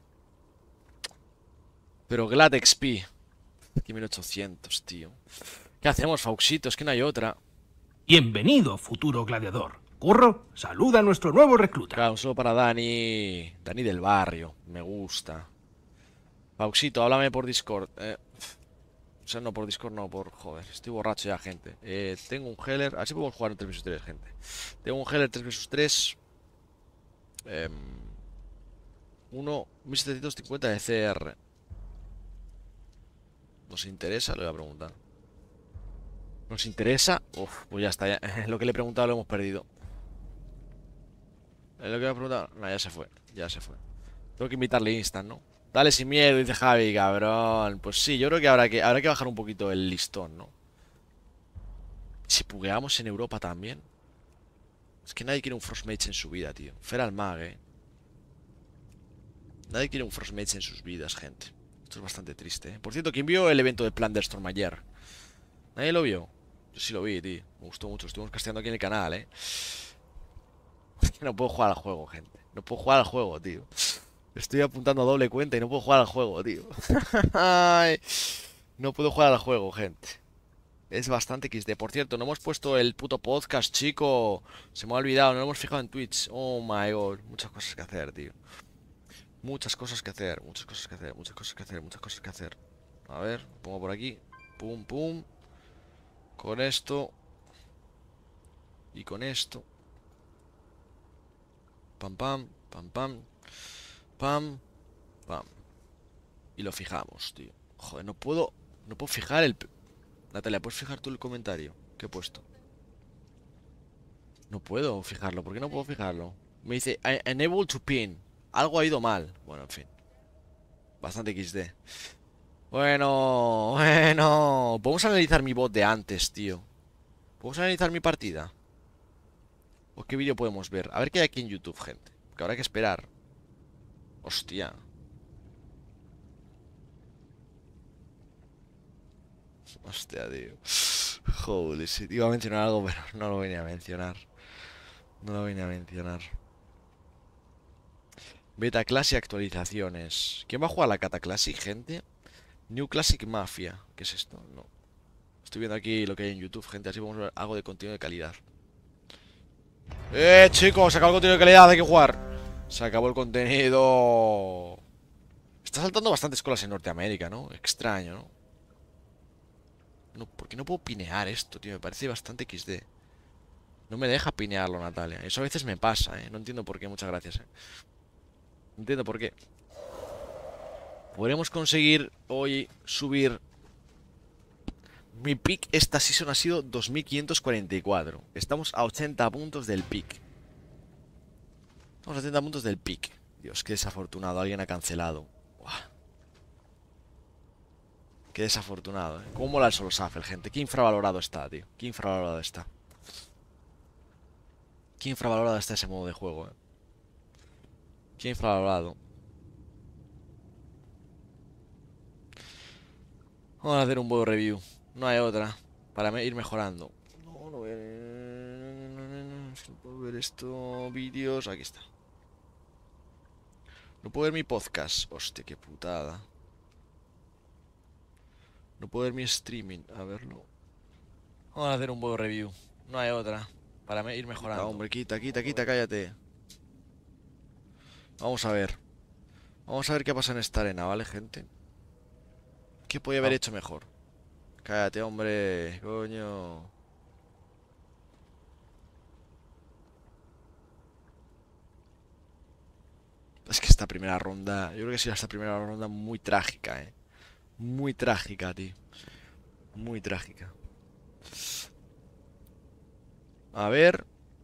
Pero Glad X P. Aquí mil ochocientos, tío. ¿Qué hacemos, Fauxito? Es que no hay otra. Bienvenido, futuro gladiador. Curro, saluda a nuestro nuevo recluta. Claro, solo para Dani. Dani del barrio. Me gusta. Fauxito, háblame por Discord. Eh, o sea, no por Discord, no, por... Joder, estoy borracho ya, gente. Eh, tengo un Heller. A ver si podemos jugar un tres versus tres, gente. Tengo un Heller tres versus tres. Eh, uno, mil setecientos cincuenta de C R. ¿Nos interesa? Le voy a preguntar. ¿Nos interesa? Uf, pues ya está. Ya. Lo que le he preguntado lo hemos perdido. Lo que le he preguntado... No, ya se fue. Ya se fue. Tengo que invitarle instant, ¿no? Dale sin miedo, dice Javi, cabrón. Pues sí, yo creo que habrá que, habrá que bajar un poquito el listón, ¿no? Si pugueamos en Europa también. Es que nadie quiere un Frostmage en su vida, tío. Feral Mag, eh. Nadie quiere un Frostmage en sus vidas, gente. Esto es bastante triste, ¿eh? Por cierto, ¿quién vio el evento de Plunderstorm ayer? ¿Nadie lo vio? Yo sí lo vi, tío. Me gustó mucho. Estuvimos casteando aquí en el canal, ¿eh? Es que no puedo jugar al juego, gente. No puedo jugar al juego, tío. Estoy apuntando a doble cuenta y no puedo jugar al juego, tío. Ay, no puedo jugar al juego, gente. Es bastante equis de. Por cierto, no hemos puesto el puto podcast, chico. Se me ha olvidado, no lo hemos fijado en Twitch. Oh my god. Muchas cosas que hacer, tío. Muchas cosas que hacer, muchas cosas que hacer, muchas cosas que hacer, muchas cosas que hacer. A ver, pongo por aquí. Pum, pum. Con esto. Y con esto. Pam, pam, pam, pam. Pam, pam. Y lo fijamos, tío. Joder, no puedo. No puedo fijar el. Natalia, ¿puedes fijar tú el comentario que he puesto? No puedo fijarlo. ¿Por qué no puedo fijarlo? Me dice "I- Unable to pin". Algo ha ido mal. Bueno, en fin. Bastante equis de. Bueno, bueno. Podemos analizar mi bot de antes, tío. ¿Podemos analizar mi partida? ¿O qué vídeo podemos ver? A ver qué hay aquí en YouTube, gente. Que habrá que esperar. Hostia. Hostia, tío. Holy shit. Iba a mencionar algo, pero no lo venía a mencionar. No lo venía a mencionar. Beta Classic actualizaciones. ¿Quién va a jugar la Cata Classic, gente? New Classic Mafia. ¿Qué es esto? No. Estoy viendo aquí lo que hay en YouTube, gente. Así podemos ver algo de contenido de calidad. ¡Eh, chicos! Se acabó el contenido de calidad. Hay que jugar. Se acabó el contenido. Está saltando bastantes colas en Norteamérica, ¿no? Extraño, ¿no? No, ¿por qué no puedo pinear esto, tío? Me parece bastante equis de. No me deja pinearlo, Natalia. Eso a veces me pasa, ¿eh? No entiendo por qué. Muchas gracias, ¿eh? No entiendo por qué. Podremos conseguir hoy subir. Mi pick esta season ha sido dos mil quinientos cuarenta y cuatro. Estamos a ochenta puntos del pick. Estamos a ochenta puntos del pick. Dios, qué desafortunado. Alguien ha cancelado. Buah. Qué desafortunado, ¿eh? ¿Cómo mola el solo shuffle, gente? Qué infravalorado está, tío. Qué infravalorado está. Qué infravalorado está ese modo de juego, ¿eh? Qué infravalorado. Vamos a hacer un buen review. No hay otra. Para ir mejorando. No, no voy a... No puedo ver esto. Vídeos. Aquí está. No puedo ver mi podcast. Hostia, qué putada. No puedo ver mi streaming. A verlo. Vamos a hacer un buen review. No hay otra. Para ir mejorando. Quita, hombre, quita, quita, quita, cállate. Vamos a ver. Vamos a ver qué pasa en esta arena, ¿vale, gente? ¿Qué podía haber hecho mejor? Cállate, hombre. Coño. Es que esta primera ronda... Yo creo que ha sido esta primera ronda muy trágica, eh. Muy trágica, tío. Muy trágica. A ver.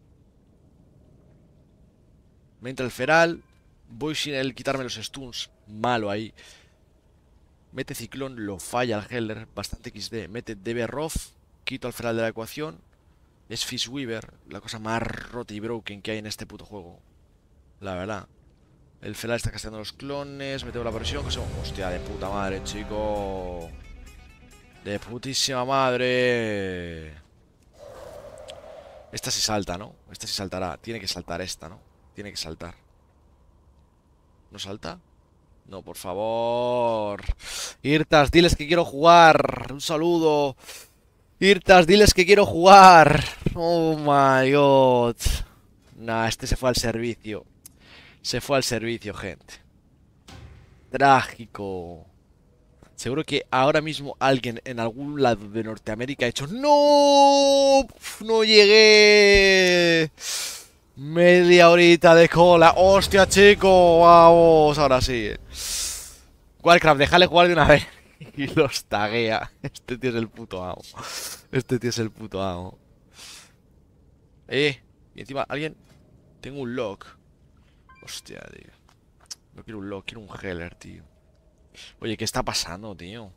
Me entra el feral. Voy sin el quitarme los stuns. Malo ahí. Mete ciclón, lo falla el Heller. Bastante equis de. Mete D B Roth. Quito al feral de la ecuación. Es Fishweaver. La cosa más rota y broken que hay en este puto juego. La verdad. El feral está casteando los clones. Metemos la presión. Que son... Hostia, de puta madre, chico. De putísima madre. Esta sí salta, ¿no? Esta sí saltará. Tiene que saltar esta, ¿no? Tiene que saltar. ¿No salta? No, por favor. Irtas, diles que quiero jugar. Un saludo. Irtas, diles que quiero jugar. Oh my god. Nah, este se fue al servicio. Se fue al servicio, gente. Trágico. Seguro que ahora mismo alguien en algún lado de Norteamérica ha hecho ¡no! ¡No llegué! Media horita de cola. ¡Hostia, chico! Vamos, ahora sí. Warcraft, déjale jugar de una vez. Y los taguea. Este tío es el puto amo. Este tío es el puto amo. Eh. Y encima, alguien... Tengo un lock. Hostia, tío. No quiero un lock, quiero un healer, tío. Oye, ¿qué está pasando, tío?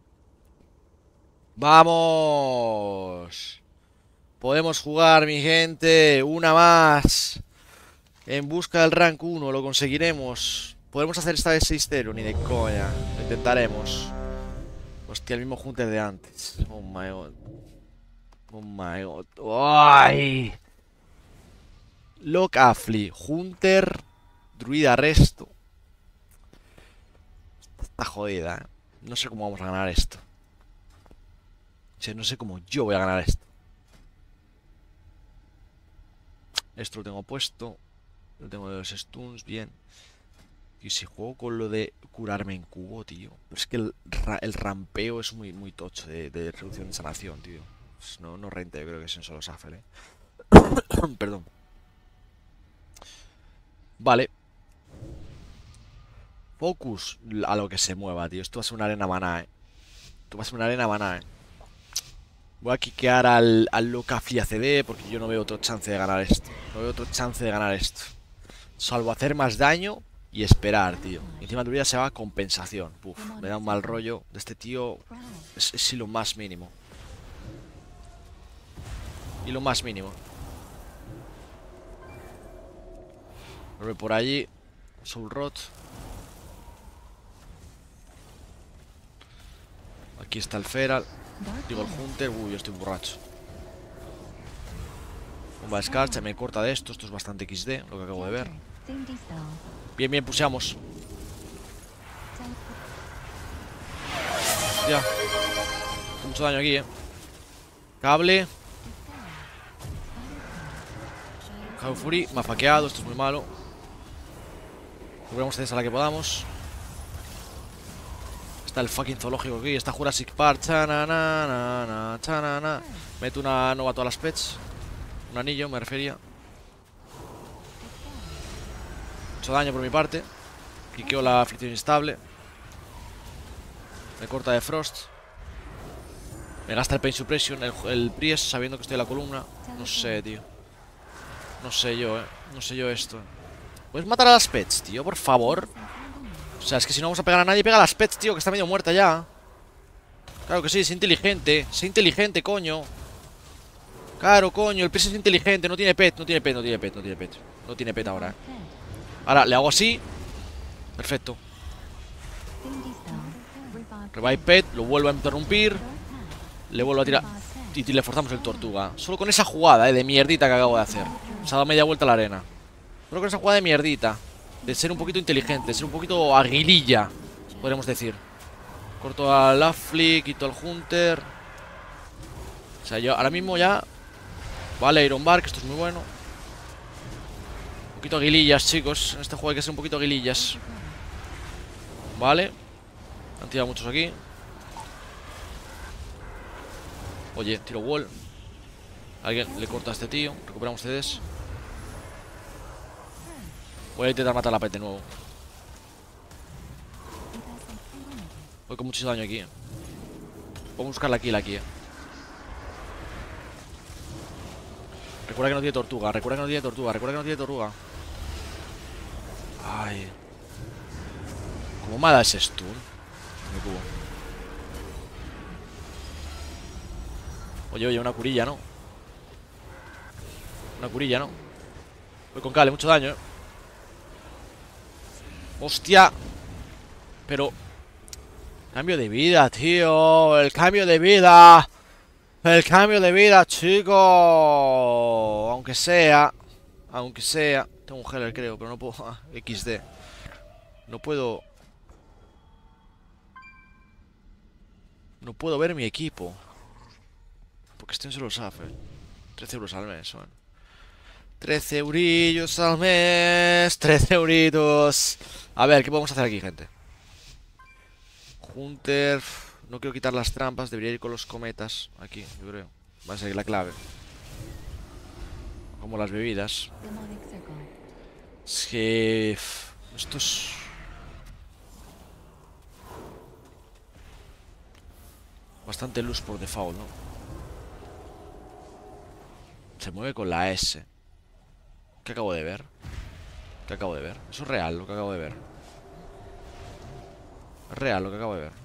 ¡Vamos! Podemos jugar, mi gente. Una más. En busca del rank uno. Lo conseguiremos. ¿Podremos hacer esta vez seis cero? Ni de coña. Lo intentaremos. Hostia, el mismo Hunter de antes. Oh my god. Oh my god. ¡Ay! Lock Affli, Hunter, Druida Resto. Está jodida, ¿eh? No sé cómo vamos a ganar esto. O sea, no sé cómo yo voy a ganar esto. Esto lo tengo puesto. Lo tengo de los stuns, bien. Y si juego con lo de curarme en cubo, tío. Pero es que el, ra el rampeo es muy, muy tocho de, de reducción de sanación, tío. Pues no, no renta, yo creo que es en solo Safel, eh. Perdón. Vale. Focus a lo que se mueva, tío. Esto va a ser una arena maná, eh. Esto va a ser una arena maná, eh. Voy a quiquear al, al Lock Affli A C D porque yo no veo otro chance de ganar esto. No veo otro chance de ganar esto. Salvo hacer más daño y esperar, tío. Y encima de vida se va a compensación. Uf, me da un mal rollo de este tío. Es, es lo más mínimo. Y lo más mínimo. Vuelve por allí. Soul Rot. Aquí está el Feral. Digo el Hunter. Uy, yo estoy borracho. Bomba de escarcha. Me corta de esto. Esto es bastante equis de, lo que acabo de ver. Bien, bien, puseamos. Ya. Mucho daño aquí, eh. Cable. Cabo Fury. Me ha faqueado. Esto es muy malo. Cobramos C Ds a la que podamos. Está el fucking zoológico aquí. Está Jurassic Park. Chananana, chanana. Meto una nova a todas las pets. Un anillo, me refería. Mucho daño por mi parte. Quiqueo la fricción instable. Me corta de Frost. Me gasta el Pain Suppression. El, el Priest, sabiendo que estoy en la columna. No sé, tío. No sé yo, eh. No sé yo esto. ¿Puedes matar a las pets, tío? Por favor. O sea, es que si no vamos a pegar a nadie, pega a las pets, tío, que está medio muerta ya. Claro que sí, es inteligente. Sé inteligente, coño. Claro, coño, el Priest es inteligente. No tiene pet, no tiene pet, no tiene pet, no tiene pet. No tiene pet ahora, eh. Ahora, le hago así. Perfecto. Revive pet, lo vuelvo a interrumpir. Le vuelvo a tirar y le forzamos el tortuga. Solo con esa jugada, eh, de mierdita que acabo de hacer. Se ha dado media vuelta a la arena. Solo con esa jugada de mierdita. De ser un poquito inteligente, de ser un poquito aguililla, podríamos decir. Corto al Affli, quito al Hunter. O sea, yo ahora mismo ya. Vale, Iron Bar, que esto es muy bueno. Un poquito aguilillas, chicos. En este juego hay que ser un poquito aguilillas. Vale. Han tirado muchos aquí. Oye, tiro wall. Alguien le corta a este tío. Recuperamos C Ds. Voy a intentar matar a la pet de nuevo. Voy con mucho daño aquí, eh. Voy a buscar la kill aquí, eh. Recuerda que no tiene tortuga, recuerda que no tiene tortuga, recuerda que no tiene tortuga. Ay. ¿Cómo me da ese stun? Me cubo. Oye, oye, una curilla, ¿no? Una curilla, ¿no? Voy con Kale, mucho daño, eh. ¡Hostia! Pero... Cambio de vida, tío. El cambio de vida. El cambio de vida, chicos. Aunque sea. Aunque sea. Tengo un healer, creo, pero no puedo... Ah, equis de. No puedo... No puedo ver mi equipo. Porque estoy en solo Safel. trece euros al mes, bueno. trece eurillos al mes. trece euritos. A ver, ¿qué podemos hacer aquí, gente? Hunter. No quiero quitar las trampas. Debería ir con los cometas. Aquí, yo creo. Va a ser la clave. Como las bebidas. Es que... Esto es... Bastante luz por default, ¿no? Se mueve con la S. ¿Qué acabo de ver? ¿Qué acabo de ver? Eso es real, lo que acabo de ver. Es real lo que acabo de ver.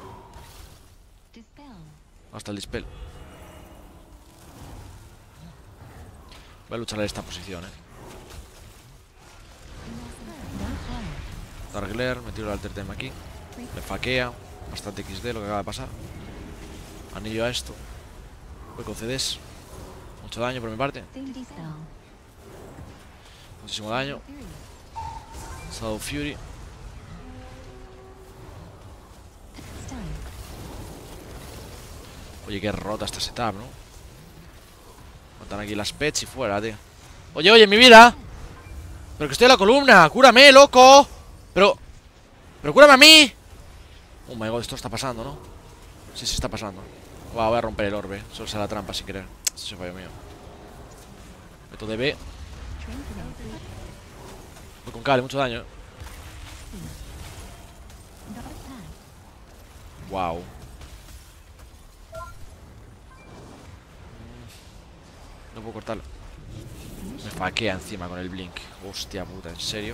Hasta el dispel. Voy a luchar en esta posición, eh. Dark Glare, me tiro el Alter Time aquí. Me faquea. Bastante equis de lo que acaba de pasar. Anillo a esto. Voy con C Ds. Mucho daño por mi parte. Muchísimo daño. Shadow Fury. Oye, qué rota esta setup, ¿no? Matan aquí las pets y fuera, tío. Oye, oye, mi vida. Pero que estoy en la columna. Cúrame, loco. Pero... Pero cúrame a mí. Oh my god, esto está pasando, ¿no? Sí, sí está pasando. Wow, voy a romper el orbe. Solo sea la trampa sin querer. Esto es fallo mío. Meto de B. Voy con Kale, mucho daño. Wow. No puedo cortarlo. Me faquea encima con el blink. Hostia puta, ¿en serio?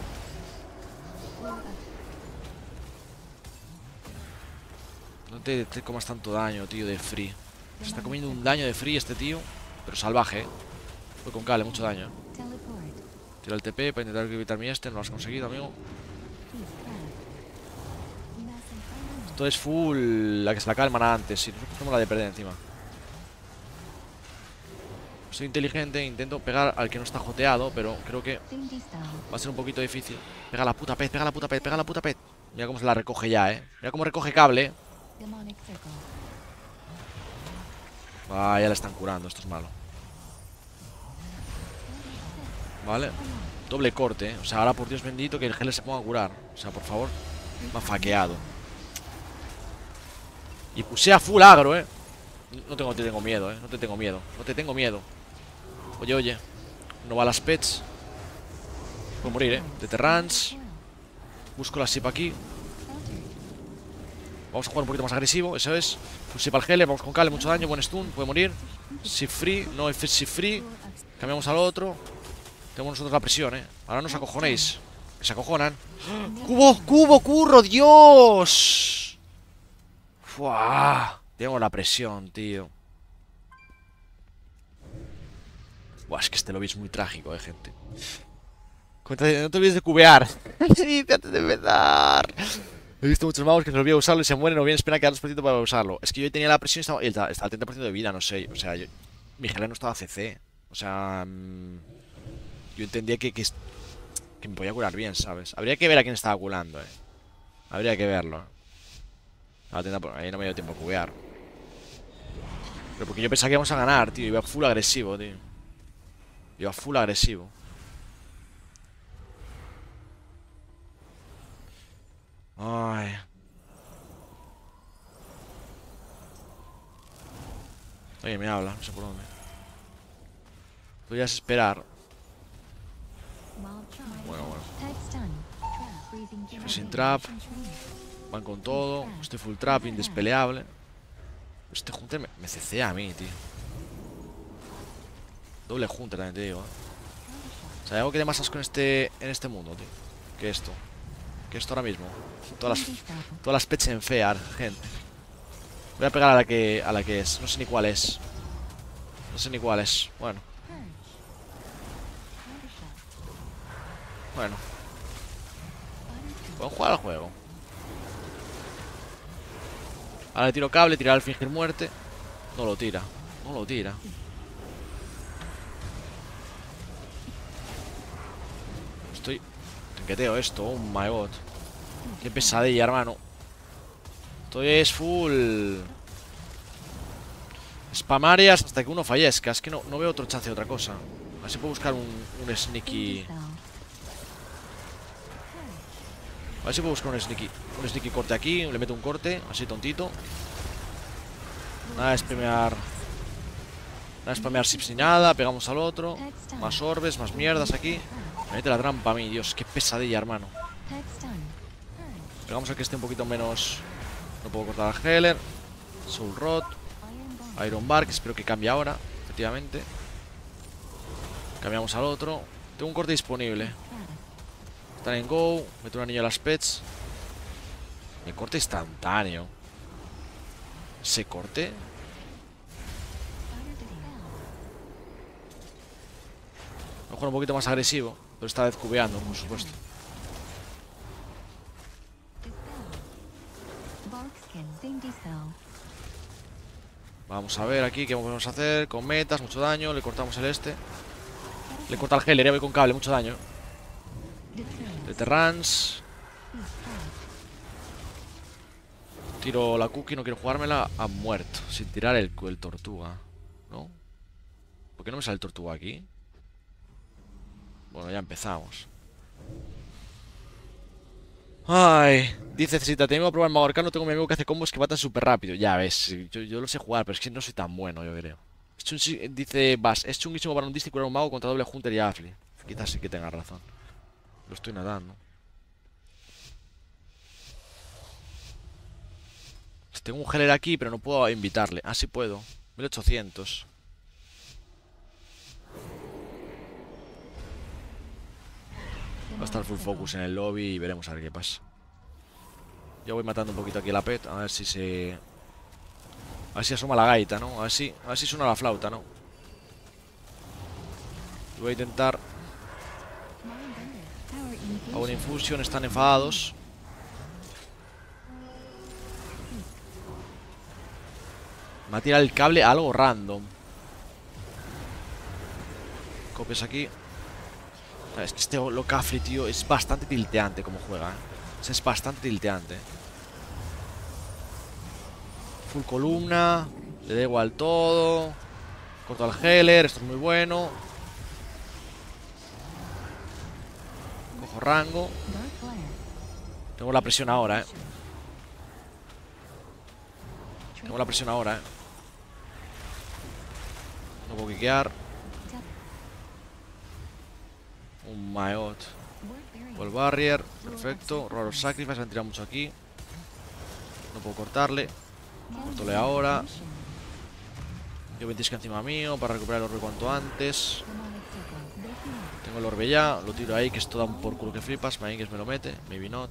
No te, te comas tanto daño, tío, de free. Se está comiendo un daño de free este tío. Pero salvaje, eh. Voy con Kale, mucho daño. Tiro el T P para intentar evitar mi este. No lo has conseguido, amigo. Esto es full. La que se la calman antes. Si no, no la de perder encima. Soy inteligente, intento pegar al que no está joteado, pero creo que va a ser un poquito difícil. Pega la puta pet, pega la puta pet, pega la puta pet. Mira cómo se la recoge ya, eh. Mira cómo recoge cable. Ah, ya la están curando, esto es malo. Vale. Doble corte, eh. O sea, ahora por Dios bendito que el gel se ponga a curar. O sea, por favor. Me ha faqueado. Y puse a full agro, eh. No tengo, te tengo miedo, eh. No te tengo miedo. No te tengo miedo. Oye, oye. No va a las pets. Puedo morir, eh. De Terrans. Busco la sip aquí. Vamos a jugar un poquito más agresivo. Eso es. Full sip al Heller. Vamos con Kale. Mucho daño. Buen stun. Puede morir. Sip free. No hay sip free. Cambiamos al otro. Tenemos nosotros la presión, eh. Ahora no os acojonéis. Que se acojonan. ¡Cubo! ¡Cubo! ¡Curro! ¡Dios! ¡Fua! Tengo la presión, tío. Buah, es que este lobby es muy trágico, eh, gente. Cuéntate, no te olvides de cubear. Sí, antes de empezar. He visto muchos magos que se olvidan usarlo y se mueren o bien esperan que dos por ciento para usarlo. Es que yo tenía la presión y estaba, y estaba al treinta por ciento de vida, no sé. O sea, yo, mi gel no estaba C C. O sea, mmm, yo entendía que, que, que me podía curar bien, ¿sabes? Habría que ver a quién estaba curando, eh. Habría que verlo. Ahí no me dio tiempo a cubear. Pero porque yo pensaba que íbamos a ganar, tío. Iba full agresivo, tío. Iba full agresivo. Ay. Oye, me habla, no sé por dónde. Podrías esperar. Bueno, bueno. Sin trap. Van con todo. Estoy full trap, indespeleable. Este Hunter me, me cecea a mí, tío. Doble Hunter también te digo, ¿eh? O sea, hay algo que de más asco en este, en este mundo, tío. Que esto. Que esto ahora mismo. Todas las, todas las pets en fear, gente. Voy a pegar a la que a la que es. No sé ni cuál es. No sé ni cuál es. Bueno. Bueno. Puedo jugar al juego. Ahora le tiro cable, tirar al fingir muerte. No lo tira. No lo tira. Estoy... Trinqueteo esto. Oh my god. Qué pesadilla, hermano. Esto es full... Spamarias hasta que uno fallezca. Es que no, no veo otro chance de otra cosa. Así puedo buscar un, un sneaky... A ver si puedo buscar un sneaky. Un sneaky corte aquí. Le meto un corte. Así tontito. Nada de spamear. Nada de spamear sips ni nada. Pegamos al otro. Más orbes, más mierdas aquí. Me mete la trampa a mí. Dios, qué pesadilla, hermano. Pegamos al que esté un poquito menos. No puedo cortar a Heller. Soul Rod. Iron Bar, que espero que cambie ahora. Efectivamente. Cambiamos al otro. Tengo un corte disponible. Están en go. Meto un anillo a las pets. El corte instantáneo. ¿Se corte? Voy a jugar un poquito más agresivo, pero esta vez cubeando, por supuesto. Vamos a ver aquí qué podemos hacer. Con metas, mucho daño. Le cortamos el este. Le corta el Heller, voy con cable, mucho daño. De Terrans. Tiro la cookie, no quiero jugármela. Ha muerto, sin tirar el, el tortuga. ¿No? ¿Por qué no me sale el tortuga aquí? Bueno, ya empezamos. Ay, dice Cecita, tengo que probar el mago arcano. Tengo a mi amigo que hace combos que matan súper rápido. Ya ves, yo, yo lo sé jugar, pero es que no soy tan bueno, yo creo. Es chun, dice Bass, es chunguísimo para un Disney curar un mago contra doble Hunter y Affli. Quizás sí que tenga razón. Lo estoy nadando. Tengo un Heller aquí, pero no puedo invitarle. Ah, sí puedo. mil ochocientos. Va a estar full focus en el lobby y veremos a ver qué pasa. Yo voy matando un poquito aquí a la pet. A ver si se... A ver si asoma la gaita, ¿no? A ver si, a ver si suena la flauta, ¿no? Voy a intentar... Hago una infusión, están enfadados. Me va a tirar el cable a algo random. Copias aquí. Es que este Locafri, tío, es bastante tilteante como juega, ¿eh? O sea, es bastante tilteante. Full columna. Le da igual todo. Corto al Heller, esto es muy bueno. Cojo rango. Tengo la presión ahora, eh. Tengo la presión ahora, eh. No puedo quiquear. Un Maot. Wall Barrier. Perfecto. Roar of Sacrifice. Han tirado mucho aquí. No puedo cortarle. Cortole ahora. Yo ventisca encima mío para recuperar el orbe cuanto antes. Tengo el orbe ya. Lo tiro ahí, que esto da un por culo que flipas. Maingues me lo mete. Maybe not.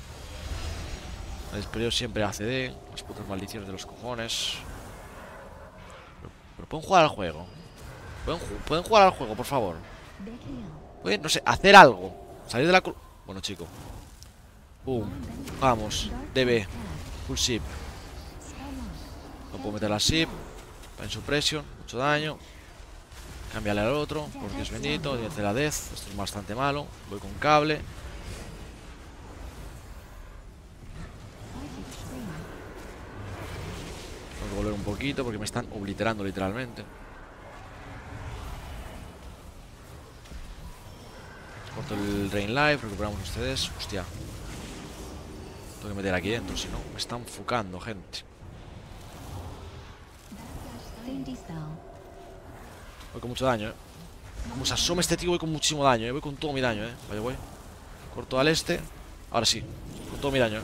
El Esperior siempre hace de. Las putas maldiciones de los cojones. Pero, pero pueden jugar al juego. ¿Pueden, ju pueden jugar al juego, por favor. Pueden, no sé, hacer algo. Salir de la... Bueno, chico. Boom. Vamos. D B. Full ship. No puedo meter la ship. Pain suppression. Mucho daño. Cámbiale al otro. Por Dios bendito. Dice la death. Esto es bastante malo. Voy con cable. Tengo que volver un poquito porque me están obliterando literalmente. Corto el Rain Life, recuperamos ustedes. Hostia. Tengo que meter aquí dentro, si no, me están fucando, gente. Voy con mucho daño, eh. Como se asome este tío, voy con muchísimo daño, eh. Voy con todo mi daño, eh. Vaya, voy. Corto al este. Ahora sí, con todo mi daño, eh.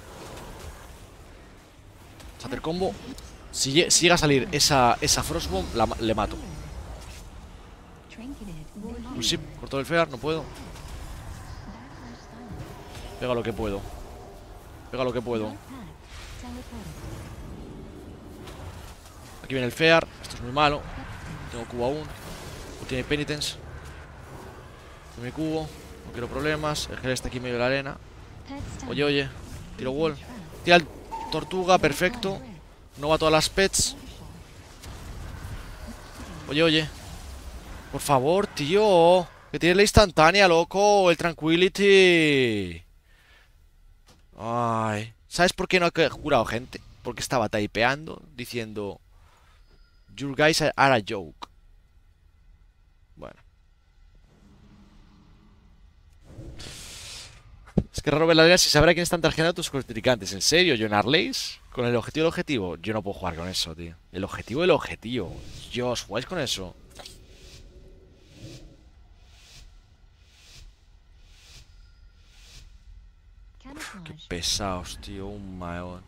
Shatter combo. Si, si llega a salir esa, esa Frostbomb, la, le mato. Un ship, corto el Fear, no puedo. Pega lo que puedo. Pega lo que puedo. Aquí viene el Fear. Esto es muy malo. Tengo cubo aún. No tiene Penitence. Tengo mi cubo. No quiero problemas. El Gel está aquí en medio de la arena. Oye, oye. Tiro wall. Tira el Tortuga, perfecto. No va a todas las pets. Oye, oye. Por favor, tío. Que tiene la instantánea, loco. El Tranquility. Ay. ¿Sabes por qué no he jurado, gente? Porque estaba typeando diciendo your guys are a joke. Bueno. Es que raro ver la liga si sabrá quién están tarjeando tus contrincantes. ¿En serio, John Arleys? Con el objetivo del objetivo. Yo no puedo jugar con eso, tío. El objetivo del objetivo. Dios, ¿jugáis con eso? Qué pesados, tío. Un maón.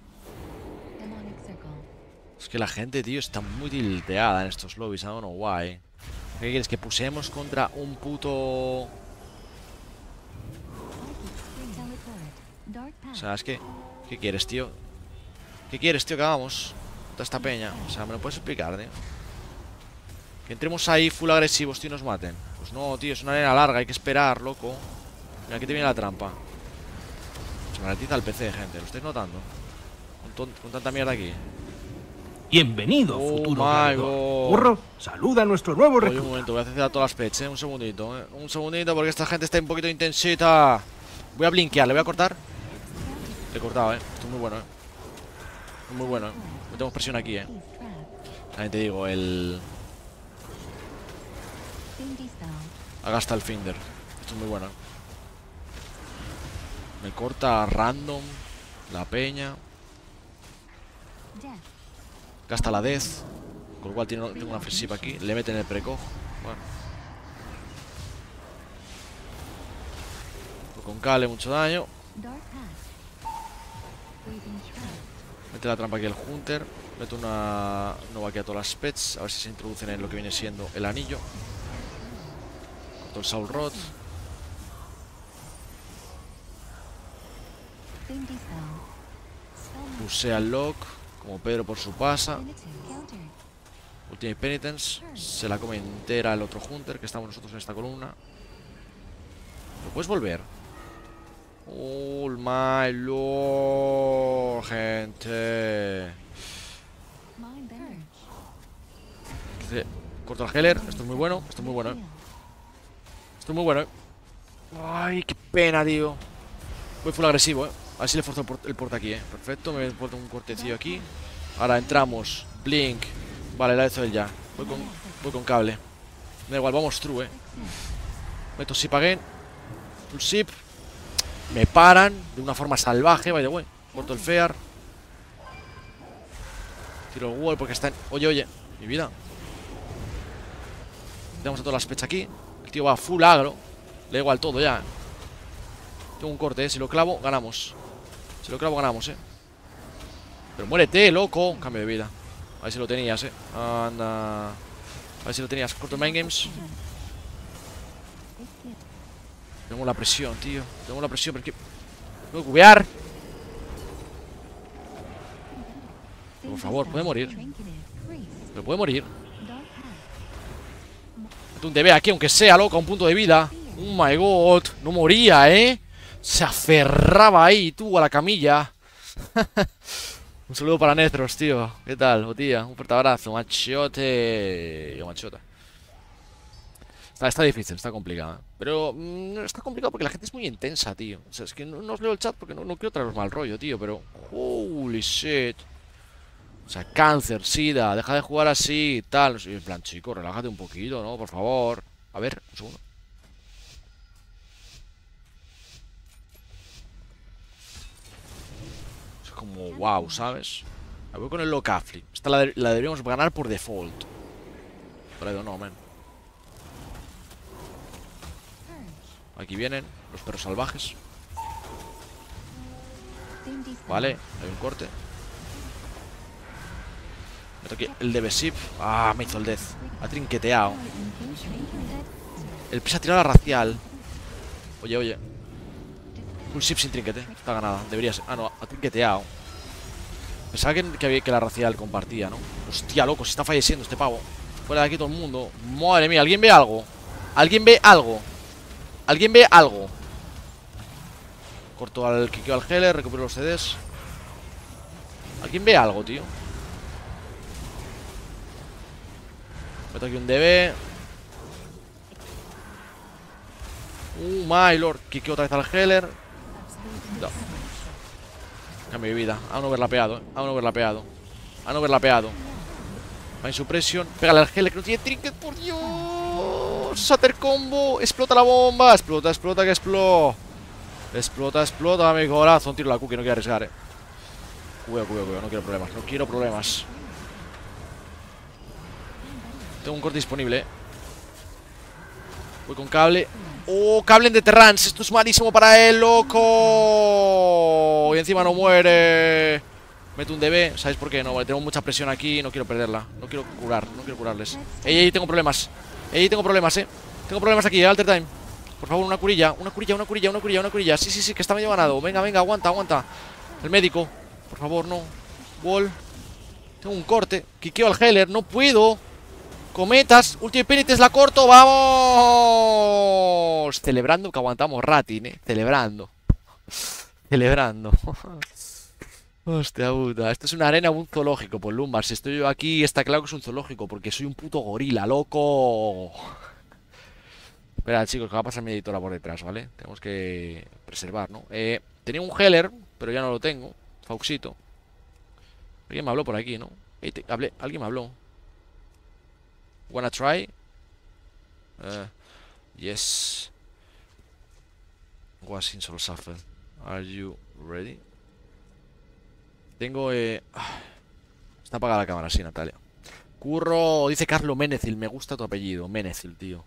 Es que la gente, tío, está muy tilteada en estos lobbies. I don't know why. ¿Qué quieres? ¿Que pusemos contra un puto...? O sea, es que ¿Qué quieres, tío? ¿Qué quieres, tío, que hagamos? Toda esta peña. O sea, ¿me lo puedes explicar, tío? Que entremos ahí full agresivos, tío, y nos maten. Pues no, tío, es una arena larga, hay que esperar, loco. Mira, aquí te viene la trampa. Se me ralentiza el P C, gente, ¿lo estáis notando? Con, con tanta mierda aquí. Bienvenido, Oh futuro my gladiador. God. Curro, saluda a nuestro nuevo Oye, un recluta. momento, voy a hacer a todas las pets, eh. Un segundito, eh. Un segundito, porque esta gente está un poquito intensita. Voy a blinkear, le voy a cortar. Le he cortado, eh. Esto es muy bueno, eh. Es muy bueno, eh. Metemos presión aquí, eh. También te digo, el. Agasta el Finder. Esto es muy bueno, eh. Me corta random la peña. Gasta la Death. Con lo cual tiene, tengo una free ship aquí. Le meten el precog. Bueno. Pues con Kale mucho daño. Mete la trampa aquí el Hunter. Mete una nova aquí a todas las pets. A ver si se introducen en lo que viene siendo el anillo. Corto el Soul Rod. Pusea el lock. Como Pedro por su pasa. Ultimate Penitence. Se la come entera el otro Hunter, que estamos nosotros en esta columna. ¿Lo puedes volver? Oh my lord, gente. Corto el Heller. Esto es muy bueno. Esto es muy bueno, eh. Esto es muy bueno, eh. Ay, qué pena, tío. Voy full agresivo, eh. A ver si le forzo el, port el porte aquí, eh. Perfecto, me he puesto un cortecillo aquí. Ahora entramos. Blink. Vale, la he hecho él ya. Voy con, voy con cable. Me da igual, vamos true, eh. Meto Sip again. Full Sip. Me paran de una forma salvaje, by the way. Corto el Fear. Tiro el wall porque está en... Oye, oye, mi vida. Tenemos a todas las pechas aquí. El tío va full agro. Le da igual todo ya. Tengo un corte, eh. Si lo clavo, ganamos. Si lo clavo, ganamos, eh. Pero muérete, loco. Cambio de vida. A ver si lo tenías, eh. Anda. A ver si lo tenías. Corto el Mind Games. Tengo la presión, tío. Tengo la presión, pero es que... Tengo que cubear. Por favor, puede morir. Pero puede morir. Mete un D B aquí, aunque sea, loco, a un punto de vida. Oh my god. No moría, eh. Se aferraba ahí, tú, a la camilla. Un saludo para Netros, tío. ¿Qué tal, botilla? Un fuerte abrazo, machote. Yo, machota. Está, está difícil, está complicado, ¿eh? Pero mmm, está complicado porque la gente es muy intensa, tío. O sea, es que no, no os leo el chat porque no, no quiero traeros mal rollo, tío. Pero, holy shit. O sea, cáncer, sida, deja de jugar así, tal. En plan, chico, relájate un poquito, ¿no? Por favor. A ver, un segundo. Es como, wow, ¿sabes? Me voy con el Locafli. Esta la, de, la deberíamos ganar por default. Pero no, man. Aquí vienen los perros salvajes. Vale, hay un corte. Meto aquí el D B Sip. Ah, me hizo el Death. Ha trinqueteado. El P S ha tirado la racial. Oye, oye. Un Sip sin trinquete. Está ganada. Debería ser. Ah, no, ha trinqueteado. Pensaba que, que, que la racial compartía, ¿no? Hostia, loco, se está falleciendo este pavo. Fuera de aquí todo el mundo. Madre mía, ¿alguien ve algo? ¿Alguien ve algo? ¿Alguien ve algo? Corto al Kikeo al Heller, recupero los C Ds. ¿Alguien ve algo, tío? Meto aquí un D B. Uh, my lord. Kikeo otra vez al Heller. No. Cambio de vida. A no verla peado, eh. A no verla peado. A no verla peado. Mind Suppression. Pégale al Heller que no tiene trinket, por Dios. Shatter combo. Explota la bomba. Explota, explota, que explota. Explota, explota, mi corazón. Tiro la cookie, no quiero arriesgar, eh. Cuidado, cuidado, cuidado. No quiero problemas. No quiero problemas. Tengo un corte disponible, eh. Voy con cable. Oh, cable en Deterrance. Esto es malísimo para él, loco. Y encima no muere. Meto un D B. ¿Sabéis por qué? No, vale, tengo mucha presión aquí. No quiero perderla. No quiero curar. No quiero curarles. Ey, ey, tengo problemas. Ey, tengo problemas, eh. Tengo problemas aquí, eh. Alter time. Por favor, una curilla. Una curilla, una curilla, una curilla, una curilla. Sí, sí, sí, que está medio ganado. Venga, venga, aguanta, aguanta. El médico. Por favor, no. Wall. Tengo un corte. Quiqueo al Heller. No puedo. Cometas. Ultimate Penitence la corto. ¡Vamos! Celebrando que aguantamos Ratin, eh. Celebrando. Celebrando. Hostia puta. Esto es una arena o un zoológico. Por Lumbar. Si estoy yo aquí, está claro que es un zoológico. Porque soy un puto gorila, loco. Espera, chicos, que va a pasar mi editora por detrás, ¿vale? Tenemos que preservar, ¿no? Eh, tenía un Heller, pero ya no lo tengo. Fauxito. Alguien me habló por aquí, ¿no? Eh, te- hablé, alguien me habló. Wanna try? Uh, yes. Was in Soul Suffer. Are you ready? Tengo, eh... ah, está apagada la cámara, sí, Natalia. Curro, dice Carlo Menezil. Me gusta tu apellido, Menezil, tío.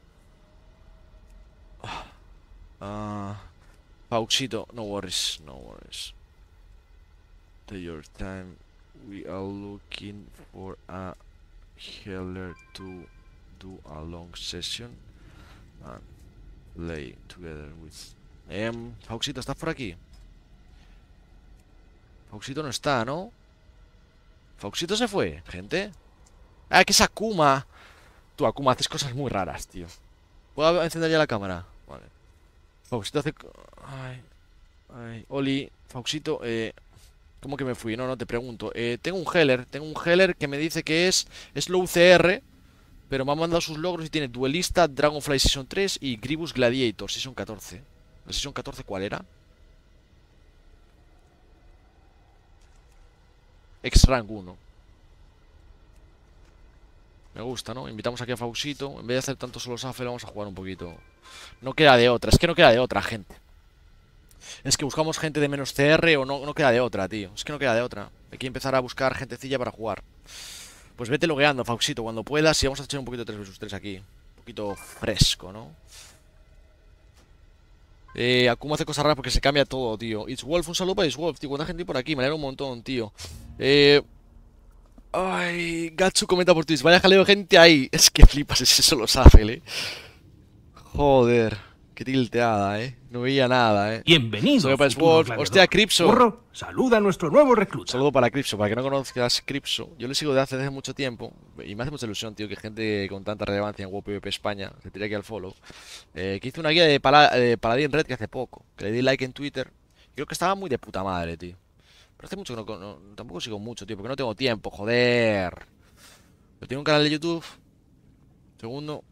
Ah, Fauxito, no worries, no worries. Take your time. We are looking for a healer to do a long session and play together with. Em, Fauxito, ¿estás por aquí? Fauxito no está, ¿no? Fauxito se fue, gente. Ah, que es Akuma. Tú, Akuma, haces cosas muy raras, tío. ¿Puedo encender ya la cámara? Vale. Fauxito hace... Ay, ay. Oli, Fauxito, eh... ¿cómo que me fui? No, no, te pregunto. Eh, tengo un Heller, tengo un Heller que me dice que es Slow C R, pero me ha mandado sus logros y tiene Duelista, Dragonfly Season tres y Gribus Gladiator Season catorce. ¿La Season catorce cuál era? X-Rank uno. Me gusta, ¿no? Invitamos aquí a Fauxito. En vez de hacer tanto solo Shuffle, vamos a jugar un poquito. No queda de otra, es que no queda de otra, gente. Es que buscamos gente de menos C R o no, no queda de otra, tío. Es que no queda de otra. Hay que empezar a buscar gentecilla para jugar. Pues vete logueando, Fauxito, cuando puedas. Y vamos a echar un poquito de tres versus tres aquí. Un poquito fresco, ¿no? Eh, Akuma hace cosas raras porque se cambia todo, tío. It's Wolf, un saludo para It's Wolf, tío. ¿Cuánta gente hay por aquí? Me alegra un montón, tío. Eh... Ay, Gatsu comenta por Twitch. Vaya jaleo de gente ahí. Es que flipas, ese solo Shuffle, eh. Joder, qué tilteada, eh. No veía nada, eh. Bienvenido. Soy para futuro Wolf. gladiador. Hostia, Cripso. Curro, saluda a nuestro nuevo recluta. Saludo para Cripso, para que no conozcas Cripso. Yo le sigo de hace, desde mucho tiempo. Y me hace mucha ilusión, tío, que gente con tanta relevancia en WoW PvP España, le tiré aquí al follow. Eh, que hizo una guía de, Pala de Paladín Red que hace poco. Que le di like en Twitter. Creo que estaba muy de puta madre, tío. Pero hace mucho que no, no tampoco sigo mucho, tío, porque no tengo tiempo, joder. Yo tengo un canal de YouTube. Segundo.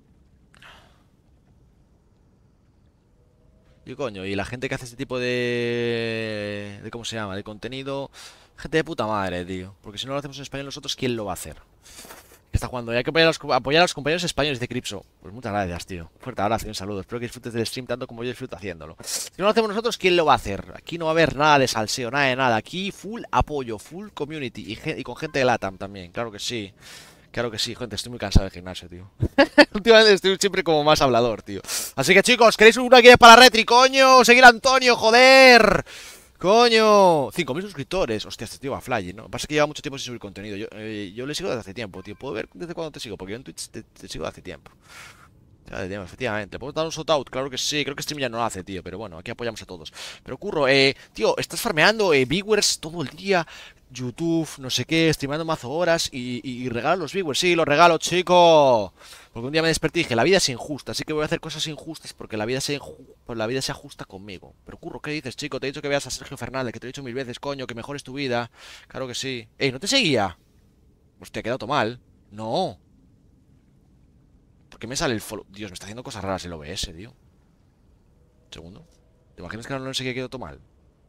Y coño, y la gente que hace este tipo de... de ¿cómo se llama? De contenido. Gente de puta madre, tío. Porque si no lo hacemos en español nosotros, ¿quién lo va a hacer? Está jugando. Y hay que apoyar a, los, apoyar a los compañeros españoles de Cripso. Pues muchas gracias, tío. Fuerte abrazo y un saludo. Espero que disfrutes del stream tanto como yo disfruto haciéndolo. Si no lo hacemos nosotros, ¿quién lo va a hacer? Aquí no va a haber nada de salseo, nada de nada. Aquí full apoyo, full community. Y, y con gente de LATAM también, claro que sí. Claro que sí, gente, estoy muy cansado del gimnasio, tío. Últimamente estoy siempre como más hablador, tío. Así que chicos, ¿queréis una guía para Retri? ¡Coño! ¡Seguir a Antonio, joder! ¡Coño! cinco mil suscriptores. Hostia, este tío va fly, ¿no? Lo que pasa es que lleva mucho tiempo sin subir contenido. Yo, eh, yo le sigo desde hace tiempo, tío. ¿Puedo ver desde cuándo te sigo? Porque yo en Twitch te, te sigo desde hace tiempo. Desde tiempo, efectivamente. ¿Puedo dar un shout out? Claro que sí. Creo que Stream ya no lo hace, tío. Pero bueno, aquí apoyamos a todos. Pero Curro, eh, tío, estás farmeando eh, viewers todo el día. YouTube, no sé qué, streamando mazo horas y, y, y regalo los viewers. Sí, los regalo, chico. Porque un día me desperté y dije, la vida es injusta, así que voy a hacer cosas injustas porque la vida sea, pues la vida sea justa conmigo. Pero Curro, ¿qué dices, chico? Te he dicho que veas a Sergio Fernández, que te lo he dicho mil veces, coño, que mejores tu vida. Claro que sí. Ey, ¿no te seguía? Hostia, he quedado todo mal. No. ¿Por qué me sale el follow? Dios, me está haciendo cosas raras el O B S, tío. Un segundo. ¿Te imaginas que no le seguía, quedó todo mal?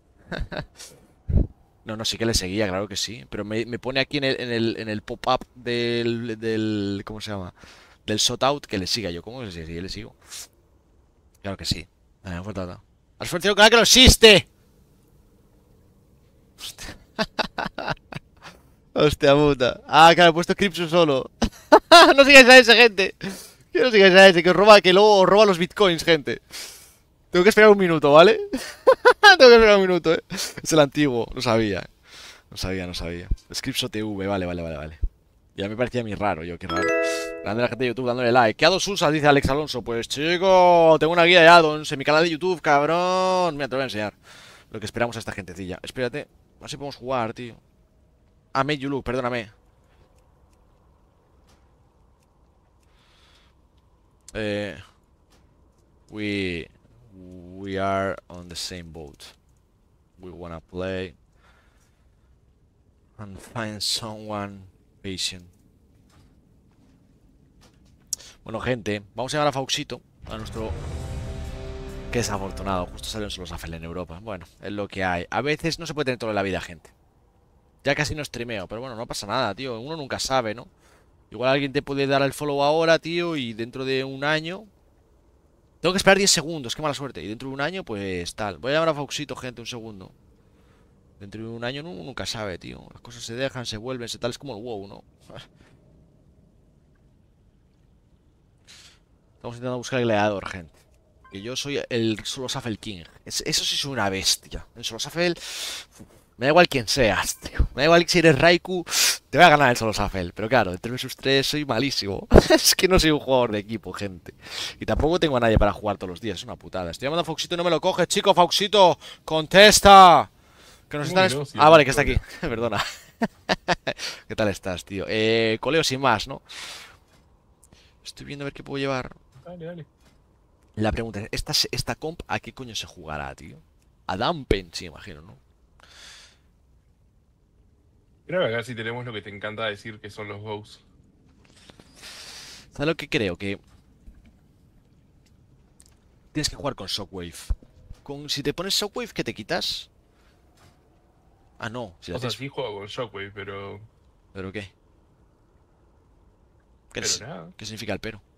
No, no, sí que le seguía, claro que sí. Pero me, me pone aquí en el, en el, en el pop-up del, del... ¿Cómo se llama? Del shoutout que le siga yo. ¿Cómo que le sigue? Sí, le sigo. Claro que sí. Vale, me nada. ¡Has ofrecido un canal que no existe! Hostia. Hostia puta. Ah, claro, he puesto Cripso solo. No sigáis a ese, gente. Que no sigáis a ese, que os roba, que luego os roba los bitcoins, gente. Tengo que esperar un minuto, ¿vale? Tengo que esperar un minuto, ¿eh? Es el antiguo, no sabía. No sabía, no sabía. Scripso T V, vale, vale, vale, vale. Ya me parecía a mí raro, yo, qué raro. Grande la gente de YouTube dándole like. ¿Qué addons usas? Dice Alex Alonso. Pues chico, tengo una guía de addons en mi canal de YouTube, cabrón. Mira, te lo voy a enseñar. lo que esperamos a esta gentecilla. Espérate, a ver si podemos jugar, tío. Ah, Made You Look, perdóname. Eh, we we are on the same boat. We wanna play and find someone patient. Bueno, gente, vamos a llamar a Fauxito, a nuestro... Qué desafortunado, justo salió en Solo Shuffle en Europa. Bueno, es lo que hay. A veces no se puede tener todo en la vida, gente. Ya casi no streameo, pero bueno, no pasa nada, tío. Uno nunca sabe, ¿no? Igual alguien te puede dar el follow ahora, tío, y dentro de un año... Tengo que esperar diez segundos, qué mala suerte. Y dentro de un año, pues tal. Voy a llamar a Fauxito, gente, un segundo. Dentro de un año uno nunca sabe, tío. Las cosas se dejan, se vuelven, se tal. Es como el WoW, ¿no? Estamos intentando buscar el gladiador, gente. Que yo soy el Solo Shuffle King. Es, eso sí soy una bestia. En Solo Shuffle... Me da igual quién seas, tío. Me da igual si eres Raikou. Te voy a ganar el Solo Shuffle. Pero claro, de tres versus tres soy malísimo. Es que no soy un jugador de equipo, gente. Y tampoco tengo a nadie para jugar todos los días. Es una putada. Estoy llamando a Fauxito y no me lo coge, chico. Fauxito, contesta. Que nos están... No, sí, ah, vale, que está no, aquí. Perdona. ¿Qué tal estás, tío? Eh, coleo sin más, ¿no? Estoy viendo a ver qué puedo llevar. Dale, dale. La pregunta es, ¿esta, esta comp a qué coño se jugará, tío? A Dampen, sí, imagino, ¿no? Mira acá si tenemos lo que te encanta decir que son los bows. ¿Sabes lo que creo? Que tienes que jugar con Shockwave. Con, si te pones Shockwave, ¿qué te quitas? Ah, no. Si la O sea, tienes... sí juego con Shockwave, pero... ¿Pero qué? ¿Qué, Pero es- nada. ¿Qué significa el pero?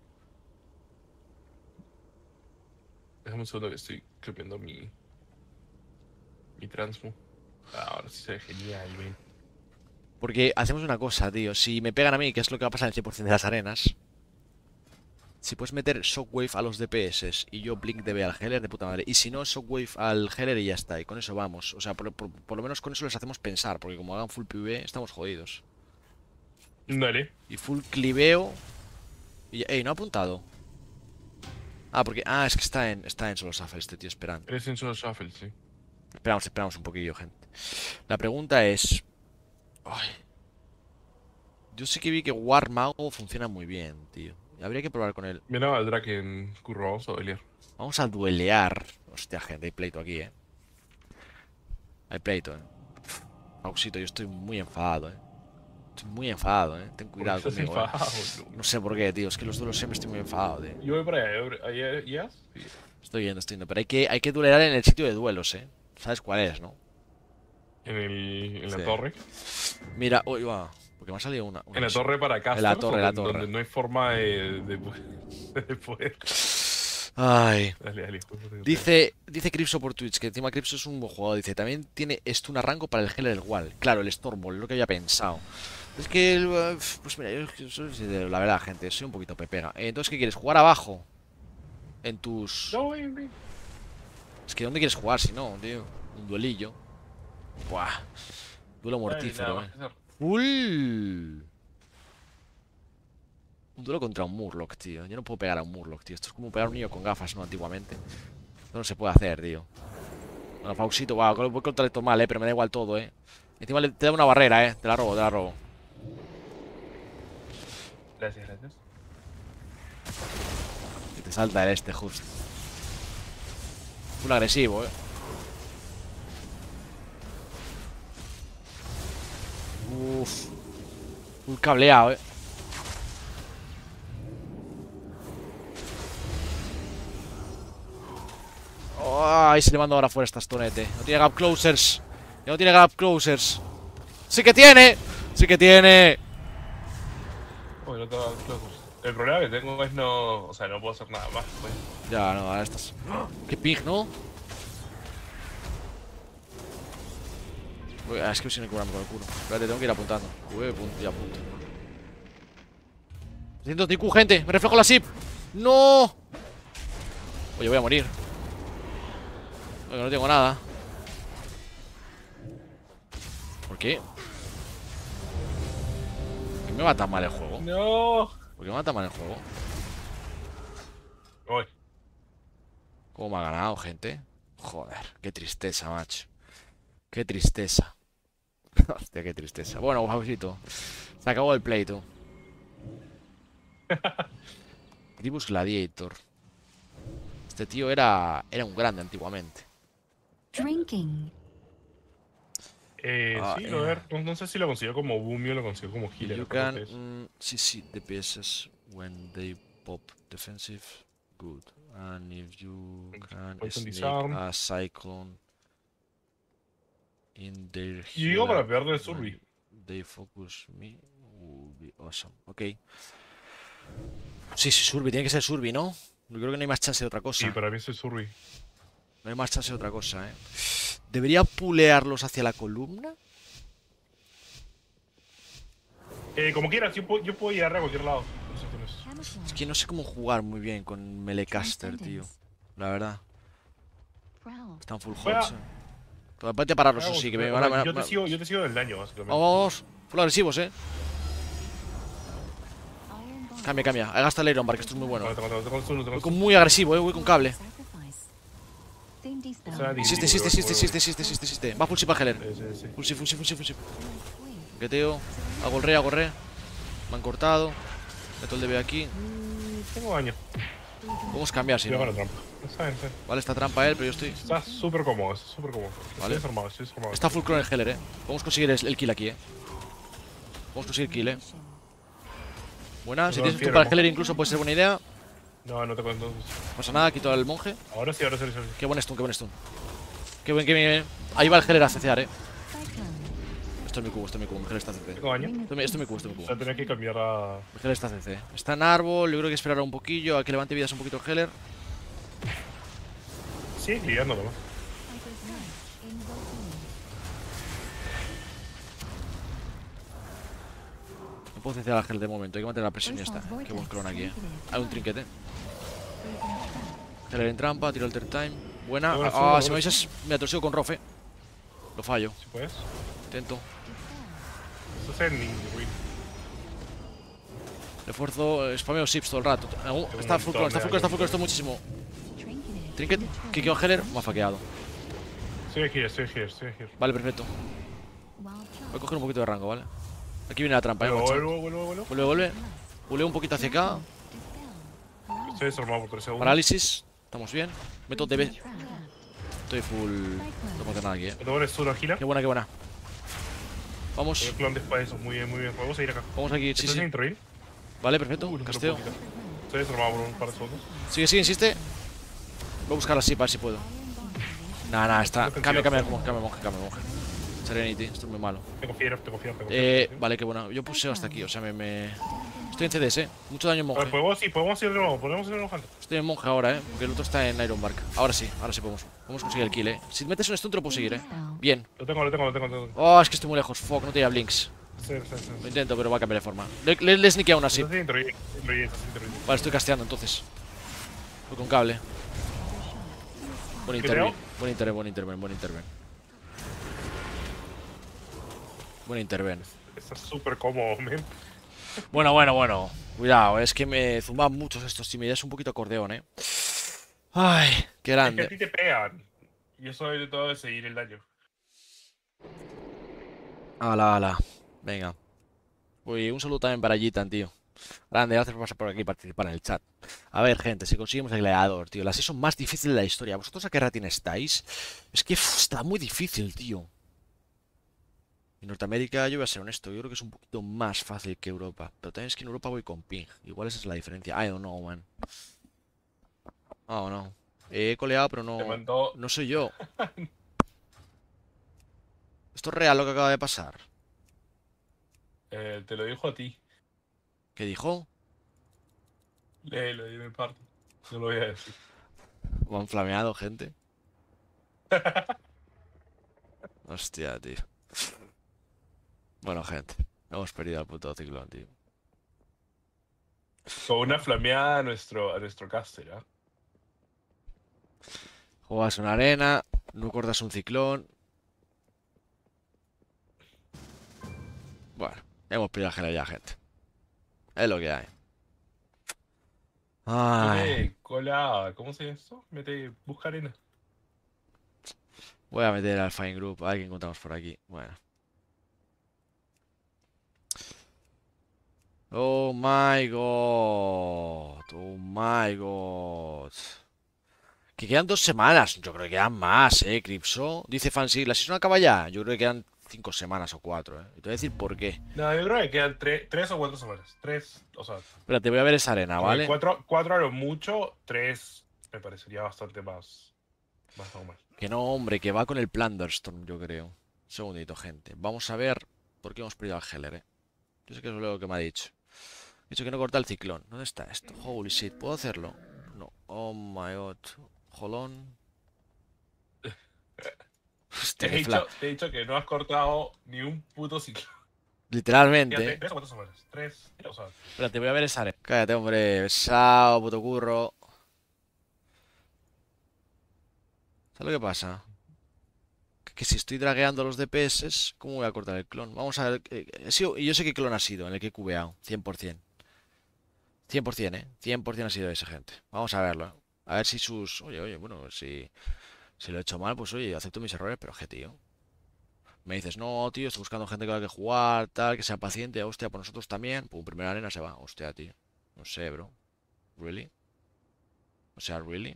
Déjame un segundo que estoy copiando mi... Mi transmo. Ah, ahora sí se ve genial, ven. Porque hacemos una cosa, tío. Si me pegan a mí, que es lo que va a pasar en el cien por ciento de las arenas. Si puedes meter Shockwave a los D P S y yo Blink D B al Healer, de puta madre. Y si no, Shockwave al Healer y ya está. Y con eso vamos. O sea, por, por- por lo menos con eso les hacemos pensar. Porque como hagan full PvE, estamos jodidos. Dale. Y full cliveo. Y... ¡Ey! No ha apuntado. Ah, porque... Ah, es que está en, está en Solo Shuffle este tío esperando. Eres en solo shuffle, sí. Esperamos, esperamos un poquillo, gente. La pregunta es... Ay. Yo sí que vi que War Mago funciona muy bien, tío. Y habría que probar con él. Mira al Drake en curro, vamos a pelear. Vamos a duelear. Hostia, gente, hay pleito aquí, eh. Hay pleito, eh. Fauxito, yo estoy muy enfadado, eh. Estoy muy enfadado, eh. Ten cuidado Estás conmigo, eh. enfadado, no. No sé por qué, tío. Es que los duelos siempre estoy muy enfadado, tío. Yo voy para allá, yo voy- allá, ¿ya? Sí. Estoy yendo, estoy yendo. Pero hay que, hay que duelear en el sitio de duelos, eh. ¿Sabes cuál es, no? En, el, en la Sí. torre. Mira, uy, va. Porque me ha salido una. una En la misión. torre para acá. En la torre, en la torre. Donde no hay forma de, de, de poder. Ay. Dale, dale. justo te- Dice, dice Cripso por Twitch, que encima Cripso es un buen jugador. Dice, también tiene stun a rango para el Healer del Wall. Claro, el Stormbolt, lo que había pensado. Es que, el, uh, pues mira, yo yo soy sincero, la verdad, gente, soy un poquito pepega. Eh, Entonces, ¿qué quieres? ¿Jugar abajo? En tus... No, ven, ven. Es que ¿dónde quieres jugar si no, tío? Un duelillo. Buah. Duelo Dale, mortífero, nada eh. más que hacer. ¡Uy! Un duelo contra un Murloc, tío. Yo no puedo pegar a un Murloc, tío. Esto es como pegar a un niño con gafas, ¿no? Antiguamente. Esto no se puede hacer, tío. Bueno, Fauxito, wow, voy contra esto mal, eh. Pero me da igual todo, eh. Encima le- te da una barrera, eh. Te la robo, te la robo. Gracias, gracias. Y te salta el este, justo. Full agresivo, eh. Uff. Full cableado, eh. Ay, se le mando ahora fuera esta stonete. No tiene gap closers. Ya no tiene gap closers. ¡Sí que tiene! ¡Sí que tiene! Uy, no te va a dar closers. El problema que tengo es no. O sea, no puedo hacer nada más, pues. Ya, no, a estas. ¡Oh! ¡Qué pig, ¿no? Uy, ah, es que si no hay que curarme con el culo. Espérate, tengo que ir apuntando. Uy, punto, ya apunto. trescientos de I Q, gente. Me reflejo la S I P. ¡No! Oye, voy a morir. Oye, no tengo nada. ¿Por qué? ¿Por qué me va tan mal el juego? No. ¿Por qué me va tan mal el juego? Voy. ¿Cómo me ha ganado, gente? Joder, qué tristeza, macho. Qué tristeza. Hostia, qué tristeza. Bueno, Javisito. Se acabó el pleito. Tribus Gladiator. Este tío era, era un grande antiguamente. Drinking. Eh, Ah, sí, eh. a ver, no, no sé si lo consigo como boomie o lo consigo como healer. You creo can que es. mm, C C the pieces when they pop defensive. Good. And if you can Poison sneak disarm. a cyclone in their Y digo para healer pegarle el when Survey. they focus me would be awesome. Ok. Sí, sí, Survey, tiene que ser Survey, ¿no? Yo creo que no hay más chance de otra cosa. Sí, para mí es el Survey. No hay más chance de otra cosa, ¿eh? ¿Debería pulearlos hacia la columna? Eh, como quieras, yo puedo, yo puedo llegar a cualquier lado. No sé quién es. Es que no sé cómo jugar muy bien con Melecaster, tío. La verdad. Están full Juega- hots, eh. Pero aparte pararlos, eso Vamos, sí, que me o van a... sea, me- yo, me- te sigo, yo te sigo del daño, básicamente. Vamos, vamos. Full agresivos, eh. Cambia, cambia. Ahí gasta el Iron Bar, que esto es muy bueno. Tengo, tengo, tengo, tengo, tengo, Voy con muy agresivo, eh. Voy con cable. O sea, Existe, existe, existe, existe, existe, existe, existe. Va full ship a Heller. Sí, sí, sí. Full ship, full ship, full ship, full ship. Geteo. Hago el re, hago el re. Me han cortado. Meto el D B aquí. Tengo daño. Podemos cambiar, si Cuidado no. con la trampa. Está bien, está bien. Vale, está trampa él, pero yo estoy... Está súper cómodo, está súper cómodo. Vale. Estoy desarmado, estoy desarmado. Está full clone el Heller, eh. Podemos conseguir el, el kill aquí, eh. Podemos conseguir kill, eh. Buena, si No, tienes tú fiero, para el mo- Heller incluso puede ser buena idea. No, no te cuento. No pasa nada, quito al monje. Ahora sí, ahora sí, ahora sí. Qué buen stun, qué buen stun. Qué buen, qué bien. Ahí va el Heller a cecear, eh. Esto es mi cubo, esto es mi cubo. Mi Heller está C C. Tengo daño. Esto es mi, esto es mi cubo, esto es mi O cubo. sea, tenía que cambiar a... Mi Heller está C C. Está en árbol, yo creo que hay que esperar un poquillo a que levante vidas un poquito el Heller. Sí, liando nomás. No puedo cecear al Heller de momento, hay que mantener la presión y ya está. Qué buen clon aquí, eh. Hay un trinquete. Heller en trampa, tiro el third time. Buena. Ahora sí, Ah, ahora si me sí. avisas, me atorsigo con Rofe. Lo fallo. Si puedes. Intento. Esto es en Win. Refuerzo, spameo Sips todo el rato. Uh, Tengo está un full montón clone, está de full clone, está full clone, daño. esto muchísimo. Trinket, kickeo Heller, me ha faqueado. Estoy aquí, estoy aquí, estoy aquí. Vale, perfecto. Voy a coger un poquito de rango, ¿vale? Aquí viene la trampa, eh, Vuelvo, guacho. vuelvo, vuelvo, vuelvo. Vuelve, vuelve. Puleo un poquito hacia acá. Estoy desarmado por tres segundos. Parálisis. Estamos bien. Meto D B. Estoy full. No puedo hacer nada aquí, eh. Me tomo el Sura Gila. Qué buena, qué buena. Vamos. El clon después de eso. Muy bien, muy bien. Podemos seguir acá. Vamos aquí, sí, ¿Estás en sí. introir? Vale, perfecto. Uh, no te lo Casteo. puedo quitar. Estoy desarmado por un par de segundos. Sigue, sigue, insiste. Voy a buscar así para ver si puedo. Nah, nah, está. No te Cambia, cambia, confío. cambia, monje, cambia, monje. Serenity, esto es muy malo. Tengo fiera, tengo fiera, tengo Eh, fiera. vale, qué buena. Yo puseo hasta aquí, o sea, me. me... Estoy en C D S, eh. Mucho daño en A ver, monje. podemos, sí, podemos ir de nuevo, podemos ir de nuevo. Estoy en monje ahora, eh. Porque el otro está en Iron Bark. Ahora sí, ahora sí podemos. Podemos conseguir el kill, eh. Si metes un stun, te lo puedo seguir, eh. Bien. Lo tengo, lo tengo, lo tengo. Lo tengo. Oh, es que estoy muy lejos. Fuck, no tenía blinks. Sí, sí, sí. Lo intento, pero va a cambiar de forma. Le, le, le sneakeo aún así. Estás en introir, introir, estás en introir. Vale, estoy casteando entonces. Voy con cable. Buen interven. Creo. Buen interven, buen interven, buen interven. Buen interven. Estás súper cómodo, men. Bueno, bueno, bueno. Cuidado, es que me zumban muchos estos y me das un poquito acordeón, eh. Ay, qué Es que a grande. ti te pegan. Y eso de todo de seguir el daño. Ala, ala. Venga. Uy, un saludo también para Gitan, tío. Grande, gracias por pasar por aquí y participar en el chat. A ver, gente, si conseguimos el gladiador, tío. La season más difícil de la historia. ¿Vosotros a qué rating estáis? Es que uf, está muy difícil, tío. En Norteamérica, yo voy a ser honesto, yo creo que es un poquito más fácil que Europa. Pero también es que en Europa voy con ping. Igual esa es la diferencia. I don't know, man. Oh, no. He coleado, pero Te no. mandó. No soy yo. ¿Esto es real lo que acaba de pasar? Eh, te lo dijo a ti. ¿Qué dijo? Léelo de mi parte. No lo voy a decir. ¿Me han flameado, gente? Hostia, tío. Bueno, gente. Hemos perdido al puto ciclón, tío. Con una flameada a nuestro, a nuestro caster, ¿ah? Juegas una arena, no cortas un ciclón. Bueno, hemos perdido a Gela ya, gente. Es lo que hay. Ay. Mete cola. ¿Cómo se llama esto? Mete. Busca arena. Voy a meter al Fine Group, a ver qué encontramos por aquí. Bueno. Oh my god. Oh my god. Que quedan dos semanas. Yo creo que quedan más, eh, Cripso. Dice Fancy, ¿la season acaba ya? Yo creo que quedan cinco semanas o cuatro, eh. Y te voy a decir por qué. No, yo creo que quedan tre- tres o cuatro semanas. Tres, o sea. Espérate, voy a ver esa arena, ¿vale? Cuatro, cuatro a lo mucho, tres me parecería bastante más, más normal. Que no, hombre, que va con el Plunderstorm, yo creo. Un segundito, gente. Vamos a ver por qué hemos perdido al Heller, eh. Yo sé que es lo que me ha dicho. He dicho que no corta el ciclón. ¿Dónde está esto? Holy shit, ¿puedo hacerlo? No. Oh my god. Hold on. Hostia, Te he, qué fla- dicho, te he dicho que no has cortado ni un puto ciclo. Literalmente. Fíjate, eh. tres o cuatro semanas. Tres, o sea. Espérate, voy a ver esa arena. Cállate, hombre. Besao, puto curro. ¿Sabes lo que pasa? Que, que si estoy dragueando los D P S, ¿cómo voy a cortar el clon? Vamos a ver. eh, he sido- y yo sé qué clon ha sido, en el que he cubeado. cien por cien. cien por cien, ¿eh? cien por cien ha sido ese, gente. Vamos a verlo. A ver si sus... Oye, oye, bueno, si... Si lo he hecho mal, pues oye, acepto mis errores, pero que tío. Me dices, no, tío, estoy buscando gente con la que jugar, tal, que sea paciente, hostia, por nosotros también. Pum, primera arena se va, hostia, tío. No sé, bro. ¿Really? O sea, ¿really?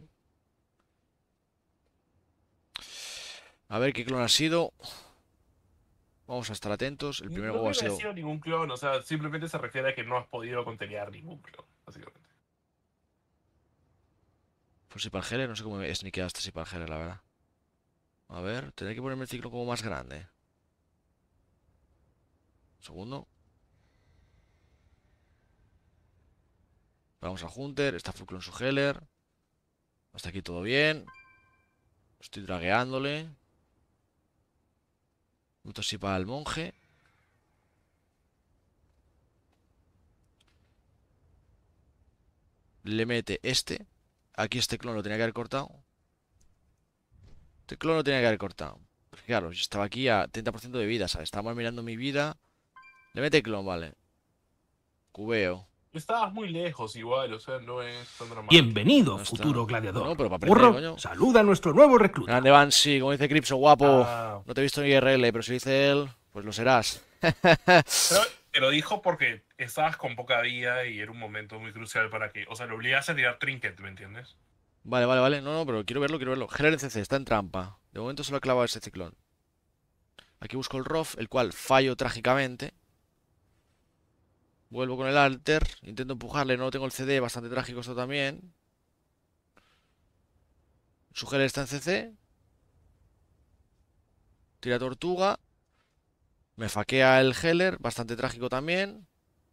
A ver qué clon ha sido. Vamos a estar atentos. El primer no juego ha creo que sido... haya sido ningún clon, o sea, simplemente se refiere a que no has podido contener ningún clon, básicamente. Por Sipalgele, no sé cómo he sniqueado este Sipalgele, la verdad. A ver, tendré que ponerme el ciclo como más grande. Segundo. Vamos a Hunter, está full con su Heller. Hasta aquí todo bien. Estoy dragueándole. Meto así para el monje. Le mete este. Aquí este clon lo tenía que haber cortado. Este clon lo tenía que haber cortado. Porque claro, yo estaba aquí a treinta por ciento de vida, ¿sabes? Estábamos mirando mi vida. Le mete clon, vale. Cubeo. Estabas muy lejos igual, o sea, no es tan dramático. Bienvenido, No está. futuro gladiador. No, pero para aprender, Curro, coño. saluda a nuestro nuevo recluta. Grande Banshee, como dice Cripso, guapo. Ah, No te he visto en I R L, pero si dice él, pues lo serás. pero te lo dijo porque estabas con poca vida y era un momento muy crucial para que, o sea, lo obligas a tirar trinket, ¿me entiendes? Vale, vale, vale. No, no, pero quiero verlo, quiero verlo. Heller en C C, está en trampa. De momento solo ha clavado ese ciclón. Aquí busco el Rof, el cual fallo trágicamente. Vuelvo con el Alter. Intento empujarle, no tengo el C D, bastante trágico esto también. Su Heller está en C C. Tira tortuga. Me faquea el Heller, bastante trágico también.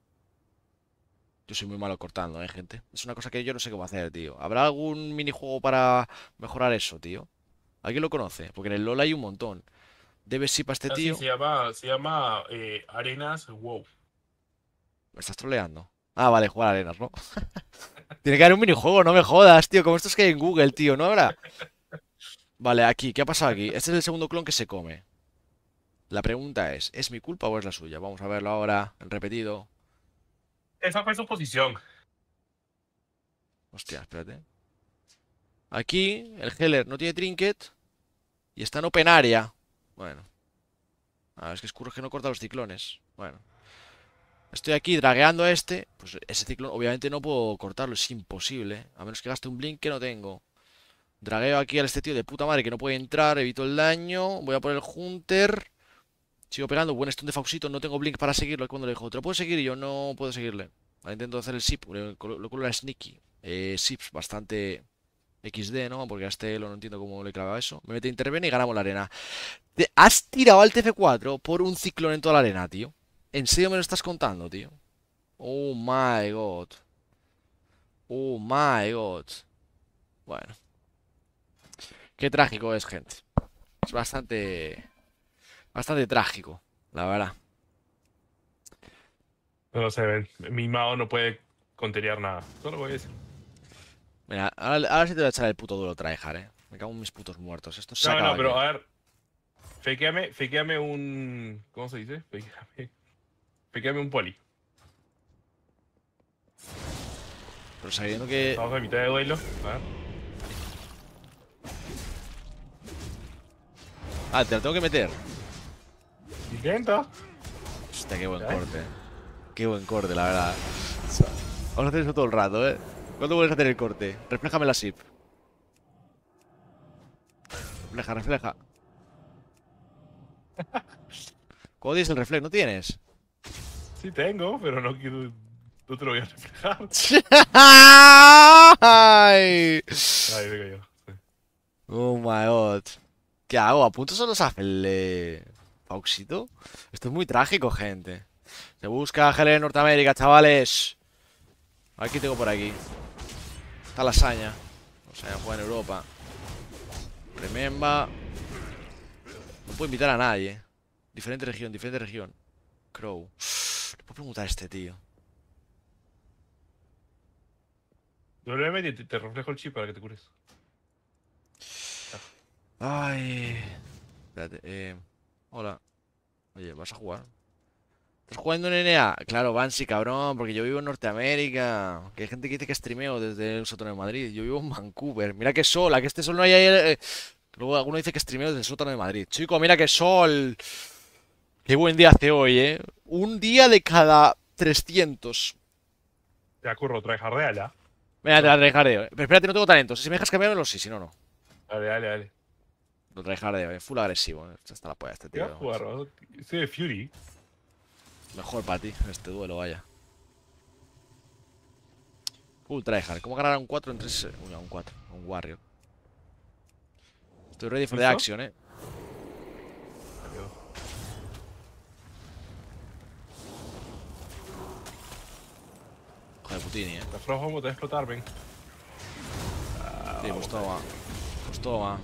Yo soy muy malo cortando, eh, gente. Es una cosa que yo no sé cómo hacer, tío. ¿Habrá algún minijuego para mejorar eso, tío? ¿Alguien lo conoce? Porque en el LoL hay un montón. Debe sí para este Así tío. se llama, se llama eh, Arenas WoW. Me estás troleando. Ah, vale, jugar arenas, ¿no? Tiene que haber un minijuego, no me jodas, tío. Como estos que hay en Google, tío, ¿no habrá? Vale, aquí, ¿qué ha pasado aquí? Este es el segundo clon que se come. La pregunta es, ¿es mi culpa o es la suya? Vamos a verlo ahora, en repetido. Esa fue su posición. Hostia, espérate. Aquí, el Heller no tiene trinket. Y está en open area. Bueno. Ah, es que Scurro es que no corta los ciclones. Bueno. Estoy aquí dragueando a este. Pues ese ciclón obviamente no puedo cortarlo. Es imposible. A menos que gaste un blink que no tengo. Dragueo aquí a este tío de puta madre que no puede entrar. Evito el daño. Voy a por el Hunter. Sigo pegando. Buen stun de Fausito. No tengo blink para seguirlo. Cuando le dijo, ¿te lo puedo seguir? Y yo no puedo seguirle. Ahora intento hacer el sip. Lo culo era sneaky. Eh, sips bastante equis de, ¿no? Porque a este lo no entiendo cómo le clavaba eso. Me mete interviene y ganamos la arena. Te has tirado al T F cuatro por un ciclón en toda la arena, tío. ¿En serio me lo estás contando, tío? Oh my god. Oh my god. Bueno. Qué trágico es, gente. Es bastante... Bastante trágico, la verdad. No sé, ven, mi Mao no puede contener nada. Solo voy a decir. Mira, ahora, ahora sí te voy a echar el puto duro tryhard, eh. Me cago en mis putos muertos. Esto se No, acaba no, pero aquí. a ver. Fakeame, fakeame un. ¿Cómo se dice? Fakeame. Fakeame un poli. Pero sabiendo que... Estamos a mitad de duelo. A ver. Ah, te lo tengo que meter. Intenta. Hostia, qué buen ¿Eh? corte. Qué buen corte, la verdad. Vamos a hacer eso todo el rato, ¿eh? ¿Cuándo vuelves a hacer el corte? Refléjame la S I P. Refleja, refleja. ¿Cómo tienes el reflejo? ¿No tienes? Sí tengo, pero no quiero. No te lo voy a reflejar. ¡Ay! Ay, venga yo. Sí. Oh my god. ¿Qué hago? ¿A punto solo se hace el eh, Fauxito? Esto es muy trágico, gente. Se busca G L en Norteamérica, chavales. Aquí tengo por aquí. Está lasaña. O sea, juega en Europa. Remember. No puedo invitar a nadie. Diferente región, diferente región. Crow. Le puedo preguntar a este tío. W te, te reflejo el chip para que te cures. Ay. Espérate, eh. Hola. Oye, ¿vas a jugar? ¿Estás jugando en N A? Claro, Bansi, cabrón, porque yo vivo en Norteamérica. Que hay gente que dice que streameo desde el sótano de Madrid. Yo vivo en Vancouver. Mira qué sol, a que este sol no hay ahí. eh, Luego alguno dice que streameo desde el sótano de Madrid. Chico, mira qué sol. Qué buen día hace hoy, eh. Un día de cada trescientos. Ya curro, trae jardeala. Venga, te la tryhardeo. Pero espérate, no tengo talento. Si me dejas cambiármelo, sí, si no, no. Dale, dale, dale. Lo tryhardeo, eh. Full agresivo. Eh. Está la polla este ¿Qué vas a tío. jugar? ¿No? Estoy de Fury. Mejor para ti, este duelo, vaya. Full tryhard. ¿Cómo ganar a un cuatro en tres? Uy, a un cuatro. A un Warrior. Estoy ready for the ¿Listo? action, eh. Joder, Putini, eh. La Frost Bomb te va a explotar, ven. Sí, pues toma. Pues toma.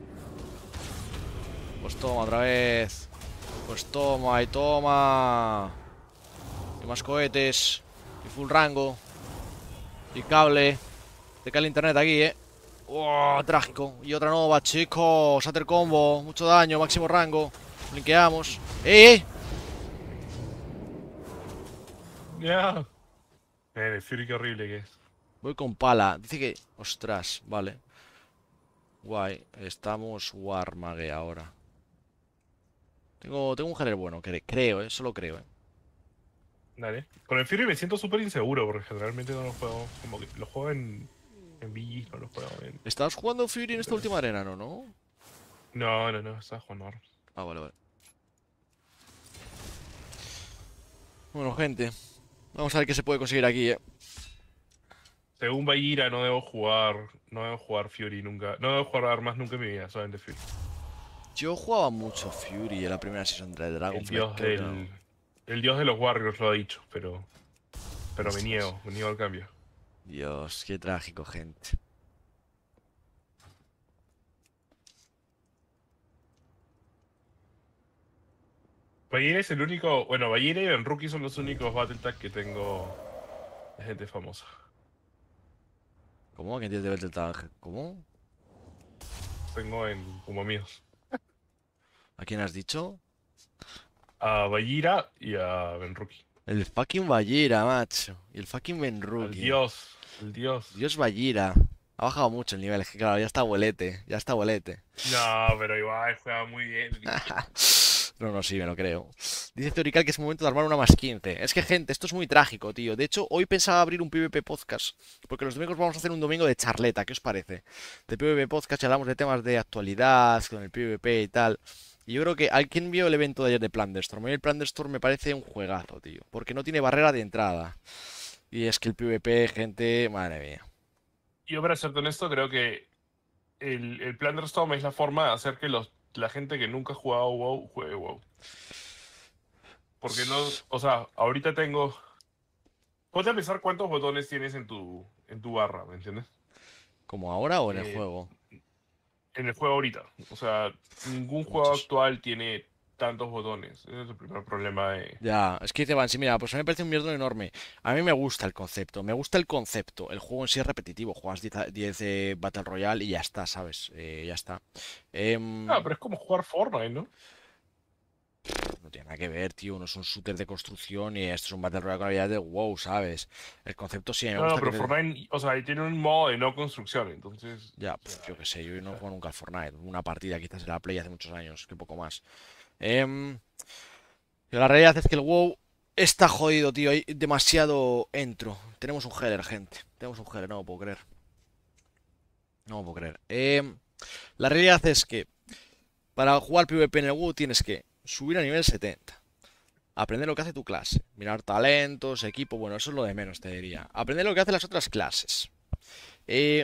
Pues toma otra vez. Pues toma y toma. Y más cohetes. Y full rango. Y cable. Te cae el internet aquí, eh. ¡Oh, trágico! Y otra nova, chicos. Shatter combo. Mucho daño, máximo rango. Linkeamos. ¡Eh, eh! Ya. Eh, el Fury, qué horrible que es. Voy con pala. Dice que... Ostras, vale. Guay. Estamos Warmage ahora. Tengo, tengo un género bueno, cre- creo, eh. Solo creo, eh. Dale. Con el Fury me siento súper inseguro porque generalmente no lo juego. Como que lo juego en. En V G, no lo juego en. ¿Estabas jugando Fury en esta última arena, no? ¿No? No, no, no, estaba jugando Arms. Ah, vale, vale. Bueno, gente. Vamos a ver qué se puede conseguir aquí, eh. Según Bayira, no debo jugar. No debo jugar Fury nunca. No debo jugar armas nunca en mi vida, solamente Fury. Yo jugaba mucho Fury en la primera season de El Dragonflight. dios creo que del. no. El dios de los Warriors lo ha dicho, pero. Pero me Ostras. niego, me niego al cambio. Dios, qué trágico, gente. Bayira es el único. Bueno, Bayira y Ben Rookie son los únicos Battletech que tengo de gente famosa. ¿Cómo? ¿Quién tiene de Battle Tag? ¿Cómo? Tengo en como amigos. ¿A quién has dicho? A Bayira y a Ben Rookie. El fucking Ballira, macho. Y el fucking El Benruki. dios. El dios. Dios Ballira. Ha bajado mucho el nivel, es que claro, ya está abuelete. Ya está abuelete. No, pero igual juega muy bien. No, no, sí, me lo creo. Dice Teorical que es momento de armar una más quince. Es que, gente, esto es muy trágico, tío. De hecho, hoy pensaba abrir un PvP podcast. Porque los domingos vamos a hacer un domingo de charleta. ¿Qué os parece? De PvP podcast y hablamos de temas de actualidad, con el PvP y tal. Y yo creo que alguien vio el evento de ayer de Planderstorm. A mí el Planderstorm me parece un juegazo, tío. Porque no tiene barrera de entrada. Y es que el PvP, gente, madre mía. Yo, para serte honesto, creo que el, el Planderstorm es la forma de hacer que los, la gente que nunca ha jugado WoW juegue WoW. Porque no, o sea, ahorita tengo. Ponte a pensar cuántos botones tienes en tu, en tu barra, ¿me entiendes? ¿Como ahora o en el Eh, juego? En el juego ahorita. O sea, ningún juego Muchos. actual tiene tantos botones. Ese es el primer problema de. Ya, es que dice Bansi, mira, pues a mí me parece un mierda enorme. A mí me gusta el concepto, me gusta el concepto. El juego en sí es repetitivo, juegas diez de Battle Royale y ya está, ¿sabes? Eh, ya está. Em, Ah, pero es como jugar Fortnite, ¿no? No tiene nada que ver, tío. No es un shooter de construcción y esto es un Battle Royale con habilidades de WoW, ¿sabes? El concepto sí me No, no, gusta pero que te- Fortnite, o sea, ahí tiene un modo de no construcción, entonces. Ya, pues, yo qué sé, yo no juego nunca al Fortnite. Una partida quizás en la Play hace muchos años, que poco más. Em, pero la realidad es que el WoW está jodido, tío. Hay demasiado entro. Tenemos un healer, gente. Tenemos un healer, no lo puedo creer. No lo puedo creer. Em, la realidad es que para jugar PvP en el WoW tienes que subir a nivel setenta. Aprender lo que hace tu clase. Mirar talentos, equipo. Bueno, eso es lo de menos, te diría. Aprender lo que hacen las otras clases. Eh,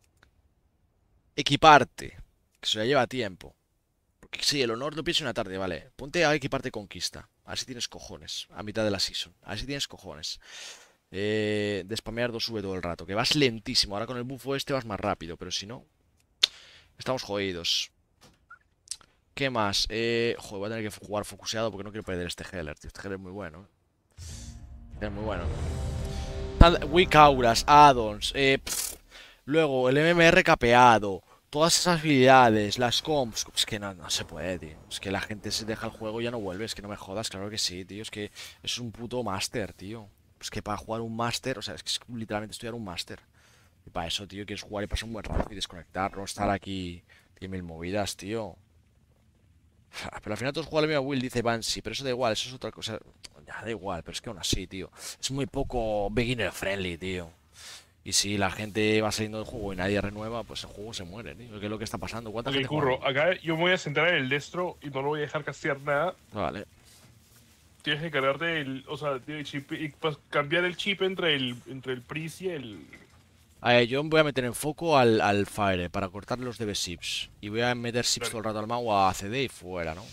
equiparte. Que eso ya lleva tiempo. Porque sí, el honor lo pienso una tarde, vale. Ponte a equiparte conquista. A ver si tienes cojones. A mitad de la season. A ver si tienes cojones. Eh, de spamear dos V todo el rato. Que vas lentísimo. Ahora con el buffo este vas más rápido. Pero si no, estamos jodidos. ¿Qué más? Eh, joder, voy a tener que jugar focuseado porque no quiero perder este healer, tío. Este healer es muy bueno. ¿eh? Es muy bueno. Tad- Weak Auras, addons. Eh, pff. Luego, el M M R capeado. Todas esas habilidades, las comps. Es que no, no se puede, tío. Es que la gente se deja el juego y ya no vuelve. Es que no me jodas, claro que sí, tío. Es que es un puto máster, tío. Es que para jugar un máster, o sea, es que es literalmente estudiar un máster. Y para eso, tío, quieres jugar y pasar un buen rato y desconectar, no estar aquí y mil movidas, tío. Pero al final todos juegan la misma build, dice Banshee, pero eso da igual, eso es otra cosa. Ya da igual, pero es que aún así, tío. Es muy poco beginner friendly, tío. Y si la gente va saliendo del juego y nadie renueva, pues el juego se muere, tío. ¿Qué es lo que está pasando? ¿Cuánta Ok, gente curro, juega? acá yo me voy a centrar en el destro y no lo voy a dejar castear nada. Vale. Tienes que cargarte del, o sea, del chip y pues, cambiar el chip entre el, entre el Priest y el. A ver, yo me voy a meter en foco al, al Fire para cortar los D B Sips. Y voy a meter Sips Vale. todo el rato al mago a C D y fuera, ¿no?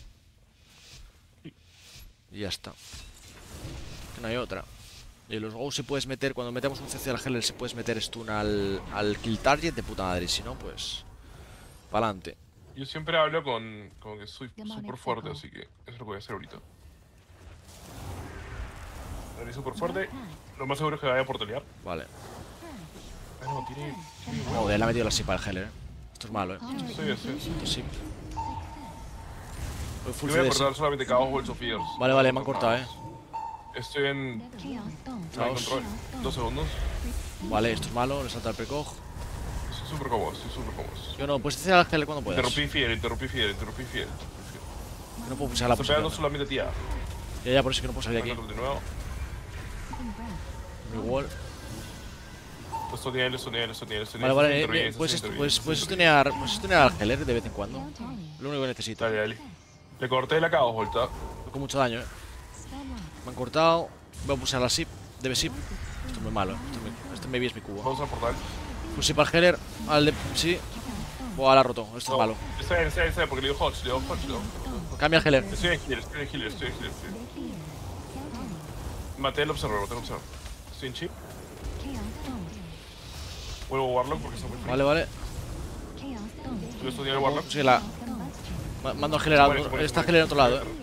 Y ya está. Que no hay otra. Y los Go si puedes meter, cuando metemos un C C al Heller, si puedes meter stun al, al kill target de puta madre. Si no, pues. Pa'lante. Yo siempre hablo con, con que soy Demonic súper fuerte, Sickle. así que eso es lo que voy a hacer ahorita. Haré súper fuerte. Lo más seguro es que vaya a portalear. Vale. Ah, no, tiene. Joder, le ha metido la Sip al Heller, eh. Esto es malo, eh. Sí, sí. Esto sí. Voy full Yo voy a C D, sí. cortar solamente Chaos Balls of Fears. Vale, vale, me han cortado, eh. Estoy en. Vamos. No control. Dos segundos. Vale, esto es malo, le salta el precog. Estoy súper cómodo, estoy súper cómodo. Yo no, puedes hacer al Heller cuando puedas. Interrumpí fiel, interrumpí fiel, interrumpí fiel. Yo no puedo pulsar la Estoy pegando posición. solamente tía. Ya, ya, por eso que no puedo salir de aquí. De nuevo. Mi wall. Esto nivel, esto nivel, esto nivel, esto Vale, nivel. vale, eh, interviene, eh, esto puedes, interviene, puedes, esto puedes interviene. stunear, puedes stunear al Heller de vez en cuando. Lo único que necesito. Dale, dale. Le corté la Chaos Volta. Con mucho daño, eh. Me han cortado. Voy a pulsar la SIP. Debe SIP. Esto es muy malo, eh. Esto, es mi- esto maybe es mi cubo. Vamos al portal. Full SIP al Heller. Al de. Sí. Buah, la ha roto. Esto es malo. Está bien, está bien, está bien, porque le digo Hodge, le digo Hodge, le digo. Cambia el Heller. Estoy en healer, estoy en healer, estoy en healer. estoy en- Maté el observador, maté el observador. Estoy en chip. Vuelvo a Warlock porque está muy frío. Vale, vale. Yo estoy en el Warlock. Sí, la. Ma- Mando al Heller a Se muere, se muere, Está se Heller en muere. otro lado, eh.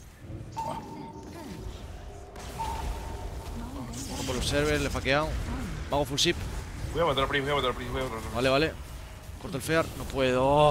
Vamos por los servers, le he faqueado. Mago full SIP. Voy a matar a Prince, voy a matar a Prince, voy a matar a Prince. Vale, vale. Corto el Fear. No puedo.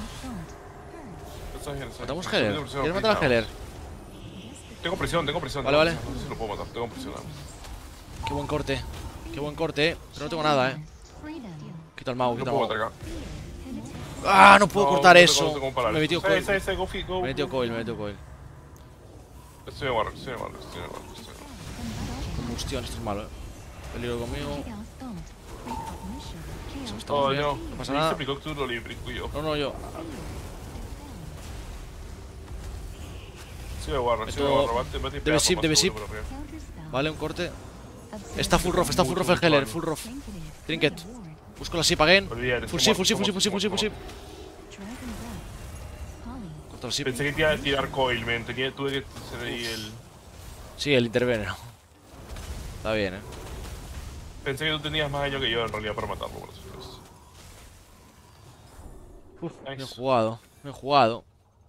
Está bien, está bien. Matamos Estoy Heller. metiendo presión ¿Quieres Prince, matar al nada Heller? más. Tengo presión, tengo presión. Vale, tengo vale. presión, No sé si lo puedo matar, tengo presión. nada más. Qué buen corte. Qué buen corte, eh. Pero no tengo nada, eh. Quita el mago, No quita el puedo mago. matar acá. Ah, no puedo No, cortar no tengo- eso. no tengo cómo parar Me metió eso. coil. Ese, ese, go, fi- go, Me metió go. coil, me metió coil. Estoy en Warlock, estoy en Warlock, estoy en Warlock. estoy en Warlock. Combustión, esto es malo, eh. Peligro conmigo. Estamos Oh, bien. no. No pasa Me nada. dice Picok, tú lo le pico yo. No, no, yo. Estoy de Warlock, estoy de Esto- Warlock. Bate, bate y debe pega sip, por debe más sip. seguro por arriba. Vale, un corte. Está full rough, está full Mucho, rough el mucho Heller, daño. full rough. Trinket. Busco la sip again. Olvídate, Full somos- sip, full sip, full sip, somos- full sip, full sip, full sip. Holly. Corto la sip. Pensé que te iba a tirar coil, men. Tenía, tuve que hacer ahí el. Sí, el interveneno. Está bien, eh. Pensé que tú tenías más daño que yo en realidad para matarlo. Por eso. Uf, bien Nice. jugado, bien jugado.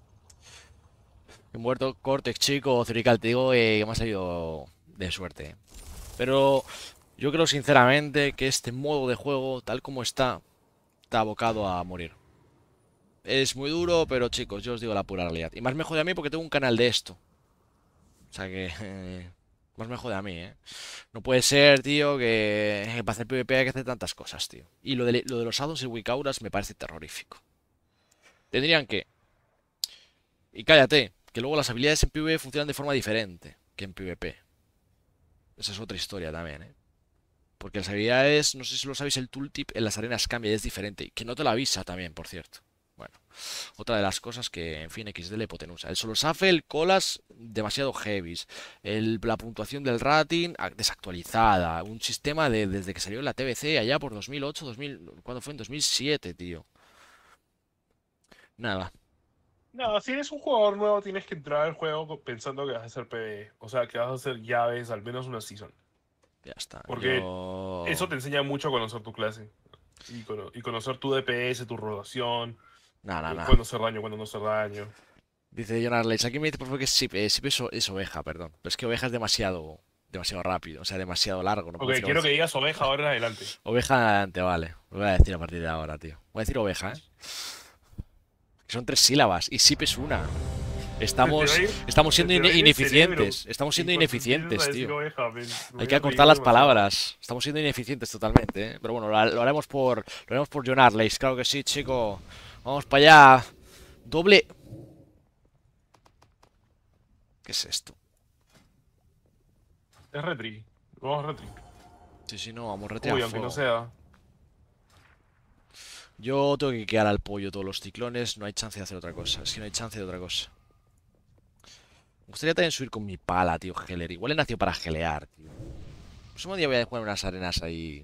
He muerto Cortex, chico, Cerical, te digo eh, que me ha salido de suerte. eh. Pero yo creo sinceramente que este modo de juego, tal como está, está abocado a morir. Es muy duro, pero chicos, yo os digo la pura realidad. Y más me jode a mí porque tengo un canal de esto. O sea que... eh, más me jode a mí, ¿eh? No puede ser, tío, que, que para hacer PvP hay que hacer tantas cosas, tío. Y lo de, lo de los addons y Wikauras me parece terrorífico. Tendrían que... Y cállate, que luego las habilidades en PvE funcionan de forma diferente que en PvP. Esa es otra historia también, ¿eh? Porque las habilidades, no sé si lo sabéis, el tooltip en las arenas cambia y es diferente. Y que no te lo avisa también, por cierto. Bueno, otra de las cosas que, en fin, equis de la hipotenusa. El solo safe, el colas, demasiado heavies. El, la puntuación del rating, ah, desactualizada. Un sistema de, desde que salió en la T B C allá por dos mil ocho, dos mil... ¿Cuándo fue? En dos mil siete, tío. Nada. No, si eres un jugador nuevo, tienes que entrar al juego pensando que vas a hacer PvE. O sea, que vas a hacer llaves al menos una season. Ya está. Porque Yo... eso te enseña mucho a conocer tu clase. Y, cono- y conocer tu D P S, tu rotación. Nah, nah, nah. Cuándo hacer daño, cuándo no hacer daño. Dice John Arles, aquí me dice por favor que es Sip, eh, Sip es, o- es oveja, perdón. Pero es que oveja es demasiado, demasiado rápido, o sea, demasiado largo. No puedo Ok, decir quiero oveja. que digas oveja ahora en adelante. Oveja adelante, vale. Lo voy a decir a partir de ahora, tío. Voy a decir oveja, ¿eh? Que son tres sílabas y Sip es una. Estamos, Se te va a ir- estamos siendo se te va a ine- ir el ineficientes. cerebro. Estamos siendo Y cuando empieces a ineficientes, decir tío. oveja, me- me voy Hay a que reír acortar las demasiado. palabras. Estamos siendo ineficientes totalmente, ¿eh? Pero bueno, lo, lo haremos por, lo haremos por John Arles, claro que sí, chico. Vamos para allá. Doble. ¿Qué es esto? Es retri. Vamos retri. Sí, sí, no, vamos rete a Uy, aunque fuego. no sea. Yo tengo que quedar al pollo todos los ciclones, no hay chance de hacer otra cosa. Es que no hay chance de otra cosa. Me gustaría también subir con mi pala, tío, Heller. Igual he nacido para gelear, tío. El próximo día voy a jugar unas arenas ahí.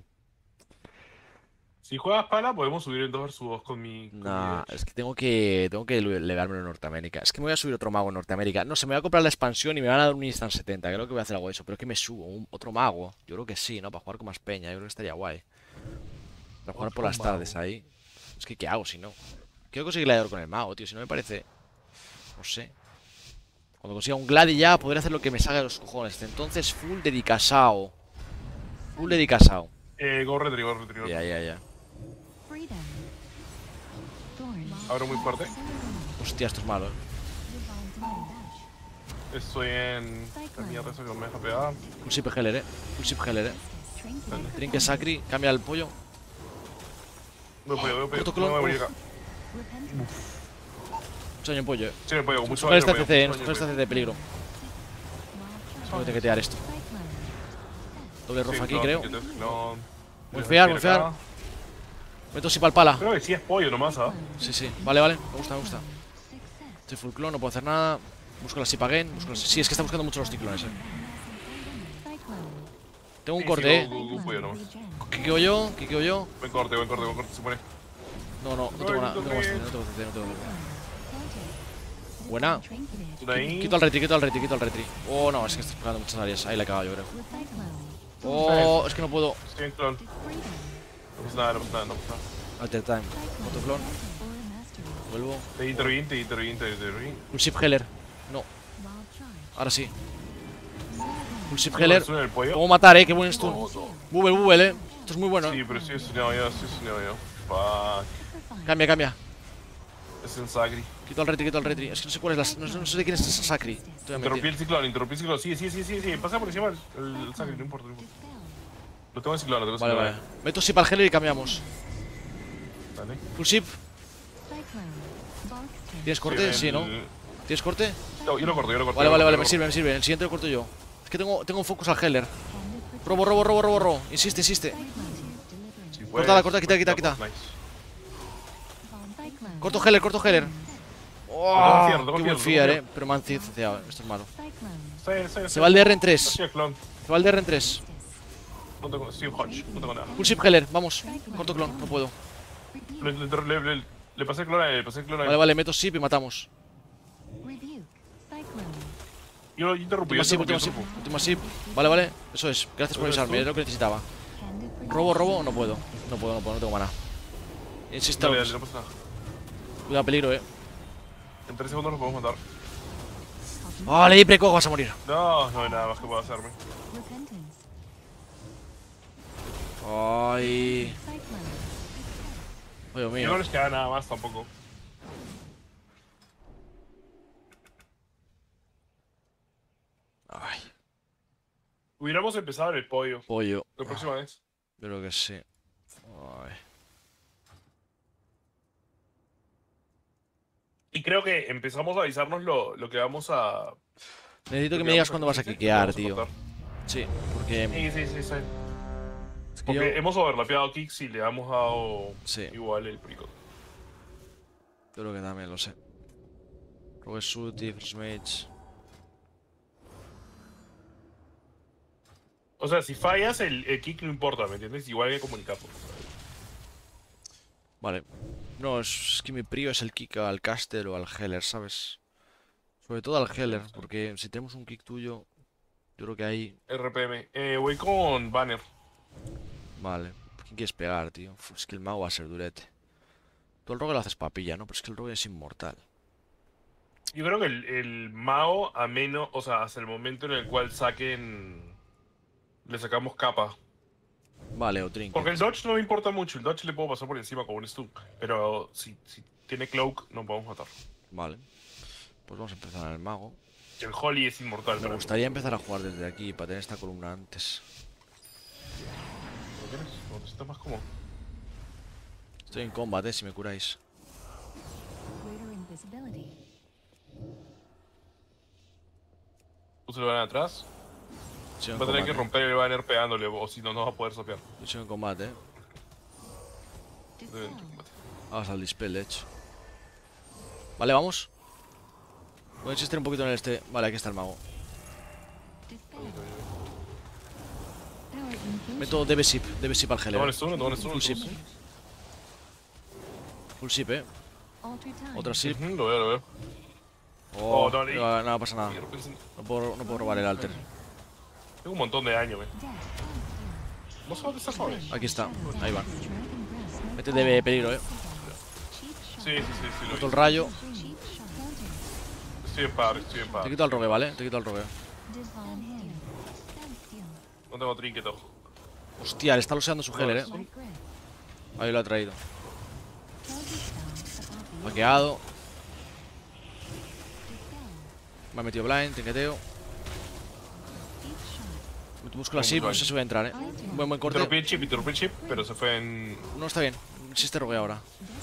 Si juegas pala, podemos subir en dos versus dos con mi. Con mi Nah, Edge. es que tengo que tengo que levármelo en Norteamérica. Es que me voy a subir otro mago en Norteamérica. No sé, me voy a comprar la expansión y me van a dar un Instant setenta. Creo que voy a hacer algo de eso. Pero es que me subo, un, otro mago. Yo creo que sí, ¿no? Para jugar con más peña. Yo creo que estaría guay. Para jugar por Otro las tardes mago. ahí. Es que, ¿qué hago si no? Quiero conseguir gladiador con el mago, tío. Si no me parece. No sé. Cuando consiga un gladi ya, podré hacer lo que me salga de los cojones. Entonces, full dedicasao. Full dedicasao. Eh, go retri, go retri. go Ya, retri. ya, ya. Freedom. Thorn. Abro muy fuerte. Hostia, esto es malo, eh. Estoy en. La mierda esa que no me deja pegar. Full sip Heller, eh. Full sip Heller, eh. Trinket. Trinque Sacri, cambia el pollo. Veo pollo, veo pollo. Protocolo. No me voy a llegar. Repentance. Mucho daño en pollo, eh. Sí, me pollo, mucho Coger daño. esta pollo, C C, eh. mucho Coger daño, esta C pollo. C de peligro. Voy a tequetear esto. Cyclone. Doble Sí, roja aquí, clon, creo. que te- clon. Bufear, Acá. bufear. Meto sip al pala. Creo que sí es pollo nomás, ¿ah? Sí, sí. Vale, vale. Me gusta, me gusta. Success. Estoy full clon, no puedo hacer nada. Busco la sip again. Busco la... Sí, es que está buscando mucho los ciclones, eh. Cyclone. Tengo un Sí, corte, sí, eh. go, go, go, pollo nomás. Regen. ¿Qué quedo yo? ¿Qué quedo yo? Buen corte, buen corte, buen corte. Se pone. No, no, no tengo nada. No tengo C C, no tengo C C, no tengo C C. Planted. Buena. Trinketed. Una ahí. Quito al retri, quito al retri, quito al retri. Oh, no, es que estoy pegando muchas áreas. Ahí la he cagado yo, creo. Cyclone. Oh, es que no puedo. Estoy en clon. Freedom. No pasa nada, no pasa nada, no pasa nada. Alter time. Otro clon. Or mastery. Vuelvo. Te interviene, te interviene, te interviene. Full sip Heller. No, Wild charge. ahora sí. Full sip Heller. Estoy en el pollo. Puedo matar, eh. Qué buen stun. Bubble, bubble, eh. Esto es muy bueno, Sí, eh. pero estoy estuneado yo, estoy estuneado yo. Fuck. Sacrifice. Cambia, cambia. Es en Sacri. Quito al retri, quito al retri. Es que no sé cuál es la. No, no sé de quién es esa Sacri. Estoy a Interrumpí mentir. el ciclón, interrumpí el ciclón. Sí, sí, sí, sí, sí. Pasa por encima el, el, el Sacri, no importa, no importa. Dispel. Lo tengo en ciclón, lo tengo en Vale, ciclón. vale. Meto sip al Heller y cambiamos. Dale. Full sip. Cyclone. Barkskin. ¿Tienes corte? Sí, ¿no? el- ¿Tienes corte? No, yo lo corto, yo lo corto. Vale, yo lo vale, vale. corto, yo Me lo sirve, me sirve. El siguiente lo corto yo. Es que tengo, tengo un focus al Heller. Candid protection. Robo, robo, robo, robo, robo. Insiste, insiste. Cyclone. Deliverance. corto. Sí, Córtala, puedes, corta, quita, quita, puedes, quita. nice. Cyclone. Corto Heller, corto Heller. Lo Oh, confío, lo qué confío, buen lo fiar, confío. eh. Pero me han ciceado. Esto es malo. Cyclone. Está bien, está bien, Se está va el bien. D R en tres. Así es, clon. Se va el D R en tres. No tengo, sí, Hodge, no tengo nada. Full sip Heller, vamos. Corto clon, no puedo. Le, le, le, le, le pasé el clon a él, le pasé el clon a él. Vale, vale, meto sip y matamos. Rebuke. Cyclone. Yo interrumpí, yo Última sip, interrumpí, última yo sip. interrumpí. Última sip. Vale, vale. Eso es. Gracias por ¿Eres avisarme. tú? Es lo que necesitaba. Candid protection. Robo, robo. No puedo. No puedo, no puedo. No tengo mana. Insisto. Dale, dale, no pasa nada. Cuidado, peligro, eh. En tres segundos lo podemos matar. Vale, y preco, vas a morir. No, no hay nada más que pueda hacerme. Repentance. Ay. Cyclone. Dios Y mío. no les queda nada más tampoco. Hubiéramos empezado en el pollo. Pollo. La próxima vez. Yo creo que sí. Ay. Y creo que empezamos a avisarnos lo, lo que vamos a. Necesito lo que me digas vamos a cuándo vas a hacer, quiquear, lo vamos a tío. cortar. Sí, porque. Sí, sí, sí, sí. es que Porque yo- hemos overlapeado kicks y le hemos dado Sí, igual el perico. yo creo que también lo sé. Rogue Suti, First Mage. O sea, si fallas, el, el kick no importa, ¿me entiendes? Igual hay que comunicarlo. Vale. No, es, es que mi prio es el kick al caster o al healer, ¿sabes? Sobre todo al healer, porque si tenemos un kick tuyo, yo creo que ahí. R P M. Eh, voy con banner. Vale. ¿Quién quieres pegar, tío? Uf, es que el mago va a ser durete. Tú el rogue lo haces papilla, ¿no? Pero es que el rogue es inmortal. Yo creo que el, el Mao, a menos, o sea, hasta el momento en el cual saquen. Le sacamos capa. Vale, o trinket. Porque el dodge no me importa mucho. El dodge le puedo pasar por encima con un stun. Pero si, si tiene cloak, no podemos matar. Vale. Pues vamos a empezar en el mago. El Holly es inmortal. Me para mí. gustaría empezar a jugar desde aquí para tener esta columna antes. ¿Lo quieres? ¿O necesitas más como? Estoy en combate, si me curáis. Greater invisibility. Puse el banner atrás. Estoy en Va a tener que combate. romper el banner pegándole, o si no, no va a poder sopear. Yo estoy en combate, eh. Dispel. Vamos al dispel, de hecho. Vale, vamos. Voy a insistir un poquito en el este. Vale, aquí está el mago. Dispel. Power infusion. Meto D B sip, D B sip al Toma healer. el stun, toma el stun. Full ship. Full sip, eh. Alter time. Otra sip. Ujú, lo veo, lo veo. Oh, Oh, dale. no, nada pasa nada. Y de repente- No puedo, no puedo robar el alter. Tengo un montón de daño, eh. Death. No sé dónde está Fabi. Aquí está. Ahí va. Dragon breath. Mete D B peligro, eh. Cheap shot. Sí, sí, sí, sí, lo Meto el vi. rayo. Cheap shot. Counter. Estoy en par, estoy en Te par. quito al rogue, ¿vale? Te quito al rogue. Divine hand. Standstill. No tengo trinket, ojo. Hostia, le está loseando su healer, eh. Light grip. Ahí lo ha traído. Counter spell. Above the Vaqueado. Dispel. Me ha metido blind, trinqueteo. Deep shot. Busco la sip, no sé si voy a entrar, eh. Un buen, buen corte. Interrumpí el chip, interrumpí el chip, pero se fue en. No, está bien. Existe rogue ahora.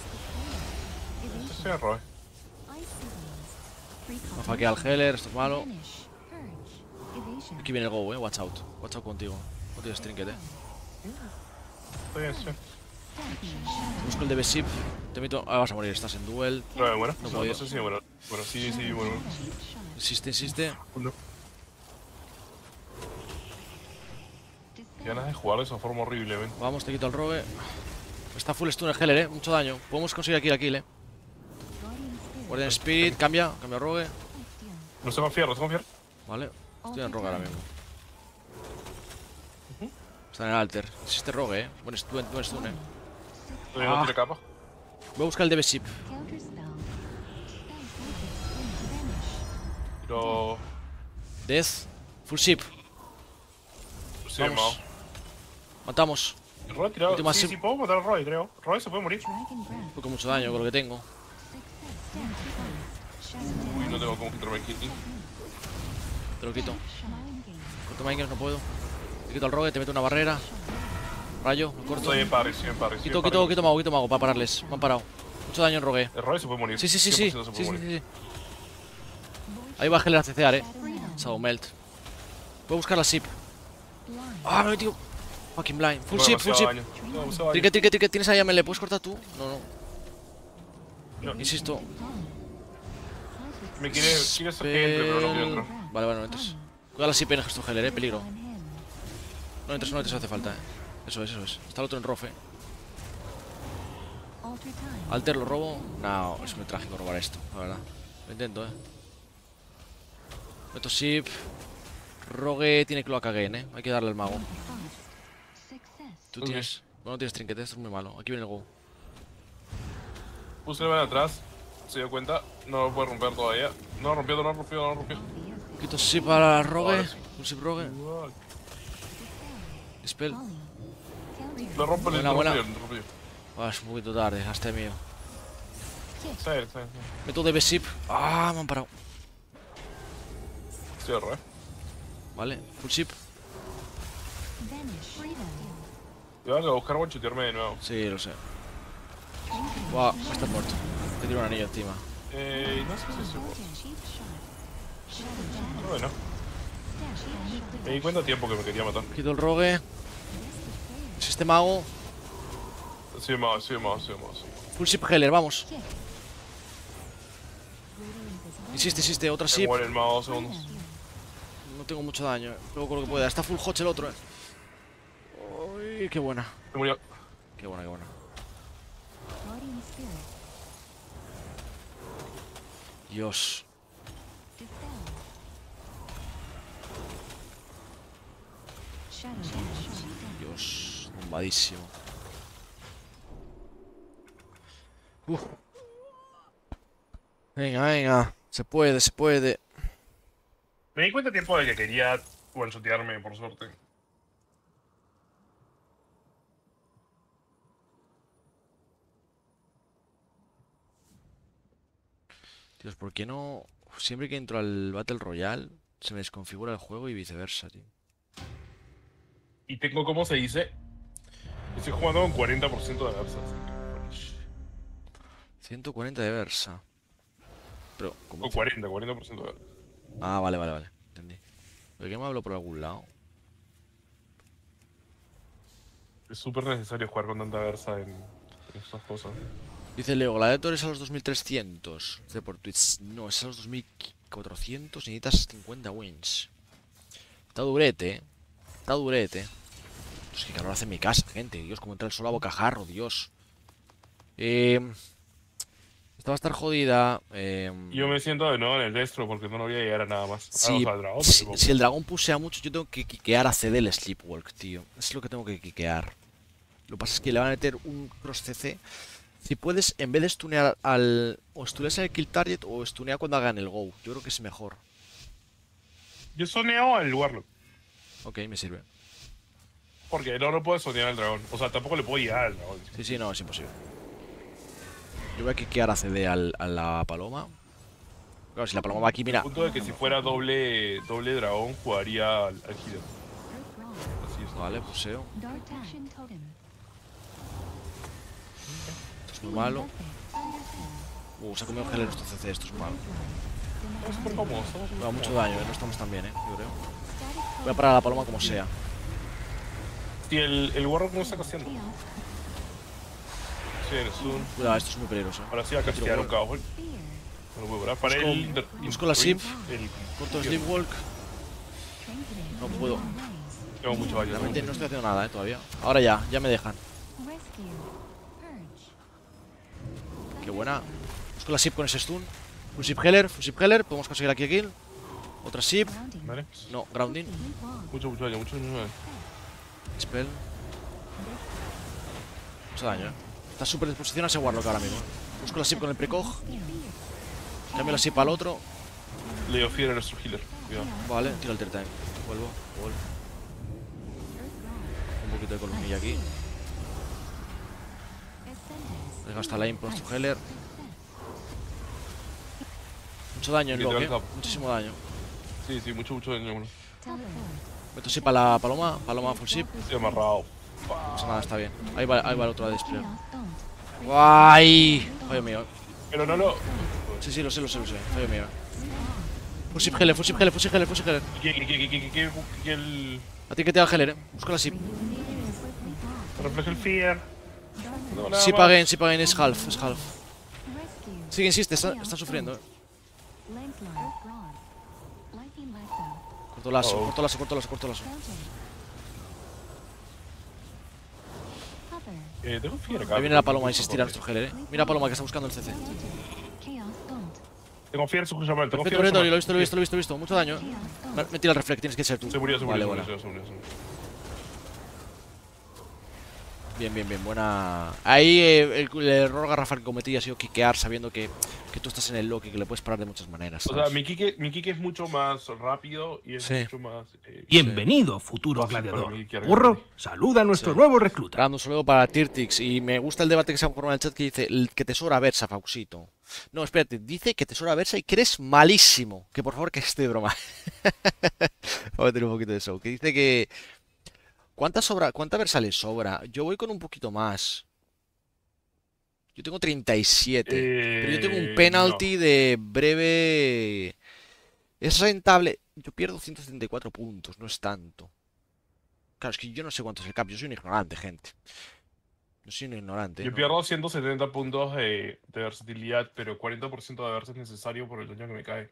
Se erró, eh. Ice seasons. Me faquea al healer, esto es malo. Vanish. Purge. Evasion. Aquí viene el go, eh. Watch out. Watch out contigo. No tienes trinket, eh. Estoy bien, sí. Champion shadow. Busco el D B sip. Te meto. Ah, vas a morir, estás en duel. No, me muero. No No, podía. no sé si me muero. Bueno, sí, sí, bueno. Cheap shot. Insiste, insiste. Qué Dispel. ganas de jugar de esa forma horrible, ven. Vamos, te quito al rogue. Está full stun el healer, eh. Mucho daño. Podemos conseguir aquí la kill, eh. Guardian spirit. Guardian Spirit, cambia. Cambia rogue. Steal. No se confiar, no se confiar. Vale. Estoy en rogue ahora mismo. Está en el alter. Existe rogue, eh. Buen stun, buen stun, eh. Todavía Ah. no tiene capa. Voy a buscar el D B sip. Counter spell. Spell focus. Vanish. Pero. Death. Full sip. Sí, Vamos. Mao. Matamos. El Roy ha tirado. Última Sí, sim- sí, puedo matar al Roy, creo. Roy se puede morir. Dragon breath. Poco mucho daño con lo que tengo. Success. Stand twice. Shadow Uy, dance. no tengo cómo quitarme el kitty. Te lo quito. Mind game. Corto Miners, no puedo. Te quito al rogue, te meto una barrera. Rayo, lo corto. Estoy en par, estoy en par. estoy Quito, en par. quito, quito mago, quito mago para pararles. Me han parado. Mucho daño en rogue. El Roy se puede morir. Sí, sí, sí, sí. cien por ciento Sí, se sí, puede morir. sí, sí. Ahí va a healer a C C ar, eh. Freedom. Shadow Melt. Voy a buscar la sip. Blind. Ah, me he metido. Fucking blind. Full Tengo sip, full demasiado sip. daño. Tengo demasiado daño. Tricket, tricket, tricket. ¿Tienes ahí a melee? ¿Puedes cortar tú? No, no. No. Insisto. Me quiere, quiere hacer que entre, pero no quiero entrar. Vale, vale, no entres. Cuidado la sip en gesto healer, eh. Peligro. Divine hand. No entres, no entres, hace falta, eh. Eso es, eso es. Está el otro en rofe. Alter time. Alter lo robo. No, es muy trágico robar esto, la verdad. Lo intento, eh. Meto sip. Rogue tiene cloaca again, eh. Hay que darle al mago. Success. Tú Ok. tienes. No, no tienes trinket, esto es muy malo. Aquí viene el go. Puse el van atrás. Se dio cuenta. No lo puede romper todavía. No lo rompió, no lo rompió, no lo rompió. Quito sip para rogue. Ahora sí. Un sip rogue. Dispel. Volley. Counter. Lo rompo el Buena, buena. interrumpido, el interrumpido. Ah, es un poquito tarde, gasté mío. Sí, sí, sí. Meto D B sip. Ah, me han parado. Cierro, eh. Vale, full sip. Vanish. Freedom. Yo tengo que buscar one-shotearme de nuevo. Sí, lo sé. Buah, estás muerto. Te tiro un anillo encima. Eh, no sé si es seguro. Cheap shot. Shadow Bueno, dash. me di cuenta a tiempo que me quería matar. Quito el rogue. Este mago. Soy de mago, soy de mago, soy de mago. sí. Full ship healer, vamos. Kick. Insiste, insiste, otra Se ship. muere el mago dos segundos. No tengo mucho daño. Luego con lo que pueda. Está full hotch el otro, eh. Uy, qué buena. Se murió. Qué buena, qué buena. Guardian spirit. Dios. Dispel. Shadow dash. Dios. Bombadísimo. Uf. Venga, venga. Se puede, se puede. Me di cuenta a tiempo de que quería one-shotearme, por suerte. Dios, ¿por qué no? Siempre que entro al Battle Royale se me desconfigura el juego y viceversa, tío. Y tengo, ¿cómo se dice? Estoy jugando con cuarenta por ciento de Versa. ciento cuarenta de Versa. Pero, ¿cómo? Con cuarenta, cuarenta por ciento de Versa. Ah, vale, vale, vale. Entendí. ¿Por qué me hablo por algún lado? Es súper necesario jugar con tanta Versa en, en estas cosas. Dice Leo, Gladiator es a los dos mil trescientos. Dice por Twitch. No, es a los dos mil cuatrocientos y necesitas cincuenta wins. Está durete, eh. Está durete. Dios, qué calor hace en mi casa, gente. Dios, cómo entra el sol a bocajarro, Dios. Eh... Esta va a estar jodida. Eh... Yo me siento de nuevo en el destro porque no voy a llegar a nada más. Ah, Si, o sea, al dragón, si, pero- si el dragón pusea mucho, yo tengo que quiquear a C D el Sleepwalk, tío. Es lo que tengo que quiquear. Lo que pasa es que le van a meter un cross C C. Si puedes, en vez de stunear al... O stuneas en el kill target o stunear cuando hagan el go. Yo creo que es mejor. Yo soneo al Warlock. Ok, me sirve. Porque no lo puedo sonear al dragón. O sea, tampoco le puedo llegar al dragón. Sí, sí, no, es imposible. Yo voy a quiquear a C D al, a la paloma. Claro, si la paloma va aquí, mira. Al punto de que si fuera doble, doble dragón, jugaría al, al healer. Así es. Vale, puseo. Dark Action Totem. Esto es muy malo. Uh, se ha comido Healer nuestro C C, esto es malo. Estamos súper cómodos. estamos súper Da mucho cómodos. daño, eh. No estamos tan bien, eh. Yo creo. Voy a parar a la paloma como sea. Si el, el Warlock no está casteando. Chaos. Sí, eres un... Cuidado, esto es muy peligroso. Ahora sí va a castear un caos. Fear. No lo puedo parar. Para Busco- el... busco la ship. El, Corto el Sleepwalk. Tranquilate. No puedo. Ways. tengo mucho daño. Realmente no estoy haciendo nada, eh, todavía. Ahora ya, ya me dejan. Rescue. Purge. Qué buena. Busco la ship con ese stun. Full ship Healer, full ship Healer. Podemos conseguir aquí a kill. Otra ship. Grounding. Vale. No, grounding. Leap wall. Mucho, mucho daño, mucho, mucho daño. Spell. Mucho daño, eh. Está súper disposición a ese Warlock ahora mismo. Busco la ship con el precog. Cambio la ship al otro. Leo Fear a nuestro healer. Cuidado. Vale, tiro el time. Vuelvo, vuelvo. Un poquito de columnilla aquí. Ascendance. Dejo hasta la lane por nuestro healer. Mucho daño en Que te lock, eh. va el cap. Muchísimo daño. Sí, sí, mucho, mucho daño. Bueno. Teleport. Meto ship a la paloma. Paloma full ship. Estoy amarrado. No pasa nada, está bien. Ahí va, ahí va el otro a despliegue. Chaos don't. ¡Guay! Fallo mío. Pero no lo... Sí, sí, lo sé, lo sé, lo sé. Fallo mío. Full ship healer, full ship healer, full ship healer, full ship healer. ¿Qué, qué, qué, qué, qué, qué, qué el... A ti que te da el healer, eh. Busca la ship. Refleja el Fear. No, nada Ship más. again, ship again, es half, es half. Rescue. Sigue, insiste, está, está sufriendo, eh. Landslide. Rod. Lightning lasso. Corto lazo, Oh. corto lazo, corto lazo, corto lazo. Fountain. Hover. Eh, tengo Fear acá. Ahí viene la paloma a insistir a nuestro healer, eh. Mira la paloma que está buscando el C C. Fountain. Chaos don't. Tengo Fear, su Jamal. Tengo Perfecto, Fear. perfecto, lo he visto, lo he visto, lo he visto, lo he visto. Mucho daño, eh. Chaos Me- don't. Me tira el reflect, tienes que ser tú. Se murió, se murió, Vale, se bueno. murió, se murió, se murió. Bien, bien, bien, buena. Ahí eh, el, el error garrafal que cometí ha sido quiquear sabiendo que, que tú estás en el lock y que le puedes parar de muchas maneras. O sea, ¿sabes? mi kick, mi kick es mucho más rápido y es Sí. mucho más... Eh, Bienvenido, futuro Fácil para gladiador. mí, que Burro, arreglar. saluda a nuestro Sí. nuevo recluta. Dando un saludo para Tirtix. Y me gusta el debate que se ha formado en el chat que dice el que te sobra Versa, Fauxito. No, espérate, dice que te sobra Versa y que eres malísimo. Que por favor que esté de broma. Vamos a tener un poquito de show. Que dice que. ¿Cuánta sobra? ¿Cuánta versa le sobra? Yo voy con un poquito más. Yo tengo treinta y siete. Pero yo tengo un Eh, penalty de breve. Es rentable. Yo pierdo ciento setenta y cuatro puntos, no es tanto. Claro, es que yo no sé cuánto es el cap. Yo soy un ignorante, gente. Yo soy un ignorante. no. Yo ¿no? pierdo ciento setenta puntos de, de versatilidad, pero cuarenta por ciento de versa es necesario por el daño que me cae.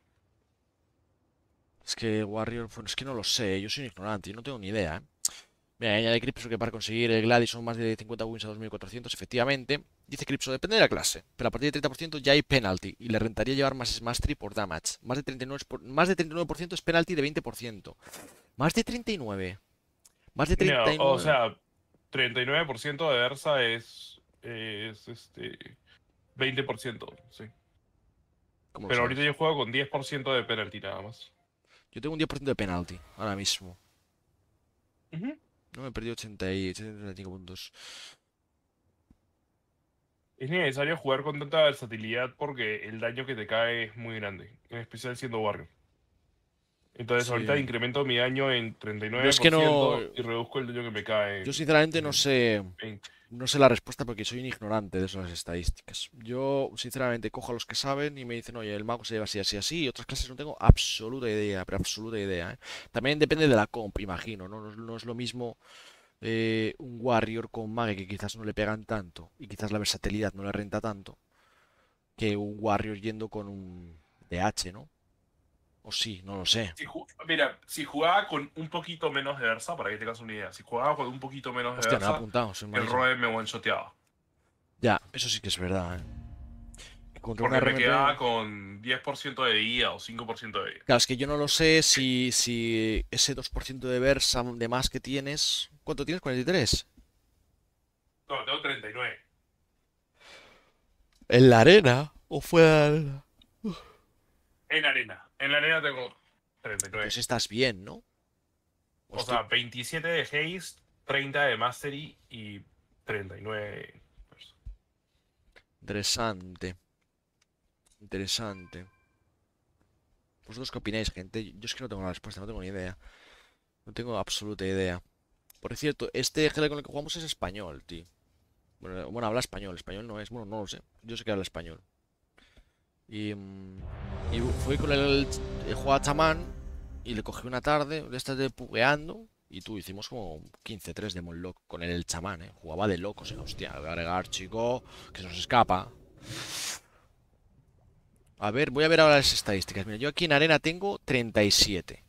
Es que Warrior, bueno, es que no lo sé. Yo soy un ignorante, yo no tengo ni idea, ¿eh? Mira, añade Cripso que para conseguir el Gladys son más de cincuenta wins a dos mil cuatrocientos, efectivamente. Dice Cripso, depende de la clase, pero a partir de treinta por ciento ya hay penalty y le rentaría llevar más Mastery por damage. Más de treinta y nueve por ciento, más de treinta y nueve por ciento es penalty de veinte por ciento. Más de treinta y nueve. Más de Mira, treinta y nueve. o sea, treinta y nueve por ciento de versa es, es este, veinte por ciento, sí. ¿Cómo lo Pero sabes? ahorita yo juego con diez por ciento de penalty nada más. Yo tengo un diez por ciento de penalty ahora mismo. Ujú. No me he perdido ochenta y cinco puntos. Es necesario jugar con tanta versatilidad porque el daño que te cae es muy grande, en especial siendo Warrior. Entonces Sí. ahorita incremento mi daño en treinta y nueve Yo por es que ciento no- y reduzco el daño que me cae. Yo sinceramente no en sé. veinte. No sé la respuesta porque soy un ignorante de esas estadísticas. Yo, sinceramente, cojo a los que saben y me dicen, oye, el mago se lleva así, así, así. Y otras clases no tengo absoluta idea, pero absoluta idea, ¿eh? También depende de la comp, imagino, ¿no? No, es- no es lo mismo eh, un Warrior con Mage que quizás no le pegan tanto y quizás la versatilidad no le renta tanto que un Warrior yendo con un D H, ¿no? O sí, no lo sé. Si ju- Mira, si jugaba con un poquito menos de versa, para que tengas una idea, si jugaba con un poquito menos de Hostia, me lo he versa, apuntado, soy el malísimo. Roe me one-shoteaba. Ya, eso sí que es verdad, ¿eh? Contra una Porque me R M P quedaba con diez por ciento de vida o cinco por ciento de vida. Claro, es que yo no lo sé si, si ese dos por ciento de Versa de más que tienes. ¿Cuánto tienes? ¿cuarenta y tres? No, tengo treinta y nueve. ¿En la arena? ¿O fue la arena? En arena. En la arena tengo treinta y nueve. Pues estás bien, ¿no? O O estoy- sea, veintisiete de haste, treinta de mastery y treinta y nueve. Interesante. Interesante. ¿Vosotros qué opináis, gente? Yo es que no tengo la respuesta, no tengo ni idea. No tengo absoluta idea. Por cierto, este G L con el que jugamos es español, tío. Bueno, bueno, habla español. Español no es, bueno, no lo sé. Yo sé que habla español. Y, mm, y fui con el, el juego a chamán y le cogí una tarde de estas de pugueando. Y tú hicimos como quince tres de Monlock con el, el chamán, eh. Jugaba de locos, eh. Hostia, voy a agregar, chico, que se nos escapa. A ver, voy a ver ahora las estadísticas. Mira, yo aquí en arena tengo treinta y siete.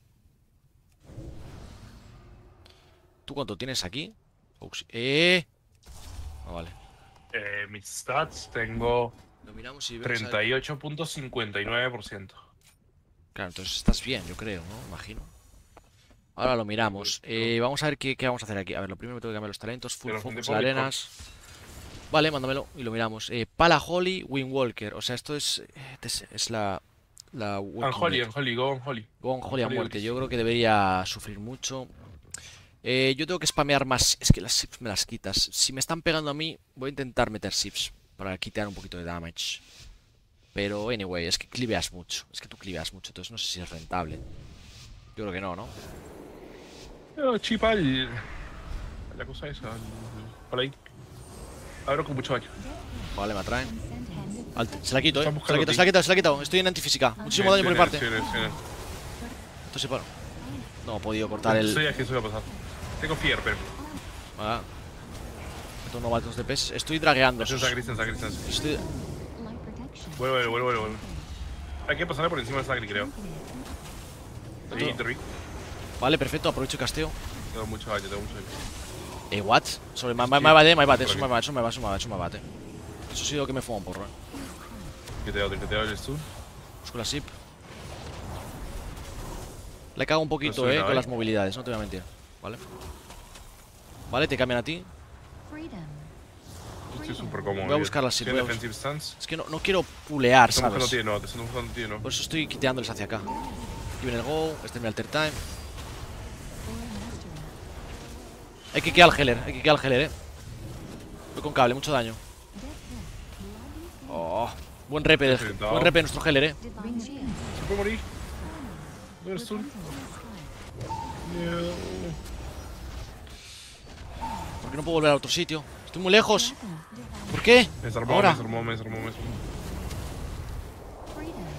¿Tú cuánto tienes aquí? Auxi- ¡Eh! Ah, vale. Eh, mis stats tengo Lo miramos y vemos a ver. treinta y ocho punto cincuenta y nueve por ciento. Claro, entonces estás bien, yo creo, ¿no? Imagino. Ahora lo miramos. Eh, vamos a ver qué, qué vamos a hacer aquí. A ver, lo primero que tengo que cambiar los talentos. Full Pero focus de arenas. Vale, mándamelo y lo miramos. Eh, Pala Holly, Windwalker. O sea, esto es. eh, Es, es la. La Walking Anjoli, Dead. Anjoli, go Anjoli. Gon Holly a Holly muerte. Ultis. Yo creo que debería sufrir mucho. Eh, yo tengo que spamear más. Es que las sips me las quitas. Si me están pegando a mí, voy a intentar meter sips para quitar un poquito de damage. Pero, anyway, es que cliveas mucho. Es que tú cliveas mucho, entonces no sé si es rentable. Yo creo que no, ¿no? Yo, chipa el... La cosa esa. el- Por ahí. Abro con mucho daño. Vale, me atraen. Send handed Alt- Se la quito, eh. Están Se la buscando quito, a se la ti. quito, se la quito. Estoy en antifísica. Muchísimo daño por mi parte. Sí, sí, sí. Esto se para. No he podido cortar el. Sé que eso va a pasar. Tengo fear, pero. Ah. Estos novatos de pes. Estoy dragueando. Es un sacristán, sacristán. Estoy... light protection. Vuelve, vuelve, vuelve, vuelve. Hay que pasarle por encima del sacri, creo. Confident. Ahí, Intervi. Vale, perfecto. Aprovecho y casteo. Tengo mucho daño, tengo mucho daño. Eh, what? Sobre my, my, Sí, my bad, eh, my bad. por Eso aquí. me va, eso me va, eso me va, eso me va, eh. Eso ha sido que me fuma un porro, eh. Que te doy, que te doy el stun. Busco la sip. Le cago un poquito, No soy eh, nada, con eh. las movilidades, no te voy a mentir. Vale. Vale, te cambian a ti. Freedom. Estoy súper cómodo. Voy a buscar la sip, Tiene voy a defensive stance. Es que no, no quiero pulear, Te están buscando ¿sabes? ti, no, te están buscando ti, no. Por eso estoy quiteándoles hacia acá. Aquí viene el go, este es mi alter time. Or mastery. Hay que quedar al healer, hay que quedar al healer, eh. Voy con cable, mucho daño. Death hit. Bloody Oh, buen repe, de- Enfrentado. buen repe de nuestro healer, eh. divine shield. Se puede morir. No eres stun. Repentance. No. ¿Por qué no puedo volver a otro sitio? Estoy muy lejos. ¿Por qué? Me desarmó, me Ahora. desarmó, me desarmó, me desarmó. Freedom.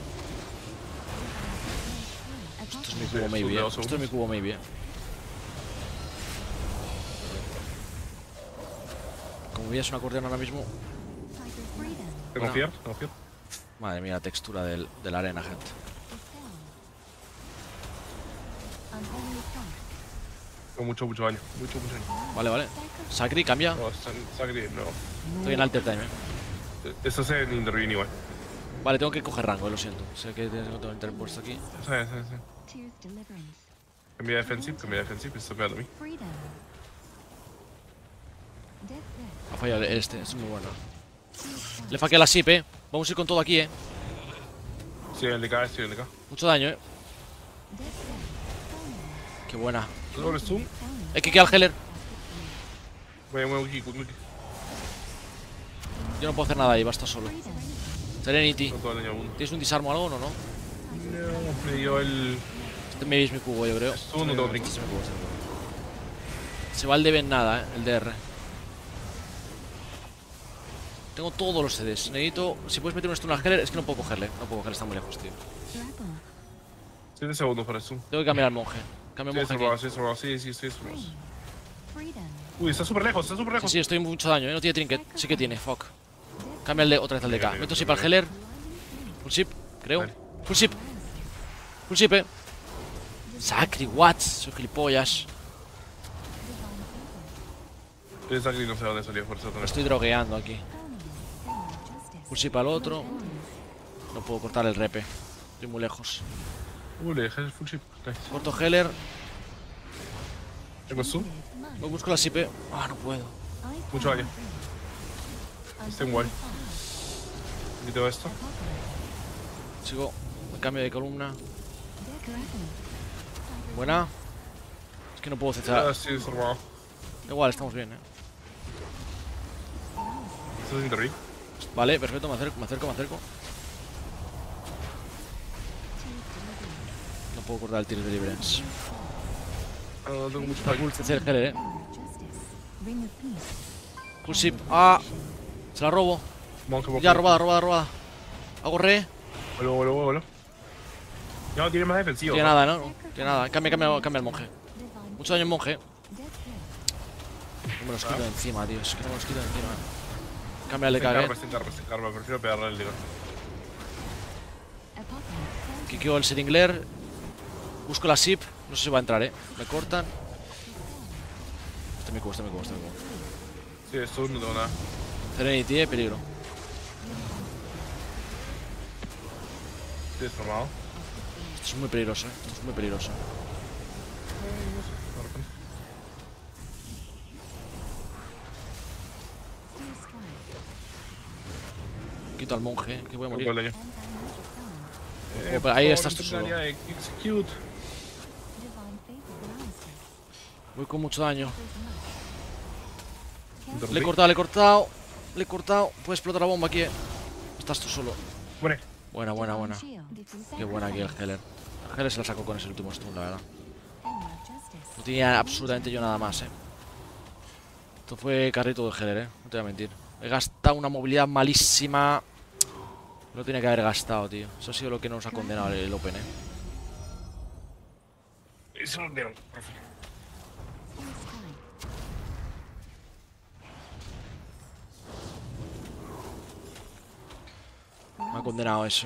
Esto es mi Sí, cubo maybe, sube eh. dos Esto es mi cubo maybe, eh. Como veías un acordeón ahora mismo. Freedom. ¿Te Bueno. confías? ¿Te confías? Madre mía, la textura del, de la arena, gente. Unholy thought. Con mucho, mucho daño. Mucho, mucho daño. Vale, vale. Sacri, cambia. No, está en Sacri, no. Estoy en alter time, eh. Esto es en Intervene igual. Vale, tengo que coger rango, eh, lo siento. Sé que tengo que tener puesto aquí. Sí, sí, sí. Tears deliverance. Cambia de defensive, cambia de defensive. Está pegando a mí. Freedom. Death threat. Ha fallado el este, es muy bueno. Le faquea la S I P, eh. Vamos a ir con todo aquí, eh. Sí, el D K, sí, el D K. Mucho daño, eh. Death threat. Qué buena. Doble zoom. Hay que quedar al Heller. Voy a mover aquí, aquí. Yo no puedo hacer nada ahí, va a estar solo. Freedom. Serenity. Con todo el daño uno. ¿Tienes un disarmo o algo no, no? No, me dio el. Este me veis mi cubo, yo creo. Esto no tengo Este trinket. es mi cubo, este es mi cubo. Se va el D B en nada, eh. El D R. Tengo todos los C Ds. Necesito. Si puedes meter un stun al Heller, es que no puedo cogerle. No puedo cogerle, está muy lejos, tío. Grapple. siete segundos para el zoom. Tengo que cambiar al monje. Cambio Sí, al es monje robado, aquí. sí, es robado. Sí, sí, sí, es robado. Freedom. Uy, está súper lejos, está súper Sí, lejos. sí, estoy mucho daño, eh. No tiene trinket. Sí que tiene, fuck. Cambia el de otra vez al D K. Venga, Meto venga, ship al venga. Heller. Full ship, creo. Vale. Full ship. Full ship, eh. Sacri, what? Soy gilipollas. El Sacri no sé dónde salió, por eso Me tenés. estoy drogueando aquí. Justice. Full ship al otro. No puedo cortar el repe. Estoy muy lejos. Uy, le dejé el full ship. Nice. Corto Heller. ¿Tengo zoom? Me busco la S I P. Ah, no puedo. Mucho daño. Está igual. Quito esto. Sigo. Me cambio de columna. Buena. Es que no puedo Ah, cesar. sí, es robado. Igual, estamos bien, eh. Esto es Intervene. Vale, perfecto. Me acerco, me acerco, me acerco. No puedo cortar el Tears Deliverance. Ah, no tengo mucho Está daño. cool C C el Heller, eh. Justice. Ring of peace. Full ship. Ah. Se la robo. Monje, monje. Ya, robada, robada, robada. Hago re. Vuelvo, vuelvo, vuelvo. Ya no tiene más defensivo. Tiene nada, ¿no? No tiene nada. Cambia, cambia, cambia el monje. Divine. Mucho daño el monje. Death threat. No me los quito de encima, tío. Es que no me los quito de encima. Cambia el de Sin karma, K, eh. sin karma, sin karma. Prefiero pegarle al Liga. Apocalypse. Kikeo el Seringler. Busco la S I P. No sé si va a entrar, eh. Me cortan. Este es mi cubo, este es mi cubo, este es mi cubo. Sí, esto no tengo nada. Serenity, eh. Peligro. Sí, es formado. Esto es muy peligroso, eh. Esto es muy peligroso. Steel strike. Quito al monje, eh, que voy a morir. Con el daño. Anti-magic Oh, pero ahí estás tú solo. Execute. Divine favor. Master. Voy con mucho daño. Interrumpí. Le he cortado, le he cortado. Le he cortado. Puede explotar la bomba aquí, eh. Estás tú solo. Bueno, Buena, buena, buena. Shield. Qué buena aquí el Heller. El Heller se la sacó con ese último stun, la verdad. Ring of justice. No tenía absolutamente yo nada más, eh. Esto fue carrito de Heller, eh. No te voy a mentir. He gastado una movilidad malísima. No tenía que haber gastado, tío. Eso ha sido lo que nos ha condenado el, el Open, eh. eso lo dieron. Steel strike. Me ha condenado eso.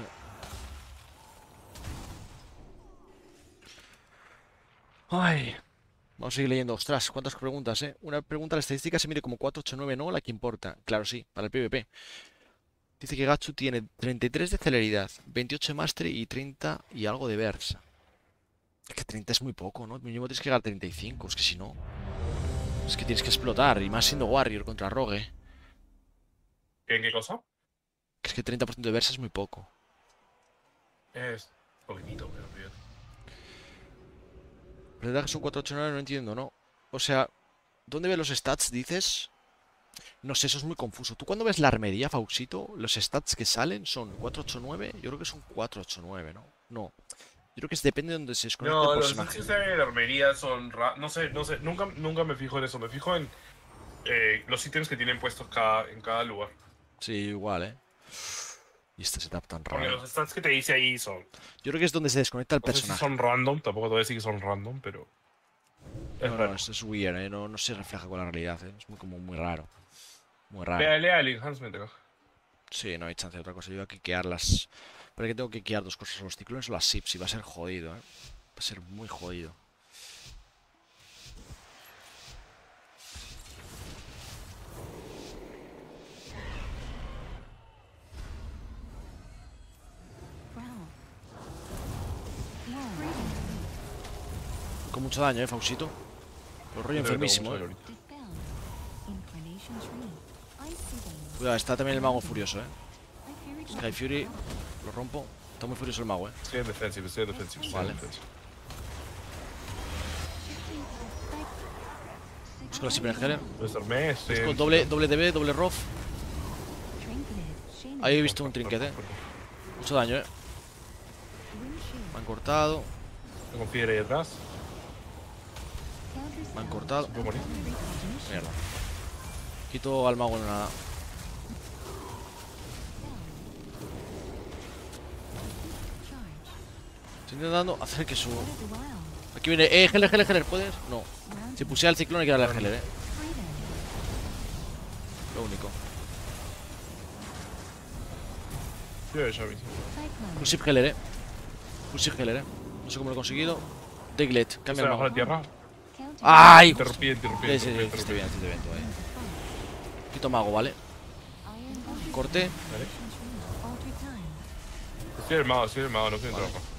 Ay. Vamos a seguir leyendo. Ostras, cuántas preguntas, eh. Una pregunta, la estadística se mide como cuatro ocho nueve, ¿no? La que importa. Claro, sí, para el PvP. Dice que Gatsu tiene treinta y tres de celeridad, veintiocho de mastery y treinta y algo de versa. Es que treinta es muy poco, ¿no? Mínimo tienes que llegar a treinta y cinco, es que si no... Es que tienes que explotar, y más siendo Warrior contra Rogue. ¿En qué cosa? Es que treinta por ciento de versa es muy poco. Es poquitito, pero bien. La verdad que son cuatro ocho nueve, no entiendo, ¿no? O sea, ¿dónde ves los stats, dices? No sé, eso es muy confuso. Tú cuando ves la armería, Fauxito, los stats que salen son cuatro ocho nueve. Yo creo que son cuatro ocho nueve, ¿no? No. Yo creo que es, depende de donde se desconecte No, el los personaje. stats de la armería son ra- no sé, no sé, nunca, nunca me fijo en eso, me fijo en eh, los ítems que tienen puestos cada, en cada lugar. Sí, igual, eh. Y este setup tan Porque raro. los stats que te dice ahí son. Yo creo que es donde se desconecta el No sé si personaje. son random, tampoco te voy a decir que son random, pero. Es No, raro. no, esto es weird, eh. No, no se refleja con la realidad, eh. Es muy, como muy raro. Muy raro. Lea, lea el enhancement acá. Sí, no hay chance de otra cosa. Yo voy a quiquear las. Pero que tengo que quiquear dos cosas: los ciclones o las sips. Y va a ser jodido, eh. Va a ser muy jodido. Growl. Freedom. Con mucho daño, eh, Fausito. Lo rollo enfermísimo, eh. Dispel. Incarnation tree. Icy veins. Cuidado, está también el mago furioso, eh. I fairy Sky Fury, lo rompo. Está muy furioso el mago, eh. Estoy en defensive, estoy en defensive. estoy en Vale. defensive. Busco la Super Healer. Lo desarmé, estoy Busco en- doble, doble D B, doble Rof. Trinketed. Shame. Ahí he visto un trinket, eh. Mucho daño, eh. Windshield. Me han cortado. Tengo Fidel ahí atrás. Counter Me han spell. cortado. Puedo morir. Recognition. Mierda. Quito al mago en nada. Charge. Estoy intentando hacer que suba. Out of the wild. Aquí viene. Eh, Heller, Heller, Heller. ¿Puedes? No. Round Si puse al ciclón hay que darle al Heller, eh. freedom. Lo único. Yo ya vi. Cyclone. Full ship Heller, eh. Full ship Heller, eh. No sé cómo lo he conseguido. Deglet. Se Cambia el bajó mago. la tierra. Counter. ¡Ay! Interrumpí, interrumpí. Sí, sí, sí, interrumpí, estoy bien, interrumpí. estoy bien, estoy bien. Quito mago, ¿vale? Iron Corté. Vale. Alter time. Estoy el mago, estoy el mago, no estoy en Vale. trabajo.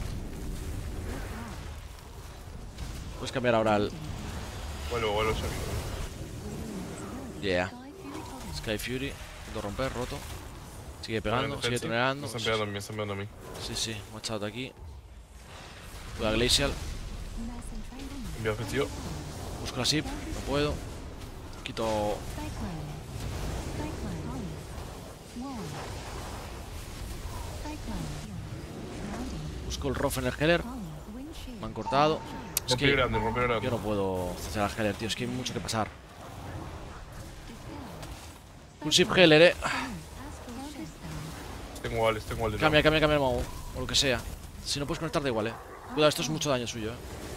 Puedes cambiar ahora al. Vuelvo, vuelvo ya. Yeah. Sky Fury totem. Sky Fury. Intento romper, roto. Sigue pegando, sigue Defensive. tuneando. Me están pegando a mí, me están pegando a mí. Sí, sí, watch out aquí. Cuidado Glacial. Mass and Trident. Envío ofensivo. Busco la ship, no puedo. Quito. Cyclone. Cyclone. Wall. Cyclone. Grounding. Busco el Rof en el Heller. Holly. Windshield. Me han cortado. Es Rompí que grande, rompí grande. yo no puedo hacer al Heller, tío. Es que hay mucho que pasar. Full ship Heller, eh. Counter spell. Tengo wales, tengo wales. Cambia, cambia, cambia el mago. O lo que sea. Si no puedes conectar, da igual, eh. Cuidado, esto es mucho daño suyo, eh.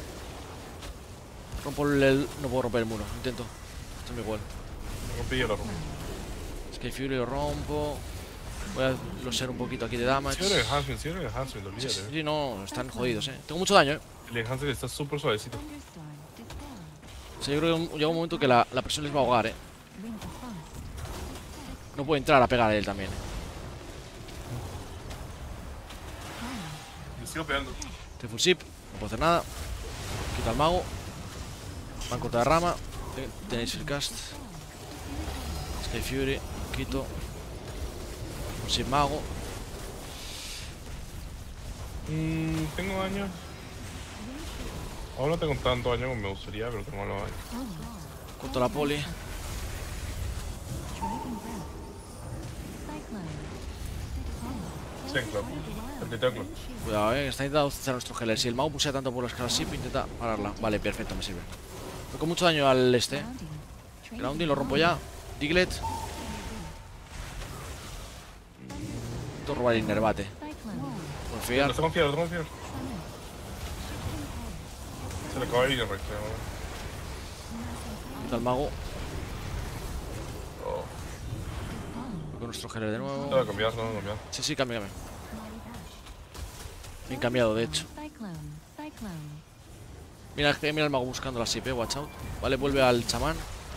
Rompo el. el- No puedo romper el muro, intento. Esto me igual. Rompí y ya lo rompí. Sky Fury lo rompo. Voy a losear un poquito aquí de damage. Sí, el enhancement, sí, el enhancement, Sí, olvídate. sí, no, están jodidos, eh. Tengo mucho daño, eh. El enhancement está súper suavecito. Thunderstorm. Dispel. O sea, yo creo que llega un momento que la, la presión les va a ahogar, eh. Ring of Frost. No puede entrar a pegar a él también, eh. Holly. Me sigo pegando. Estoy full ship, no puedo hacer nada. Quito al mago. Van corta de rama. Ten- Tenéis el cast. Sky Fury, quito. Full ship mago. Mmm, tengo daño. Aún no tengo tanto daño como me gustaría, pero tengo algo de daño. Holly. Corto la poli. Dragon Breath. Cyclone. Holly. Cyclone. El tentáculo. Windshield. Cuidado, eh. Está intentando hacer nuestro Heller. Si el mago pusea tanto por la escala ship, intenta pararla. Vale, perfecto, me sirve. Voy con mucho daño al este. Grounding. Trinketed. Grounding, lo rompo ya. Diglett. Intento robar el Innervate. Cyclone. Por Lo fiar. tengo confiado, lo tengo confiado. Summon. Se le acaba de ir el recto. Quito al mago. Oh, Voy con nuestro Heller de no nuevo. voy a cambiar, no voy a cambiar. Sí, sí, cambia, cambia. Mighty Bash. Bien cambiado, de hecho. Cyclone. Cyclone. Mira, mira el mago buscando la ship, eh. Watch out. Vale, vuelve al chamán.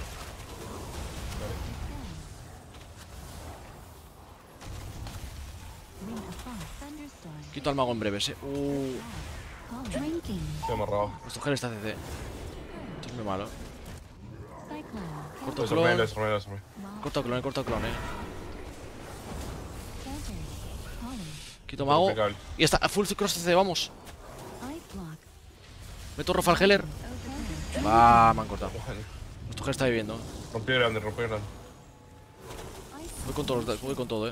Ring of Frost. Thunderstorm. Quito al mago en breves, eh. Uh, Holly. Drinking. Estoy amarrado. nuestro Heller está C C. Esto es muy malo. Cyclone. Corto Lo desarmé, lo clon. desarmé, lo desarmé. Lock. Corto clon, eh. Corto clon, eh. Counter. Holly. Quito mago. Impecable. Y está. a Full cross C C, vamos. Ice block. Meto Rof al Heller. Overgrowth. Va, me han cortado. Nuestro Heller está viviendo. Rompí grande, rompí grande. Ice Voy con todos los- voy con todo, eh.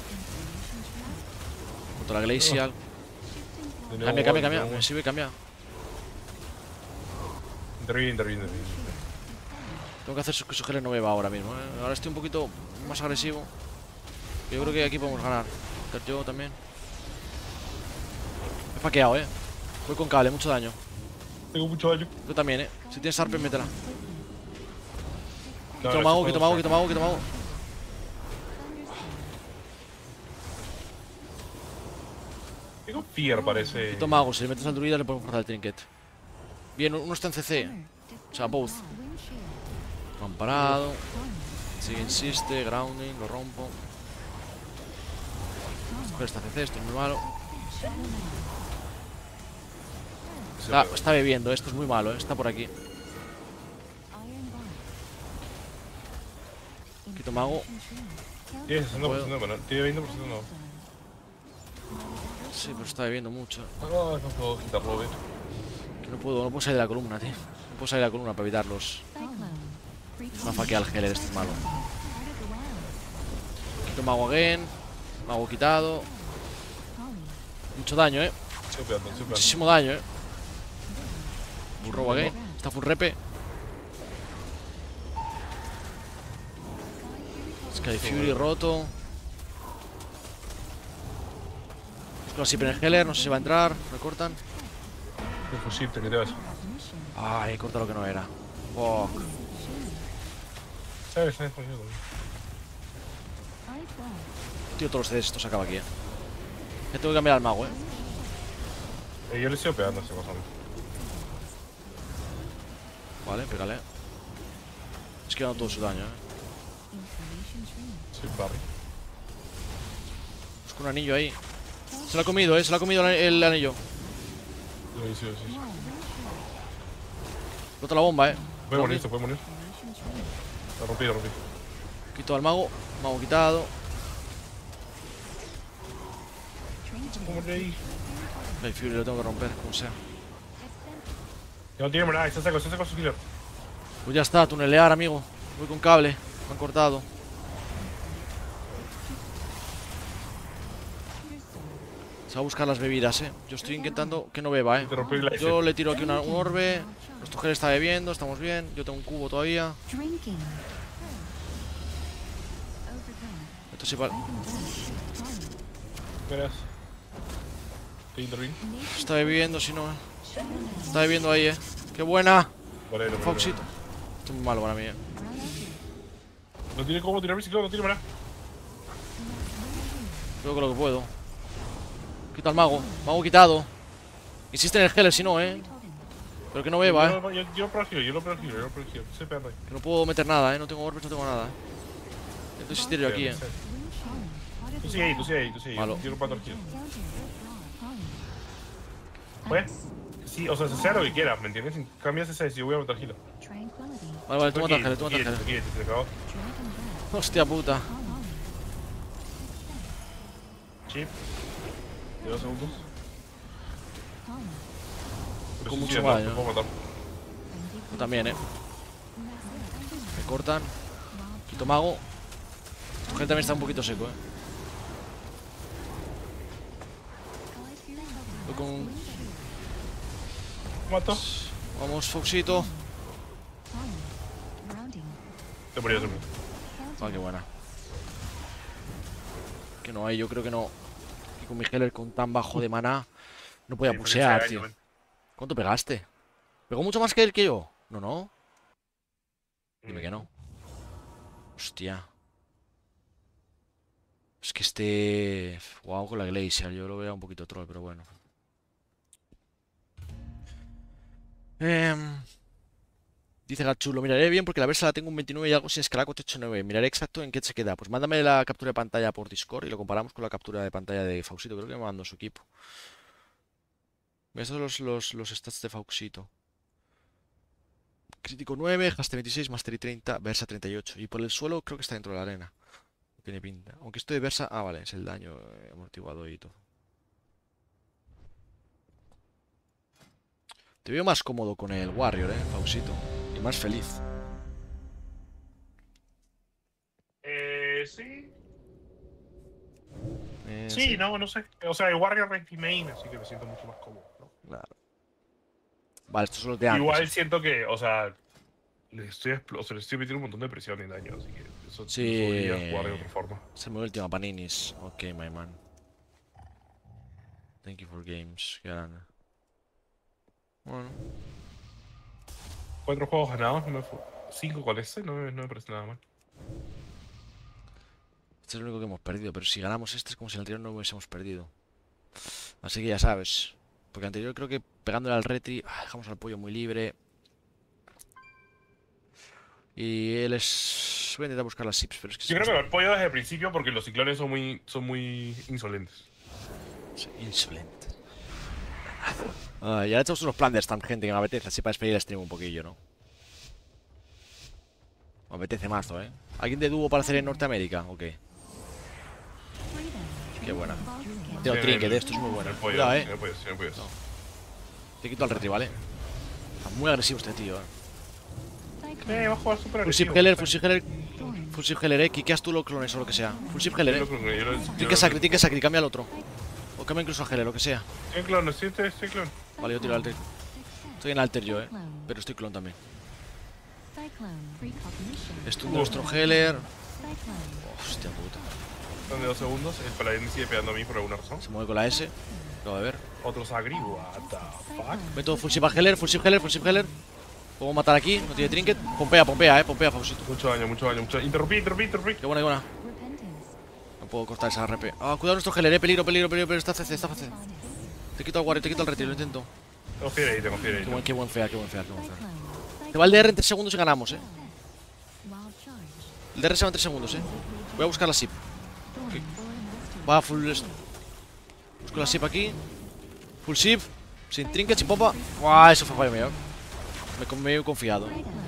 Contra la Glacial. De nuevo, Cambia, cambia, de cambia. nuevo. Me sirve, cambia. Interviene, interviene, interviene. Tengo que hacer su- que su Heller no beba ahora mismo, ¿eh? Ahora estoy un poquito más agresivo. Yo creo que aquí podemos ganar. Yo también. He faqueado, ¿eh? Voy con cable, mucho daño. Tengo mucho daño. Yo también, ¿eh? Si tienes Arpen, métela. No, Quito no, mago, sí quito puedo mago, quito mago, quito mago. Tengo Fear, parece. Quito mago, si le metes al druida le podemos forzar el trinket. Bien, uno está en C C. O sea, both. Amparado. Sigue, insiste, grounding, lo rompo. Pero está C C, esto es muy malo. Está, está bebiendo, esto es muy malo, ¿eh? Está por aquí. Quito mago. Tiene sesenta por ciento de mana. Tiene veinte por ciento no. Sí, pero está bebiendo mucho. No, no puedo quitarlo, bien. Que no puedo, no puedo salir de la columna, tío. No puedo salir de la columna para evitarlos. Me ha faqueado el Heller, este es malo. Quito mago again. Mago quitado. Mucho daño, eh. Estoy pegando, estoy pegando. Muchísimo daño, eh. Burrow again. Está full repe. Sky Fury roto. Busco así en el Heller, no sé si va a entrar. Me cortan. Un fusil, te creas. Ay, he cortado lo que no era. Fuck. ¿Sabes? ¿Sabes? Jodido. Tío, todos los C Ds, esto se acaba aquí, eh. Ya tengo que cambiar al mago, eh. Eh, yo le estoy pegando a este cosa. Vale, pégale. Es que ha dado todo su daño, eh. Soy Barry. Busco un anillo ahí. Se lo ha comido, eh. Se lo ha comido el, el anillo. Sí, sí, sí. Bota la bomba, eh. Puede morir, se puede morir. Lo rompí, lo rompí. Quito al mago. Mago quitado. ¿Cómo morir ahí? El Fury lo tengo que romper, como sea. Que no tiene mana, está seco, está seco su killer. Pues ya está, tunelear, amigo. Voy con cable. Me han cortado. Se va a buscar las bebidas, eh. Yo estoy intentando que no beba, eh. Te rompí la Yo le tiro aquí una- un orbe. Nuestro gel está bebiendo, estamos bien. Yo tengo un cubo todavía. Drinking. Esto sí va. Verás. Te intervino. Está bebiendo, si no. eh. Está bebiendo ahí, eh. ¡Qué buena! Vale, lo Foxito. Esto es muy malo para mí, eh. No tiene cómo tirar bicicleta, no tiene mana. Creo que lo que puedo. Quita al mago. Mago quitado. Insiste en el Heller, si no, eh. Pero que no beba, eh. Yo, yo, yo lo protejo, yo lo protejo, yo lo protejo. Soy perro. Que no puedo meter nada, eh. No tengo orbes, no tengo nada. Tengo que insistir yo aquí, eh. Tú sigue ahí, tú sigue ahí, tú sigue ahí. Malo. Yo lo puedo aquí. Pues, sí, o sea, se sea lo que quieras, ¿me entiendes? Cambias ese, si yo voy a matar gila. Tranquility. Vale, vale, tú matas al Heller, tú matas al Aquí, Heller. aquí, se acabó. Hostia puta. Chip. De dos segundos. Pero Con sí, mucho sí, no, daño. te puedo matar. Tú también, eh. Me cortan. Quito mago. Tu Heller también está un poquito seco, eh. Voy con. Mato. Vamos, Foxito. Grounding. Te morí, te morí. Ah, qué buena. Que no hay, yo creo que no. Que con mi Heller con tan bajo de maná no podía pusear, tío. ¿Cuánto pegaste? ¿Pegó mucho más que él que yo? No, no. Dime que no. Hostia. Es que este. Wow, con la Glacier. Yo lo veo un poquito troll, pero bueno. Em, Dice Gachu, lo miraré bien porque la versa la tengo un veintinueve y algo sin escalar cuatrocientos ochenta y nueve. Miraré exacto en qué se queda. Pues mándame la captura de pantalla por Discord y lo comparamos con la captura de pantalla de Fauxito. Creo que me mandó su equipo. Mira, estos son los, los, los stats de Fauxito. Crítico nueve, Haste veintiséis, Mastery treinta, Versa treinta y ocho. Y por el suelo creo que está dentro de la arena. Tiene pinta. Aunque esto de Versa... Ah, vale, es el daño eh, amortiguado y todo. Te veo más cómodo con el Warrior, eh, Fauxito. Y más feliz. Eh, sí. Eh, Sí, no, no sé. O sea, el Warrior Rank main, así que me siento mucho más cómodo, ¿no? Claro. Vale, estos son los de antes. Igual siento que, o sea, le estoy, explo- o sea, le estoy metiendo un montón de presión y daño, así que eso Sí. me podría jugar de otra forma. Es mi última Paninis. Ok, my man. Thank you for games. Qué grande. Bueno. Cuatro juegos ganados, no me fu- cinco con este, no me, no me parece nada mal. Este es lo único que hemos perdido, pero si ganamos este es como si en el anterior no hubiésemos perdido. Así que ya sabes. Porque el anterior creo que pegándole al retri, ah, dejamos al pollo muy libre. Y él es... Voy a intentar buscar las sips, pero es que... Yo creo que me apoyo desde el principio porque los ciclones son muy, son muy insolentes. Sí, insolente. Ah, ya le echamos unos planners tan gente que me apetece, así para despedir el stream un poquillo, ¿no? Me apetece mazo, ¿eh? ¿Alguien de dúo para hacer en Norteamérica? ¿O qué? Qué buena. Tengo Sí, trinket, el- esto es muy bueno. el pollo, Cuidado, sí, ¿eh? el pollo, sí, el pollo, sí. Te quito al retri, ¿vale? Está muy agresivo este tío, ¿eh? Eh, va a jugar súper Full ship agresivo. Heller, full ship Heller, full ship Heller, eh. Kikeas tú los clones o lo que sea. Full ship Heller, Yo eh. lo creo que- yo lo- yo Trinket lo- sacri, trinket sacri, cambia al otro. O cambia incluso a Heller, lo que sea. Estoy en clon, estoy, estoy, estoy en clon. Vale, yo tiro alter. Estoy en alter yo, eh. Pero estoy clon también. Stun de nuestro Heller. Hostia puta. Son de dos segundos, el paladín sigue pegando a mí por alguna razón. Se mueve con la S. Acabo de ver. Otro Sagri, what the fuck. Meto full ship a Heller, full ship Heller, full ship Heller. Puedo matar aquí, no tiene trinket. Pompea, pompea, eh. Pompea, Faustito. Mucho daño, mucho daño, mucho daño. Interrumpí, interrumpí, interrumpí. Qué buena, qué buena. No puedo cortar esa R P. Ah, cuidado nuestro Heller, eh. Peligro, peligro, peligro, peligro. Está C C, está C C. Te quito al Wario, te quito al retiro, lo intento. Tengo fiebre ahí, tengo fiebre ahí. Qué buen, qué buen fea, qué buen fea, qué buen fea. Te va el D R en tres segundos y ganamos, eh. El D R se va en tres segundos, eh. Voy a buscar la S I P. Va full. est- Busco la S I P aquí. Full S I P. Sin trinket, sin pompa. Guau, eso fue fallo mío. Me, con- me he confiado.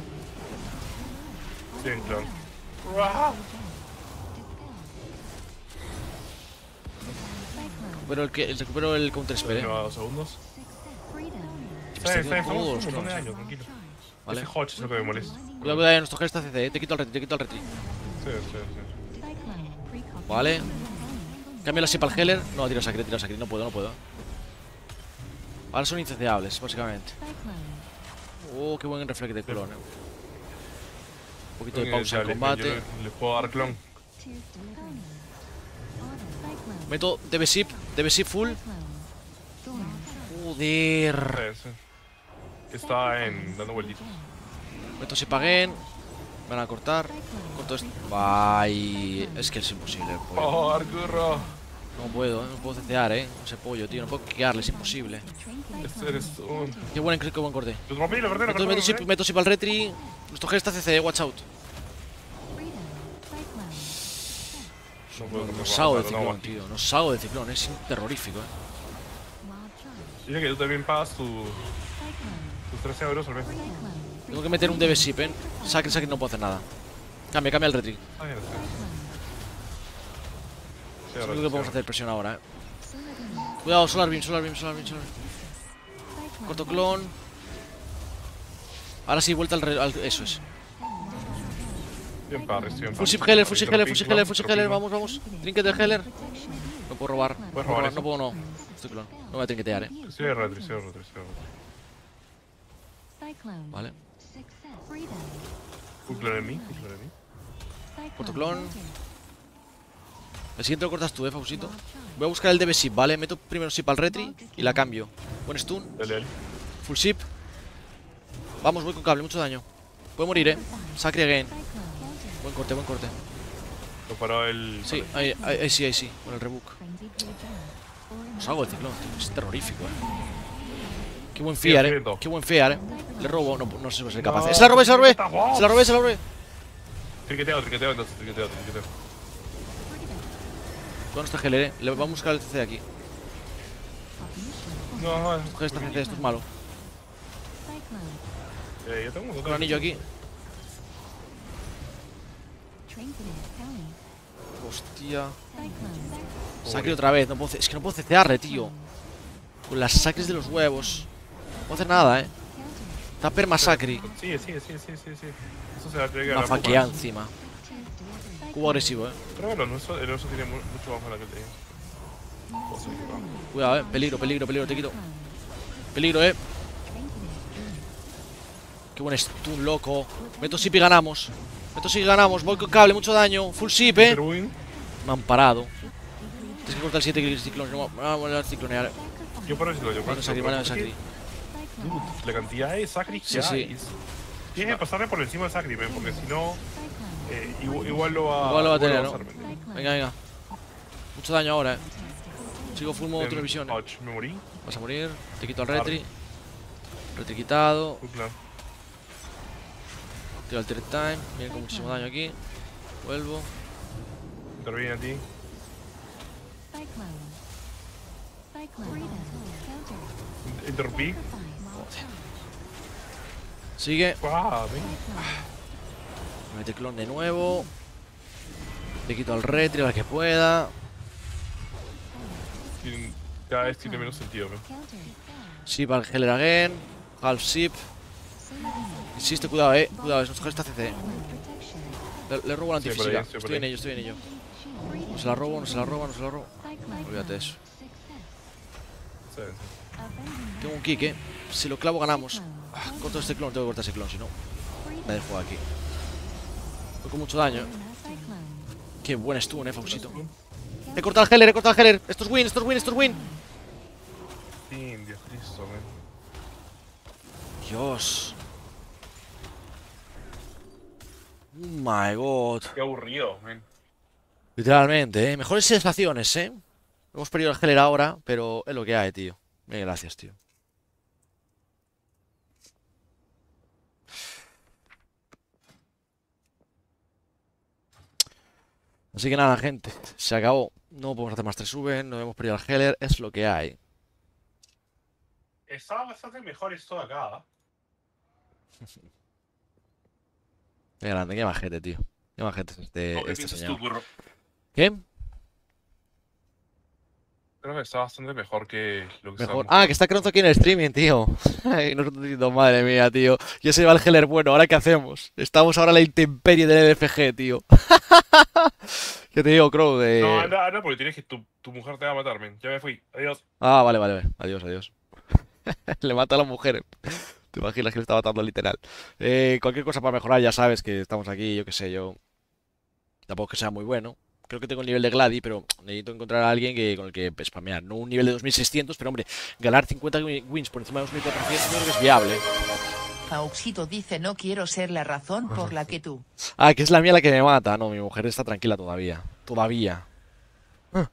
Sí, en clon. Recupero el, que, el, recupero el counter spell, eh. Lleva dos segundos. Está Está bien, está bien, haciendo estamos todos un montón de clones. daño, tranquilo. Vale. Ese Hodge es lo que me molesta. Cuidado, cuidado, nuestro Heller está C C, eh. Te quito el retri, te quito el retri. Sí, sí, sí. Vale. Cambio la S I P al Heller. No, tiro sacri, tiro sacri. No puedo, no puedo. Ahora son incendiables, básicamente. Oh, qué buen reflex de clon, eh. Un poquito de pausa en Dale, combate. yo le, le puedo dar clon. Meto D B S I P, D B S I P full. Joder. Sí, sí. Está en dando vueltitas. Meto S I P again. Me van a cortar. Corto esto. Ay, es que es imposible el pollo. ¡Oh, Arcurro! No puedo, eh, no puedo cecear, eh. Ese pollo, tío. No puedo quedarle, es imposible. Este eres tú. Qué buen, qué buen corte. Los rompí, lo perdí, lo Meto, perdí. meto, lo S I P, perdí. meto S I P al retri. Nuestro Heller está C C, eh. Watch out. No puedo, no Nos puedo, hago de no, no, ciclón, no. tío. Nos hago de ciclón. Es terrorífico, eh. Dice que tú también pagas tu, tus trece euros al mes. Tengo que meter un D B S I P, eh. Sacre, sacre, no puedo hacer nada. Cambia, cambia el retri. Ah, ya lo sé. Sí, Es ahora lo sí, que podemos ahora. hacer presión ahora, eh. Cuidado, Solar Beam, Solar Beam, Solar Beam, Solar Beam. Corto clon. Ahora sí, vuelta al, re- al- eso es. Bien parry, estoy bien Full ship parry. Heller, full ship Heller, full Interrumpí, ship Heller, full ship interrumpí, Heller, vamos, vamos. Trinket del Heller. No puedo robar. No puedo robar robar, eso? no puedo, no. Estoy clon. No voy a trinquetear, eh. Estoy de retri, estoy de retri, estoy de retri. Vale. Full clon en mí, full clon en mí. Corto clon. El siguiente lo cortas tú, eh, Fausito. Voy a buscar el D B S I P, ¿vale? Meto primero S I P al retri y la cambio. Buen stun. Dale, dale. Full ship. Vamos, voy con cable, mucho daño. Puede morir, eh. Sacre again. Buen corte, buen corte. Lo paró el. Sí, ahí, ahí, ahí sí, ahí sí, con el rebook. Os hago el ciclón, tío. Es terrorífico, eh. Qué buen fear, eh. viendo. Qué buen fear, eh. Le robo, no, no sé si voy a ser capaz. No, ¡Se la robé, se la robé! puta, wow. ¡Se la robé, se la robé! Triqueteo, triqueteo, entonces, triqueteo, triqueteo. Con nuestro Heller, eh. Le vamos a buscar el C C de aquí. No, no, Coge esta C C, esto es malo. eh, yo tengo un montón Con de- el anillo aquí. Hostia. Sacre otra vez, no puedo, ce- es que no puedo cecearle, tío. Con las sacres de los huevos. No puedo hacer nada, eh. Está permasacri. Sigue, sigue, sigue, sigue, sigue, sigue. Eso se va a tener que Una ganar faquea poco más. encima. Cubo agresivo, eh. Pero bueno, el oso, el oso tiene mu- mucho más mala que el de. Cuidado, eh. Peligro, peligro, peligro, te quito. Peligro, eh. Qué buen stun, loco. Meto sip y ganamos. Meto sip y ganamos. Voy con cable, mucho daño. Full sip, eh. Interwin. Me han parado. Tienes que cortar el siete que el ciclón. No, no, no, no, ciclonear. Yo por eso, yo por Vale, eso. sacri, vale, pero sacri. es que, dude, la cantidad de sacri que Sí, hay sí. es- Tienes que pasarle por encima del sacri, men, porque si no, eh, igual, igual lo va, Igual lo va a tener, ¿no? hacer, men. Venga, venga. Mucho daño ahora, eh. Sigo full modo Em, televisión, eh. ouch, me morí. Vas a morir. Te quito el retri. Retri quitado. Full plan. Tiro el third time. Viene con muchísimo daño aquí. Vuelvo. Interviene a ti. Cyclone. Cyclone. Counter. Interrumpí. Sigue. Ah, ven. Me mete clon de nuevo. Te quito el retri a la que pueda. Tiene- Cada vez tiene menos sentido, men. Counter. Sip al healer again. Half sip. Insiste, cuidado, eh. Cuidado, nuestro está C C. Le, le robo la Sí, por antifísica. ahí, sí, por Estoy en ahí. ello, estoy en ello. No se la robo, no se la roba, no se la robo. Olvídate de eso. Sí, sí. Tengo un kick, eh. Si lo clavo, ganamos. Ah, corto este clon, tengo que cortar ese clon, si no. Me dejo aquí. Voy con mucho daño, eh. Qué buen stun, eh, Fausito. He cortado el healer, he cortado el healer. Esto es win, esto es win, esto es win. Sí, Dios Cristo, men. Dios. Oh my god. Qué aburrido, men. Literalmente, eh. Mejores sensaciones, eh. Hemos perdido el healer ahora, pero es lo que hay, tío. Mil gracias, tío. Así que nada, gente. Se acabó. No podemos hacer más tres V. No hemos perdido el healer. Es lo que hay. Estaba bastante mejor esto de acá. Qué grande, qué majete, tío. Qué majete es este, ¿O qué este piensas señor. tú, burro? ¿Qué? Creo que está bastante mejor que lo que Mejor. estábamos- Ah, que está Cronzo aquí en el streaming, tío. Ay, nosotros diciendo, madre mía, tío. Ya se va el healer bueno, ¿ahora qué hacemos? Estamos ahora en la intemperie del L F G, tío. ¿Qué te digo, Crow? De... No, anda, anda, porque tienes que tu, tu mujer te va a matar, men. Ya me fui. Adiós. Ah, vale, vale, vale. Adiós, adiós. Le mata a la mujer. Te imaginas que le está matando literal. Eh, cualquier cosa para mejorar, ya sabes que estamos aquí, yo qué sé, yo. Tampoco es que sea muy bueno. Creo que tengo el nivel de Gladi, pero necesito encontrar a alguien que, con el que spamear. No un nivel de dos mil seiscientos, pero hombre, ganar cincuenta wi- wins por encima de dos mil cuatrocientos creo que es viable. Fauxito dice no quiero ser la razón por la que tú. Ah, que es la mía la que me mata. No, mi mujer está tranquila todavía. Todavía. Ah.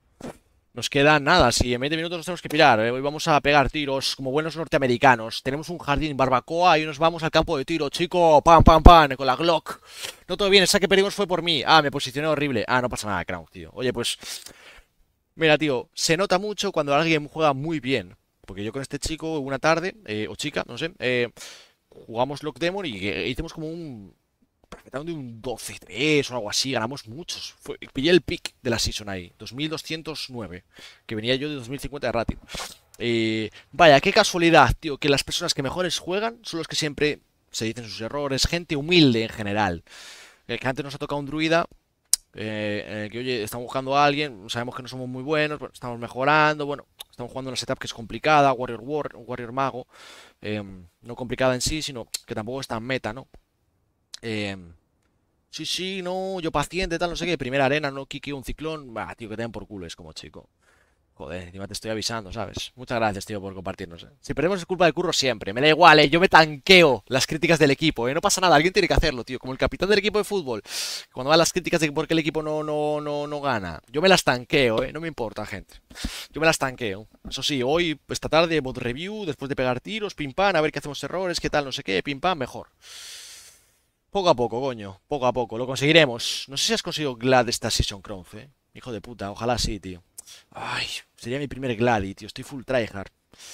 Nos queda nada, si en veinte minutos nos tenemos que pirar. ¿Eh? Hoy vamos a pegar tiros como buenos norteamericanos. Tenemos un jardín barbacoa y nos vamos al campo de tiro, chico. Pam, pam, pam, con la Glock. No todo bien, esa que perdimos fue por mí. Ah, me posicioné horrible. Ah, no pasa nada, Crown, tío. Oye, pues... Mira, tío, se nota mucho cuando alguien juega muy bien. Porque yo con este chico, una tarde, eh, o chica, no sé, eh, jugamos Lockdemon y eh, hicimos como un... Perfectamente un doce tres o algo así, ganamos muchos. Fue, pillé el pick de la season ahí, dos mil doscientos nueve, que venía yo de dos mil cincuenta de rating. Eh, vaya, qué casualidad, tío, que las personas que mejores juegan son los que siempre se dicen sus errores, gente humilde en general. Eh, que antes nos ha tocado un druida, eh, en el que, oye, estamos buscando a alguien, sabemos que no somos muy buenos, bueno, estamos mejorando, bueno, estamos jugando una setup que es complicada, Warrior War, Warrior Mago, eh, no complicada en sí, sino que tampoco es tan meta, ¿no? Eh, sí, sí, no, yo paciente, tal, no sé qué. Primera arena, no Kiki, un ciclón. Bah, tío, que te den por culo, es como chico. Joder, encima te estoy avisando, ¿sabes? Muchas gracias, tío, por compartirnos. ¿Eh? Si perdemos es culpa del curro siempre. Me da igual, ¿eh? Yo me tanqueo las críticas del equipo, ¿eh? No pasa nada, alguien tiene que hacerlo, tío. Como el capitán del equipo de fútbol. Cuando van las críticas de por qué el equipo no, no, no, no gana. Yo me las tanqueo, ¿eh? No me importa, gente. Yo me las tanqueo. Eso sí, hoy, esta tarde, bot review, después de pegar tiros, pim pam, a ver qué hacemos errores, qué tal, no sé qué, pim pam, mejor. Poco a poco, coño. Poco a poco. Lo conseguiremos. No sé si has conseguido Glad esta Season Crown, ¿eh? Hijo de puta. Ojalá sí, tío. Ay, sería mi primer Gladi, tío. Estoy full tryhard.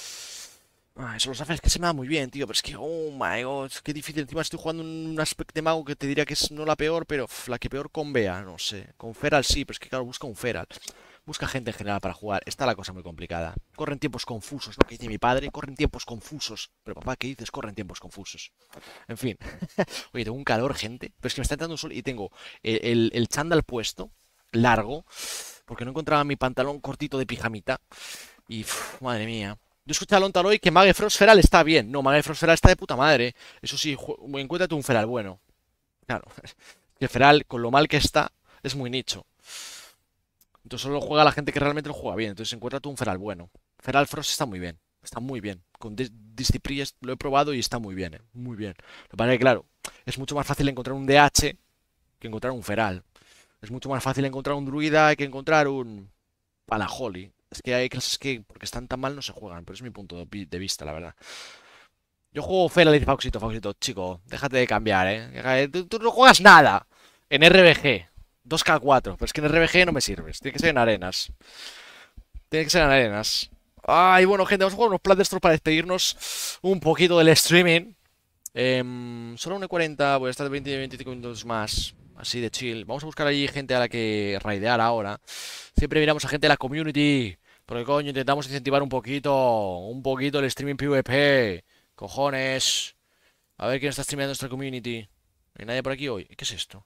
Ay, eso lo sabes que se me da muy bien, tío. Pero es que, oh my god, qué difícil. Encima estoy jugando un aspecto de mago que te diría que es no la peor, pero uf, la que peor con Bea, no sé. Con Feral sí, pero es que claro, busca un Feral. Busca gente en general para jugar. Está la cosa muy complicada. Corren tiempos confusos, ¿no? Que dice mi padre. Corren tiempos confusos. Pero papá, ¿qué dices? Corren tiempos confusos. En fin. Oye, tengo un calor, gente. Pero es que me está entrando un sol y tengo el, el, el chándal puesto, largo, porque no encontraba mi pantalón cortito de pijamita. Y, uf, madre mía. Yo escuché a Lontar hoy que Mage Frost Feral está bien. No, Mage Frost Feral está de puta madre. Eso sí, encuéntrate un Feral bueno. Claro, que Feral, con lo mal que está, es muy nicho. Entonces solo juega la gente que realmente lo juega bien. Entonces encuéntrate un Feral bueno. Feral Frost está muy bien. Está muy bien. Con Discipriest lo he probado y está muy bien, ¿eh? Muy bien. Lo que pasa es que, claro, es mucho más fácil encontrar un D H que encontrar un Feral. Es mucho más fácil encontrar un Druida que encontrar un Palaholi. Es que hay clases que, porque están tan mal, no se juegan. Pero es mi punto de vista, la verdad. Yo juego Feral y Fauxito, Fauxito, chico. Déjate de cambiar, ¿eh? Tú, tú no juegas nada en R B G. dos K cuatro. Pero es que en R B G no me sirves. Tiene que ser en arenas. Tiene que ser en arenas. Ay, bueno, gente, vamos a jugar unos Plan Destroy para despedirnos un poquito del streaming. Eh, solo una cuarenta, voy a estar veinte a veinticinco minutos más. Así de chill. Vamos a buscar allí gente a la que raidear ahora. Siempre miramos a gente de la community. Porque coño, intentamos incentivar un poquito. Un poquito el streaming PvP. Cojones. A ver quién está streameando nuestra community. ¿No hay nadie por aquí hoy? ¿Qué es esto?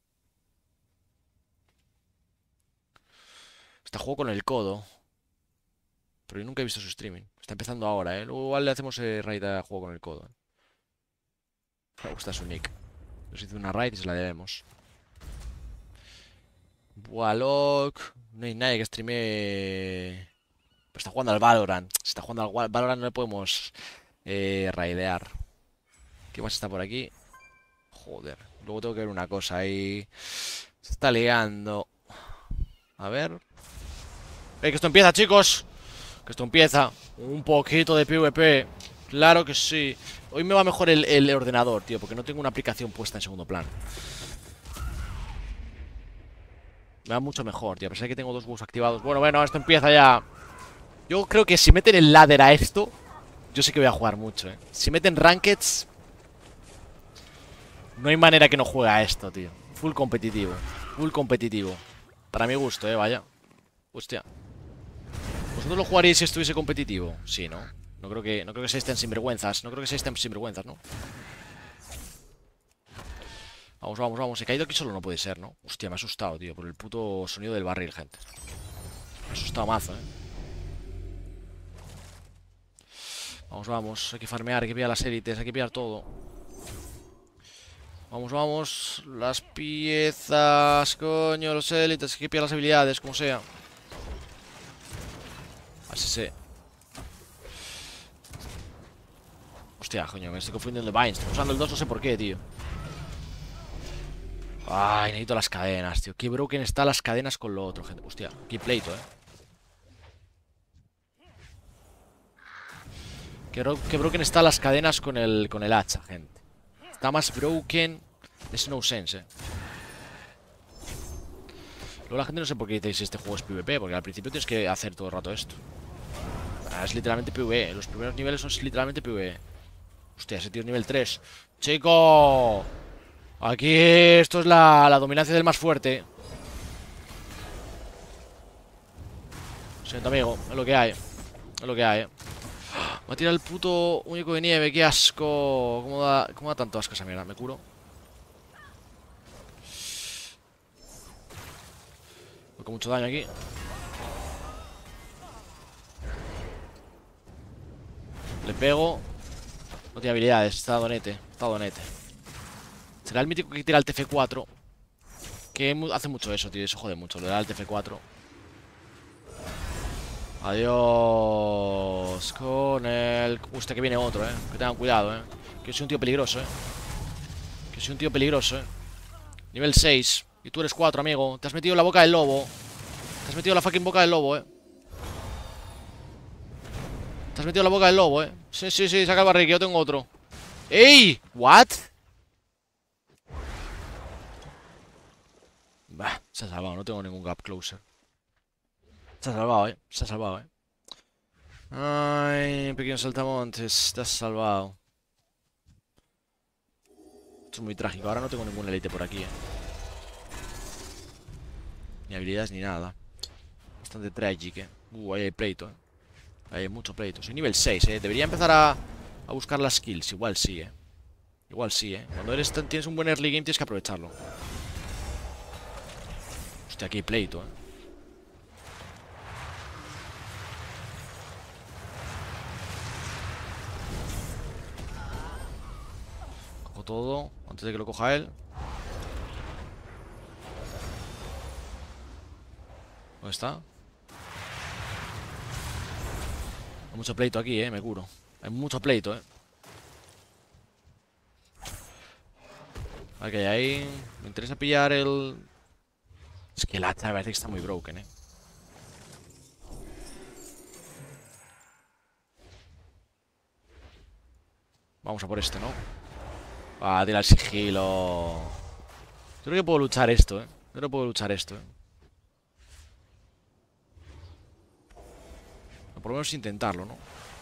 Está juego con el codo. Pero yo nunca he visto su streaming. Está empezando ahora, ¿eh? Luego igual le hacemos eh, raid a juego con el codo. ¿eh? Me gusta su nick. Nos hizo una raid y se la debemos. Wallock. No hay nadie que streamee. Pero está jugando al Valorant. Si está jugando al Valorant no le podemos eh, raidear. ¿Qué más está por aquí? Joder. Luego tengo que ver una cosa ahí. Se está liando. A ver. ¡Eh, que esto empieza, chicos! Que esto empieza. Un poquito de PvP. Claro que sí. Hoy me va mejor el, el ordenador, tío, porque no tengo una aplicación puesta en segundo plano. Me va mucho mejor, tío. A pesar de que tengo dos bugs activados. Bueno, bueno, esto empieza ya. Yo creo que si meten el ladder a esto, yo sé que voy a jugar mucho, eh. Si meten rankeds, no hay manera que no juegue a esto, tío. Full competitivo. Full competitivo. Para mi gusto, eh, vaya. Hostia. ¿Vosotros lo jugaríais si estuviese competitivo? Sí, ¿no? No creo que, no creo que seáis tan sinvergüenzas. No creo que seáis tan sinvergüenzas, ¿no? Vamos, vamos, vamos. He caído aquí solo, no puede ser, ¿no? Hostia, me ha asustado, tío. Por el puto sonido del barril, gente. Me ha asustado mazo, ¿eh? Vamos, vamos. Hay que farmear, hay que pillar las élites, hay que pillar todo. Vamos, vamos. Las piezas, coño, los élites. Hay que pillar las habilidades, como sea. Así se... Hostia, coño, me estoy confundiendo de Vines. Estoy usando el dos, no sé por qué, tío. Ay, necesito las cadenas, tío. Qué broken están las cadenas con lo otro, gente. Hostia, qué pleito, eh. Qué, qué broken están las cadenas con el, con el hacha, gente. Está más broken. Es no sense, eh. Luego la gente no sé por qué dice si este juego es PvP, porque al principio tienes que hacer todo el rato esto. Ah, es literalmente PvE. Los primeros niveles son literalmente PvE. Hostia, ese tío es nivel tres. ¡Chico! Aquí esto es la, la dominancia del más fuerte. Siento, amigo. Es lo que hay. Es lo que hay, eh. Me ha tirado el puto único de nieve. ¡Qué asco! ¿Cómo da, cómo da tanto asco esa mierda? ¿Me curo? Voy con mucho daño aquí. Le pego. No tiene habilidades, está donete. Está donete. Será el mítico que tira el T F cuatro. Que hace mucho eso, tío. Eso jode mucho. Le da el T F cuatro. Adiós. Con el... Hostia, que viene otro, eh. Que tengan cuidado, eh. Que soy un tío peligroso, eh. Que soy un tío peligroso, eh. Nivel seis. Y tú eres cuatro, amigo. Te has metido en la boca del lobo. Te has metido en la fucking boca del lobo, eh. Te has metido en la boca del lobo, eh. Sí, sí, sí, saca el barril, que yo tengo otro. ¡Ey! ¿What? Bah, se ha salvado, no tengo ningún gap closer. Se ha salvado, eh. Se ha salvado, eh. Ay, pequeño saltamontes, te has salvado. Esto es muy trágico. Ahora no tengo ninguna elite por aquí, eh. Ni habilidades ni nada. Bastante tragic, eh. Uh, ahí hay pleito, eh. Ahí hay mucho pleito. Soy nivel seis, eh. Debería empezar a, a buscar las skills. Igual sí, eh. Igual sí, eh. Cuando eres, tienes un buen early game tienes que aprovecharlo. Hostia, aquí hay pleito, eh. todo antes de que lo coja él. ¿Dónde está? Hay mucho pleito aquí, eh, me curo. Hay mucho pleito, eh. A ver qué hay ahí. Me interesa pillar el... Es que el hacha me parece que está muy broken, eh. Vamos a por este, ¿no? Ah, tira el sigilo. Creo que puedo luchar esto, eh. Creo que puedo luchar esto, eh. O por lo menos intentarlo, ¿no?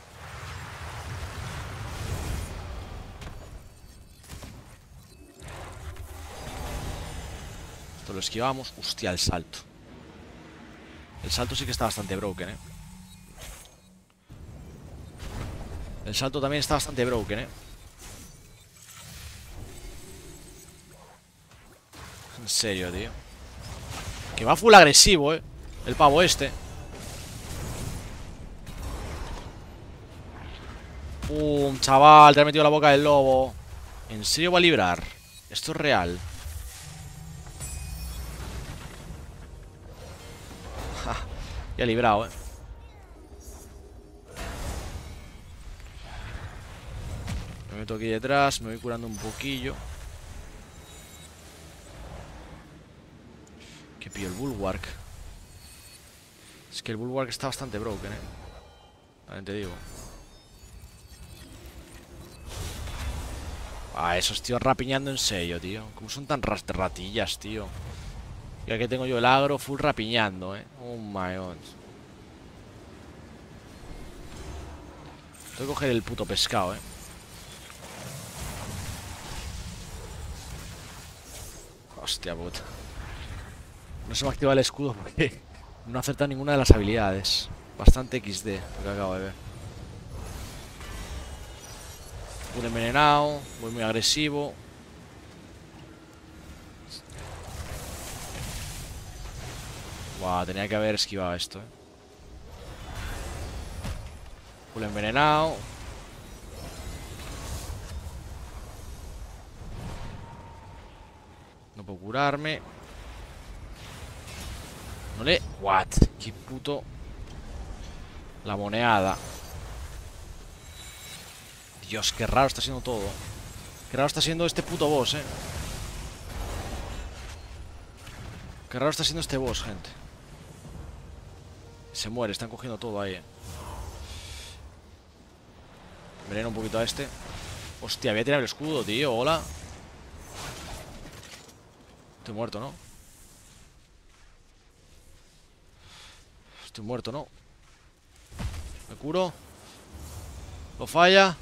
Esto lo esquivamos. Hostia, el salto. El salto sí que está bastante broken, eh. El salto también está bastante broken, eh. En serio, tío. Que va full agresivo, eh. El pavo este. Pum, chaval, te has metido la boca del lobo. ¿En serio va a librar? Esto es real. Ja, ya ha librado, eh. Me meto aquí detrás, me voy curando un poquillo. Que pillo el bulwark. Es que el bulwark está bastante broken, eh. También te digo. Ah, esos tíos rapiñando en serio, tío. Como son tan ratillas, tío. Y aquí tengo yo el agro full rapiñando, eh. Oh my god. Tengo que coger el puto pescado, eh. Hostia puta. No se me activa el escudo porque no acerta ninguna de las habilidades. Bastante equis de lo que acabo de ver. Un envenenado. Voy muy agresivo. Buah, tenía que haber esquivado esto, eh. Un envenenado. No puedo curarme. No le... What? Qué puto... La moneada. Dios, qué raro está siendo todo. Qué raro está siendo este puto boss, eh. Qué raro está siendo este boss, gente. Se muere, están cogiendo todo ahí, eh. Veneno un poquito a este. Hostia, voy a tirar el escudo, tío, hola. Estoy muerto, ¿no? Estoy muerto, ¿no? Me curo. Lo falla.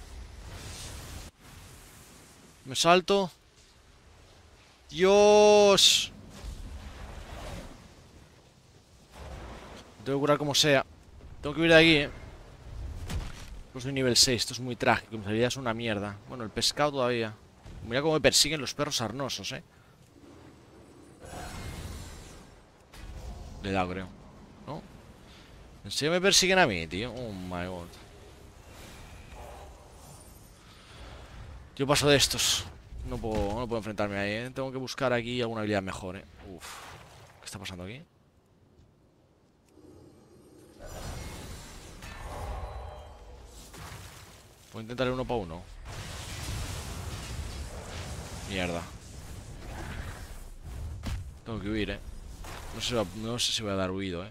Me salto. Dios. Tengo que curar como sea. Tengo que huir de aquí, eh. Pues soy nivel seis, esto es muy trágico. Mis habilidades son una mierda. Bueno, el pescado todavía. Mira cómo me persiguen los perros sarnosos, eh. Le he dado, creo. ¿No? ¿En serio me persiguen a mí, tío? Oh my god. Yo paso de estos. No puedo, no puedo enfrentarme ahí, ¿eh? Tengo que buscar aquí alguna habilidad mejor, ¿eh? Uf. ¿Qué está pasando aquí? Voy a intentar ir uno para uno. Mierda. Tengo que huir, ¿eh? No sé, no sé si voy a dar huido, ¿eh?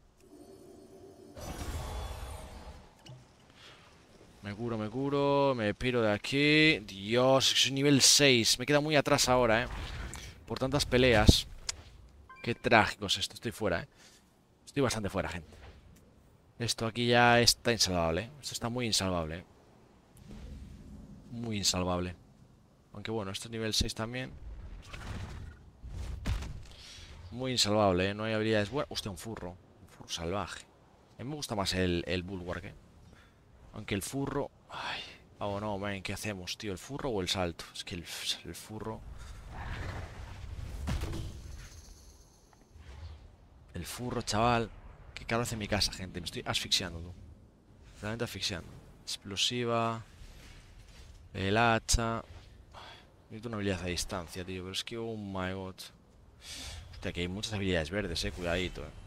Me curo, me curo. Me piro de aquí. Dios, soy nivel seis. Me queda muy atrás ahora, ¿eh? Por tantas peleas. Qué trágico es esto. Estoy fuera, ¿eh? Estoy bastante fuera, gente. Esto aquí ya está insalvable, ¿eh? Esto está muy insalvable, ¿eh? Muy insalvable. Aunque bueno, esto es nivel seis también. Muy insalvable, ¿eh? No hay habilidades buenas. Hostia, un furro. Un furro salvaje. A mí me gusta más el, el bulwark, ¿eh? Aunque el furro... Ay. Oh no, man, ¿qué hacemos, tío? ¿El furro o el salto? Es que el, el furro... El furro, chaval. Qué caro hace mi casa, gente. Me estoy asfixiando, tú. Realmente asfixiando. Explosiva. El hacha. Necesito una habilidad a distancia, tío. Pero es que, oh my god. Hostia, que hay muchas habilidades verdes, eh. Cuidadito, eh.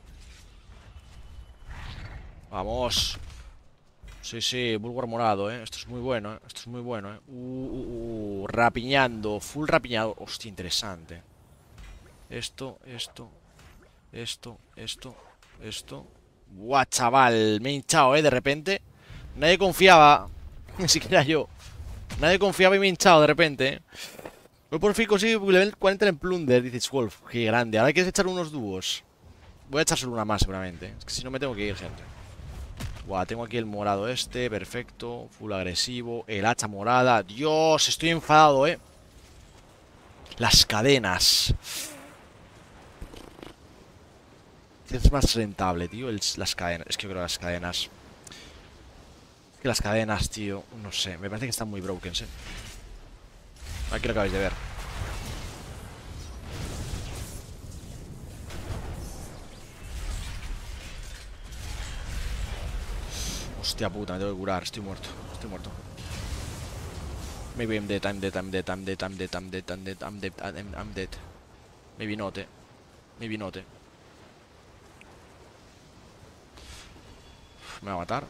Vamos. Sí, sí, Bulwark morado, eh. Esto es muy bueno, eh. Esto es muy bueno, eh. Uh, uh, uh. Rapiñando. Full rapiñado. Hostia, interesante. Esto, esto. Esto, esto, esto. Buah, chaval. Me he hinchado, eh. De repente. Nadie confiaba. Ni siquiera yo. Nadie confiaba y me he hinchado de repente, eh. Hoy por fin consigo level cuarenta en Plunder, dice Wolf. Qué grande. Ahora quieres echar unos dúos. Voy a echar solo una más seguramente. Es que si no me tengo que ir, gente. Buah, tengo aquí el morado este. Perfecto. Full agresivo. El hacha morada. Dios, estoy enfadado, eh. Las cadenas. ¿Qué es más rentable, tío? El- las cadenas. Es que yo creo que las cadenas. Es que las cadenas, tío. No sé. Me parece que están muy broken, eh. Aquí lo acabáis de ver. Hostia puta, me tengo que curar. Estoy muerto. Estoy muerto. Maybe I'm dead, I'm dead, I'm dead, I'm dead, I'm dead, I'm dead, I'm dead, I'm dead, I'm, I'm dead. Maybe not, eh. Maybe not, eh. Me va a matar.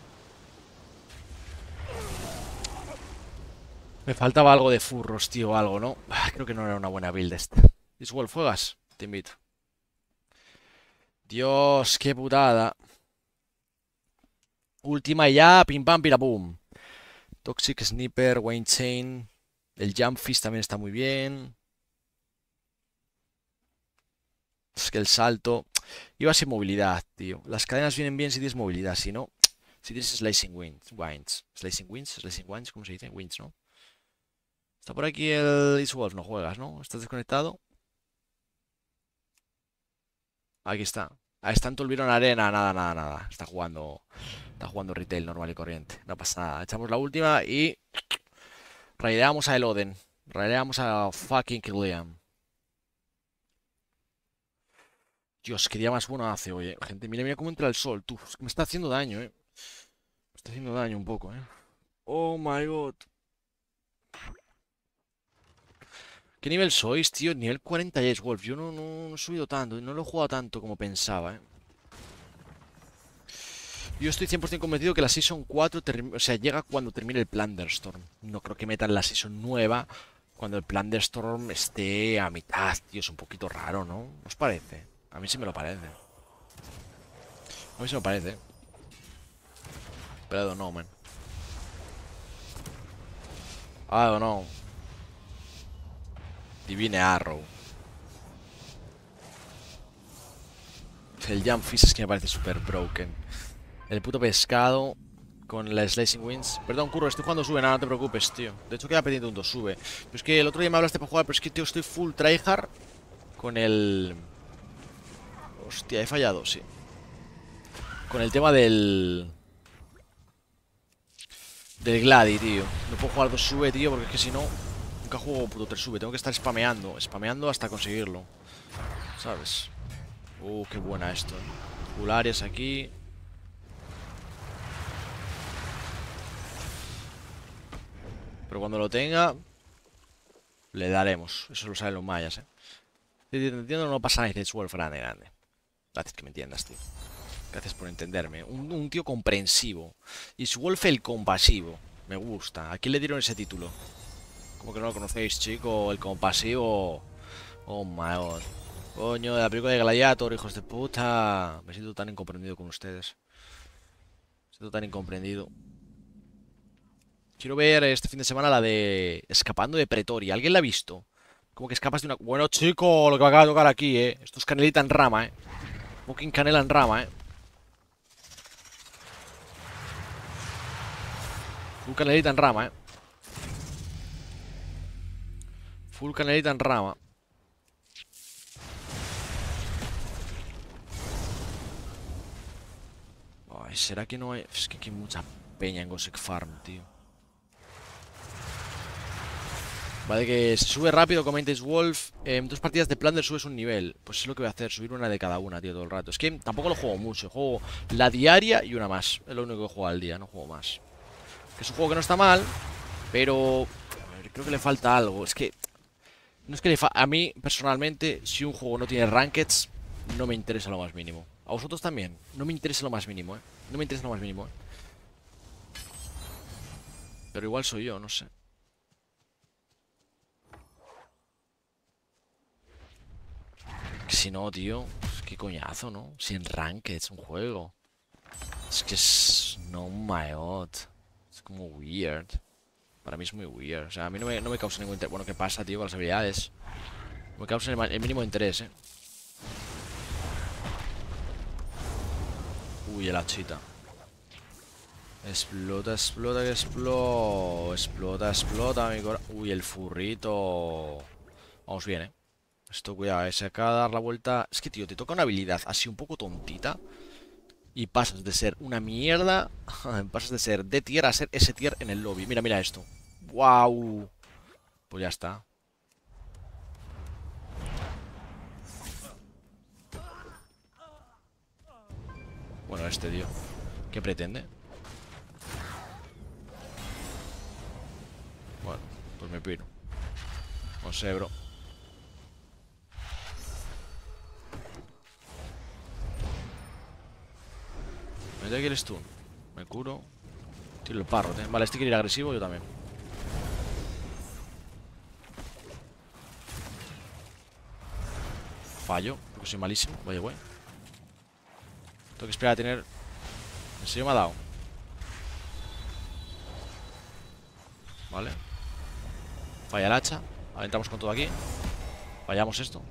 Me faltaba algo de furros, tío, algo, ¿no? Ah, creo que no era una buena build esta. Diswolf, ¿juegas? Te invito. Dios, qué putada. Última y ya, pim pam, pirapum. Toxic Sniper, Wayne Chain. El Jump Fist también está muy bien. Es que el salto. Iba sin movilidad, tío. Las cadenas vienen bien si tienes movilidad, si no. Si tienes Slicing Winds. Winds. Slicing Winds, Slicing Winds, ¿cómo se dice? Winds, ¿no? Está por aquí el Diswolf, no juegas, ¿no? ¿Estás desconectado? Aquí está. Ah, está en Tulbiron Arena, nada, nada, nada. Está jugando. Está jugando retail normal y corriente. No pasa nada. Echamos la última y. Raideamos a Eloden. Raideamos a fucking Killian. Dios, qué día más bueno hace hoy, eh. Gente, mira, mira cómo entra el sol, tú. Es que me está haciendo daño, eh. Me está haciendo daño un poco, eh. Oh my god. ¿Qué nivel sois, tío? Nivel cuarenta y seis, Wolf. Yo no, no, no he subido tanto. No lo he jugado tanto como pensaba, eh. Yo estoy cien por cien convencido que la Season cuatro o sea, llega cuando termine el Plunderstorm. No creo que metan la Season nueva cuando el Plunderstorm esté a mitad, tío. Es un poquito raro, ¿no? ¿No os parece? A mí sí me lo parece. A mí sí me parece. Pero no, man. I don't know. Divine Arrow. El Jump Fist es que me parece súper broken. El puto pescado con la Slicing Winds. Perdón, Curro, estoy jugando sube, nada, no te preocupes, tío. De hecho, queda pendiente un dos sube. Pero es que el otro día me hablaste para jugar, pero es que, tío, estoy full tryhard con el... Hostia, he fallado, sí. Con el tema del... Del Gladi, tío. No puedo jugar dos sube, tío, porque es que si no... Nunca juego puto tres sube. Tengo que estar spameando. Spameando hasta conseguirlo. ¿Sabes? Uh, qué buena esto, eh. Full Arias aquí. Pero cuando lo tenga, le daremos. Eso lo saben los mayas, eh. Te entiendo, no pasa nada. Dice Wolf, grande, grande. Gracias que me entiendas, tío. Gracias por entenderme. Un, un tío comprensivo. Y Wolf el compasivo. Me gusta. ¿A quién le dieron ese título? ¿Cómo que no lo conocéis, chico? El compasivo. Oh my god. Coño, de la película de Gladiator, hijos de puta. Me siento tan incomprendido con ustedes. Me siento tan incomprendido. Quiero ver este fin de semana la de Escapando de Pretoria. ¿Alguien la ha visto? Como que escapas de una... Bueno, chico, lo que me acaba de tocar aquí, eh. Esto es canelita en rama, eh. Fucking canela en rama, eh. Full canelita en rama, eh. Full canelita en rama. Ay, ¿será que no hay...? Es que hay mucha peña en Gossek Farm, tío. Vale, que se sube rápido, comentáis Wolf. Eh, en dos partidas de Plunder subes un nivel. Pues es lo que voy a hacer, subir una de cada una, tío, todo el rato. Es que tampoco lo juego mucho. Juego la diaria y una más. Es lo único que juego al día, no juego más. Que es un juego que no está mal, pero... A ver, creo que le falta algo. Es que No es que le fa a mí, personalmente, si un juego no tiene rankeds, no me interesa lo más mínimo. A vosotros también. No me interesa lo más mínimo, eh. No me interesa lo más mínimo, eh. Pero igual soy yo, no sé. Si no, tío, pues qué coñazo, ¿no? Sin rankeds, un juego. Es que es... No, my god. Es como weird. Para mí es muy weird. O sea, a mí no me, no me causa ningún interés. Bueno, ¿qué pasa, tío, con las habilidades? Me causa el, el mínimo interés, eh. Uy, el hachita. Explota, explota, que explota. Explota, explota, mi cora... Uy, el furrito. Vamos bien, eh. Esto, cuidado, eh. Se acaba de dar la vuelta. Es que, tío, te toca una habilidad así un poco tontita. Y pasas de ser una mierda. Pasas de ser D tier a ser S tier en el lobby. Mira, mira esto. ¡Wow! Pues ya está. Bueno, este tío. ¿Qué pretende? Bueno, pues me piro. No sé, bro. Me da aquí el stun. Me curo. Tiro el parro, ¿eh? Vale, este quiere ir agresivo, yo también. Fallo, porque soy malísimo. Vaya, güey. Tengo que esperar a tener... ¿En serio me ha dado? Vale. Falla el hacha. Ahora entramos con todo aquí. Fallamos esto.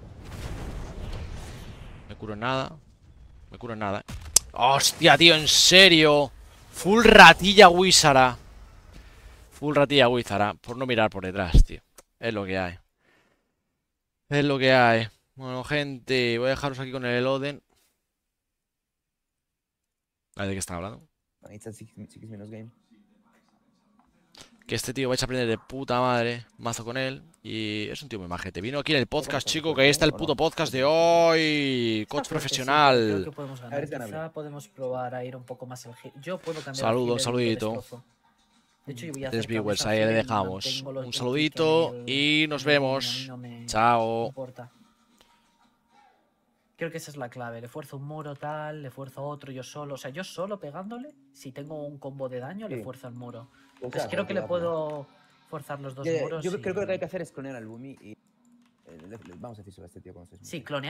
Me curo en nada. Me curo en nada, ¿eh? ¡Hostia, tío! ¿En serio? Full ratilla Wizara. Full ratilla Wizara. Por no mirar por detrás, tío. Es lo que hay. Es lo que hay. Bueno, gente, voy a dejaros aquí con el Oden. ¿De qué están hablando? Que este tío vais a aprender de puta madre. Mazo con él. Y es un tío muy majete. Vino aquí en el podcast, chico, que ahí está el puto podcast de hoy. Coach profesional. Creo que podemos ganar. Quizá podemos probar a ir un poco más al healer. Yo puedo cambiar. Saludo, un saludito. De hecho, yo voy a Tres viewers, ahí le dejamos. Un saludito y nos vemos. Chao. Creo que esa es la clave. Le fuerzo un muro tal, le fuerzo otro yo solo. O sea, yo solo pegándole, si tengo un combo de daño, le fuerzo al muro. Entonces creo que le puedo forzar los dos muros. Yo creo que lo que hay que hacer es clonear al Bumi y... Vamos a decir sobre este tío. Sí, clonear.